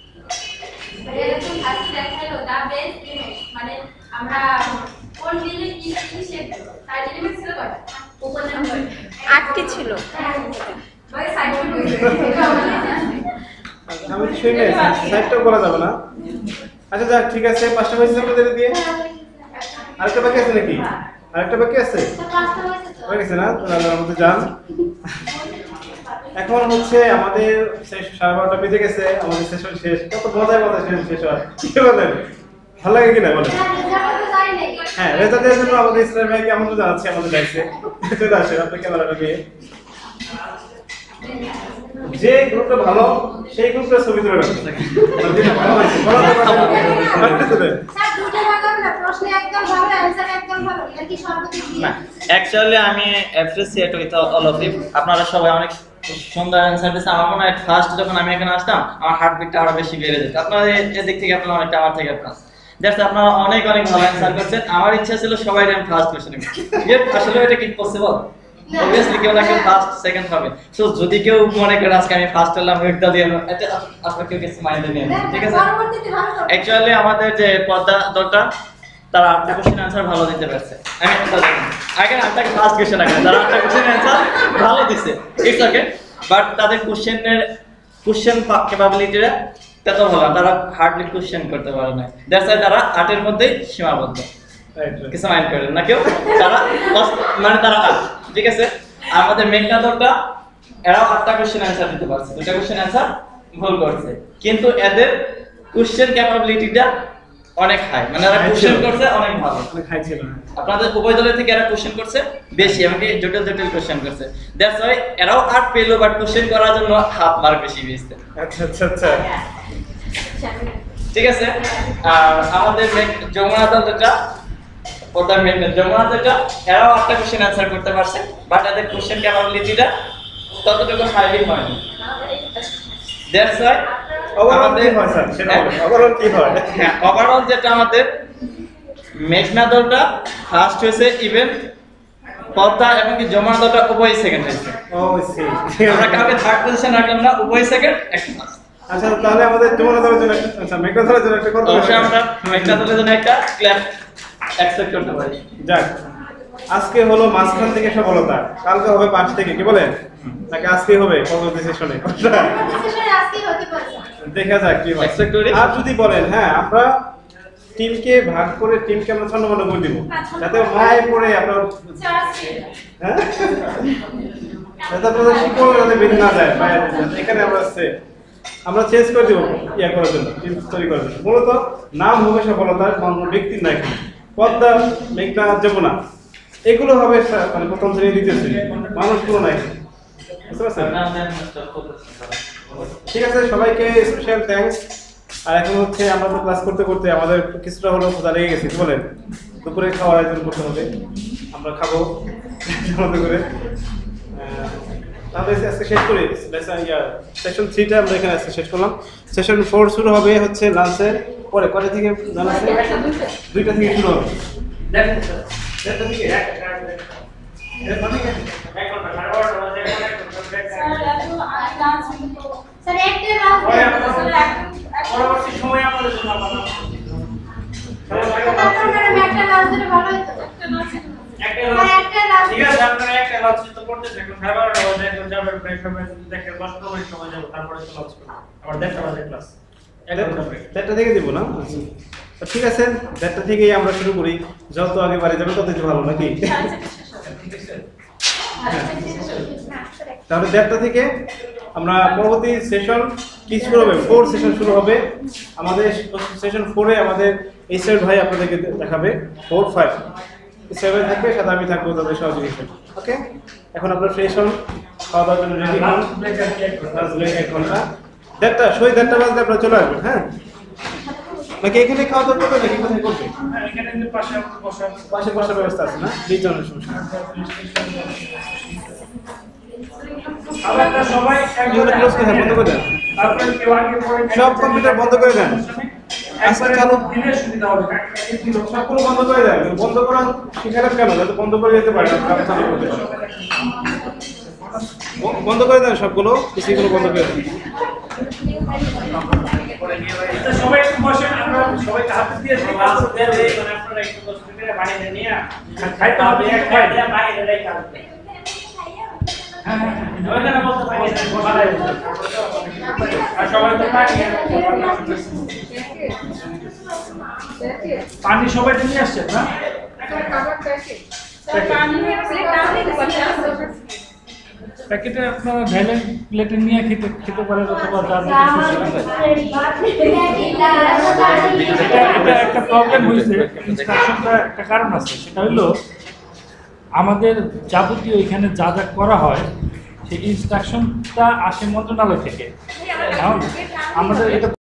মানে আমরা কোন দিনে কি কি শেখ তাই এলিমেন্ট ছিল কয়টা? আটটি ছিল। আমি শুনে সাইডটা করা যাবে না। আচ্ছা যাক ঠিক আছে, পাঁচটা হয়েছে আপনাদের দিয়ে। আরেকটা বাকি আছে নাকি? আরেকটা বাকি আছে? হয়ে গেছে না? তাহলে আমাদের যান। এখন হচ্ছে আমাদের সাড়ে বারোটা বেজে গেছে, আমাদের সেশন শেষ। কত মজায় মজা শেষ শেষ হয়, কি বলেন? ভালো লাগে কিনা বলেন? হ্যাঁ রেজাল্ট দেওয়ার জন্য আমাদের ইসলাম ভাইকে আমন্ত্রণ জানাচ্ছি আমাদের ডাইসে। চলে আসেন আপনার ক্যামেরাটা নিয়ে। যে গ্রুপটা ভালো সেই গ্রুপটা ছবি তুলে রাখতে থাকে। মানে যেটা ভালো হয়েছে ভালো তো রাখতে তুলে। স্যার দুটো ভাগ হবে না, প্রশ্ন একদম ভালো অ্যানসার একদম ভালো, এর কি সর্বদিক দিয়ে? না অ্যাকচুয়ালি আমি appreciate with all of you, আপনারা সবাই অনেক সুন্দর অ্যানসার দিয়েছেন। আমার মনে হয় ফার্স্ট যখন আমি এখানে আসতাম আমার হার্টবিটটা আরো বেশি বেড়ে যেত। আপনারা এদিক থেকে আপনারা অনেকটা আমার থেকে ফার্স্ট। দ্যাটস আপনারা অনেক অনেক ভালো অ্যানসার করছেন। আমার ইচ্ছা ছিল সবাই আমি ফার্স্ট কোশ্চেনে। আসলে এটা কি পসিবল? obviously কেউ না কেউ ফার্স্ট সেকেন্ড হবে। সো যদি কেউ মনে করে আজকে আমি ফার্স্ট হলাম একটা দিয়ে এটা আপনারা কেউ কিছু মাইন্ডে নেন, ঠিক আছে? অ্যাকচুয়ালি আমাদের যে পর্দা দলটা তারা আটটা কোশ্চেন অ্যানসার ভালো দিতে পারছে। আমি একটা দেখেন আগে আটটা ফার্স্ট কোশ্চেন আগে তারা আটটা কোশ্চেন অ্যানসার ভালো দিছে, ইটস ওকে। বাট তাদের কোশ্চেনের কোশ্চেন ক্যাপাবিলিটিটা তত ভালো না, তারা হার্ডলি কোশ্চেন করতে পারে না। দ্যাটস ওয়াই তারা আটের মধ্যেই সীমাবদ্ধ। কিছু মাইন্ড করেন না কেউ, তারা মানে তারা আট, ঠিক আছে? আমাদের মেঘনা দলটা এরাও আটটা কোশ্চেন অ্যানসার দিতে পারছে, দুটা কোশ্চেন অ্যানসার ভুল করছে, কিন্তু এদের কোশ্চেন ক্যাপাবিলিটিটা অনেক হাই, মানে এরা কোশ্চেন করছে অনেক ভালো, অনেক হাই ছিল। আপনাদের উভয় দলের থেকে এরা কোশ্চেন করছে বেশি, এমনকি জটিল জটিল কোশ্চেন করছে। দ্যাটস ওয়াই এরাও আট পেলো, বাট কোশ্চেন করার জন্য হাফ মার্ক বেশি পেয়েছে। আচ্ছা আচ্ছা আচ্ছা ঠিক আছে। আর আমাদের যমুনা দলটা ওটা মেন যমুনা দলটা এরাও আটটা কোশ্চেন অ্যানসার করতে পারছে, বাট এদের কোশ্চেন ক্যাপাবিলিটিটা ততটুকু হাইলি হয়নি। দ্যাটস ওয়াই ওভারঅল কি হয় স্যার সেটা বলেন, ওভারঅল কি হয়? হ্যাঁ ওভারঅল যেটা আমাদের মেঘনা দলটা ফার্স্ট হয়েছে, ইভেন পদ্মা এবং কি যমুনা দলটা উভয় সেকেন্ড হয়েছে। ও সি আমরা কাউকে থার্ড পজিশন রাখলাম না, উভয় সেকেন্ড একটা ফার্স্ট। আচ্ছা তাহলে আমাদের যমুনা দলের জন্য একটা, আচ্ছা মেঘনা দলের জন্য একটা করতে অবশ্যই আমরা মেঘনা দলের জন্য একটা ক্ল্যাপ অ্যাকসেপ্ট করতে পারি। যাক আজকে হলো মাঝখান থেকে সফলতা, কালকে হবে পাঁচ থেকে, কি বলেন? নাকি আজকে হবে পরবর্তী সেশনে? সেশনে আজকেই হতে পারে। দেখা যাক কি হয়। এক্সপেক্ট করি। আর যদি বলেন হ্যাঁ আমরা টিমকে ভাগ করে টিমকে আমরা ছন্নমন্ন করে দিব, যাতে মায়ে পড়ে আপনার হ্যাঁ যাতে আপনাদের শিক্ষক যাতে বেঁধে না যায় মায়ের, এখানে আমরা আছে আমরা চেঞ্জ করে দিব ইয়া করার জন্য, টিম তৈরি করার জন্য। মূলত নাম হবে সফলতার, কোনো ব্যক্তির না, এখানে পদ্মা মেঘনা যমুনা এগুলো হবে মানে প্রথম শ্রেণী দ্বিতীয় শ্রেণী, মানুষগুলো নাই, বুঝতে পারছেন? ঠিক আছে সবাইকে স্পেশাল থ্যাঙ্কস। আর এখন হচ্ছে আমরা তো ক্লাস করতে করতে আমাদের কিছুটা হলো ক্ষুধা লেগে গেছে, কি বলেন? দুপুরে খাওয়ার আয়োজন করতে হবে, আমরা খাবো মতো করে। তাহলে আজকে শেষ করি সেশন থ্রিটা আমরা এখানে আজকে শেষ করলাম। সেশন ফোর শুরু হবে হচ্ছে লাঞ্চের পরে, কটা থেকে জানাচ্ছে? দুইটা থেকে শুরু হবে। স্যার একটা পরবর্তী সময় আপনাদের জন্য একটা লাঞ্চ দিলে ভালো হতো। লঞ্চ তো করতেছে এখন সাড়ে বারোটা বাজে এখন যাবে প্রায় সময় দেখে দশ পনেরো মিনিট সময় যাবো তারপরে তো লঞ্চ করবো আবার দেড়টা বাজে ক্লাস এগারোটা ব্রেক দেড়টা থেকে দিব না তো ঠিক আছে দেড়টা থেকেই আমরা শুরু করি যত আগে বাড়ি যাবে ততই ভালো নাকি তাহলে দেড়টা থেকে আমরা পরবর্তী সেশন কি শুরু হবে ফোর সেশন শুরু হবে আমাদের সেশন ফোরে আমাদের এইচআর ভাই আপনাদেরকে দেখাবে ফোর ফাইভ সেভেন থাকবে সাথে আমি থাকবো তাদের সহযোগী ওকে এখন আপনার ফ্রেশ হন খাওয়া দাওয়ার জন্য রেডি হন এক ঘন্টা দেড়টা সই দেড়টা বাজলে আপনারা চলে আসবেন হ্যাঁ নাকি এখানে খাওয়া দাওয়া করবে নাকি কোথায় করবে এখানে পাশে বসা পাশে বসার ব্যবস্থা আছে না বিশ জনের সমস্যা আমরা সবাই এগুলো ক্লোজ করে বন্ধ করে দেন আপনারা কেউ আগে পরে সব কম্পিউটার বন্ধ করে দেন আজকে চালু দিলে সুবিধা হবে সবগুলো বন্ধ করে দেন বন্ধ করা শিখালেন কেন যাতে বন্ধ করে যেতে পারে চালু করতে পারে বন্ধ করে দেন সবগুলো কিছুগুলো বন্ধ করে দেন সবাই একটু বসেন আমরা সবাইকে হাত দিয়ে ক্লাস দেন মানে আপনারা একটু কষ্ট করে বাড়িতে নিয়ে খাইতে হবে এক খাই দিয়ে বাইরে রেখে আসবে হ্যাঁ হ্যাঁ ওখানে বলতে পারি আর সবাই তো পানি পানি সবাই নিয়ে আসছেন না প্যাকেটে আপনারা ভ্যালেন্ট প্লেটে নিয়ে খেতে খেতে পারেন অথবা এটা একটা প্রবলেম হয়েছে ইনস্ট্রাকশনটা একটা কারণ আছে সেটা হলো আমাদের যাবতীয় এখানে যা যা করা হয় সেই ইনস্ট্রাকশনটা আসে মন্ত্রণালয় থেকে আমাদের এটা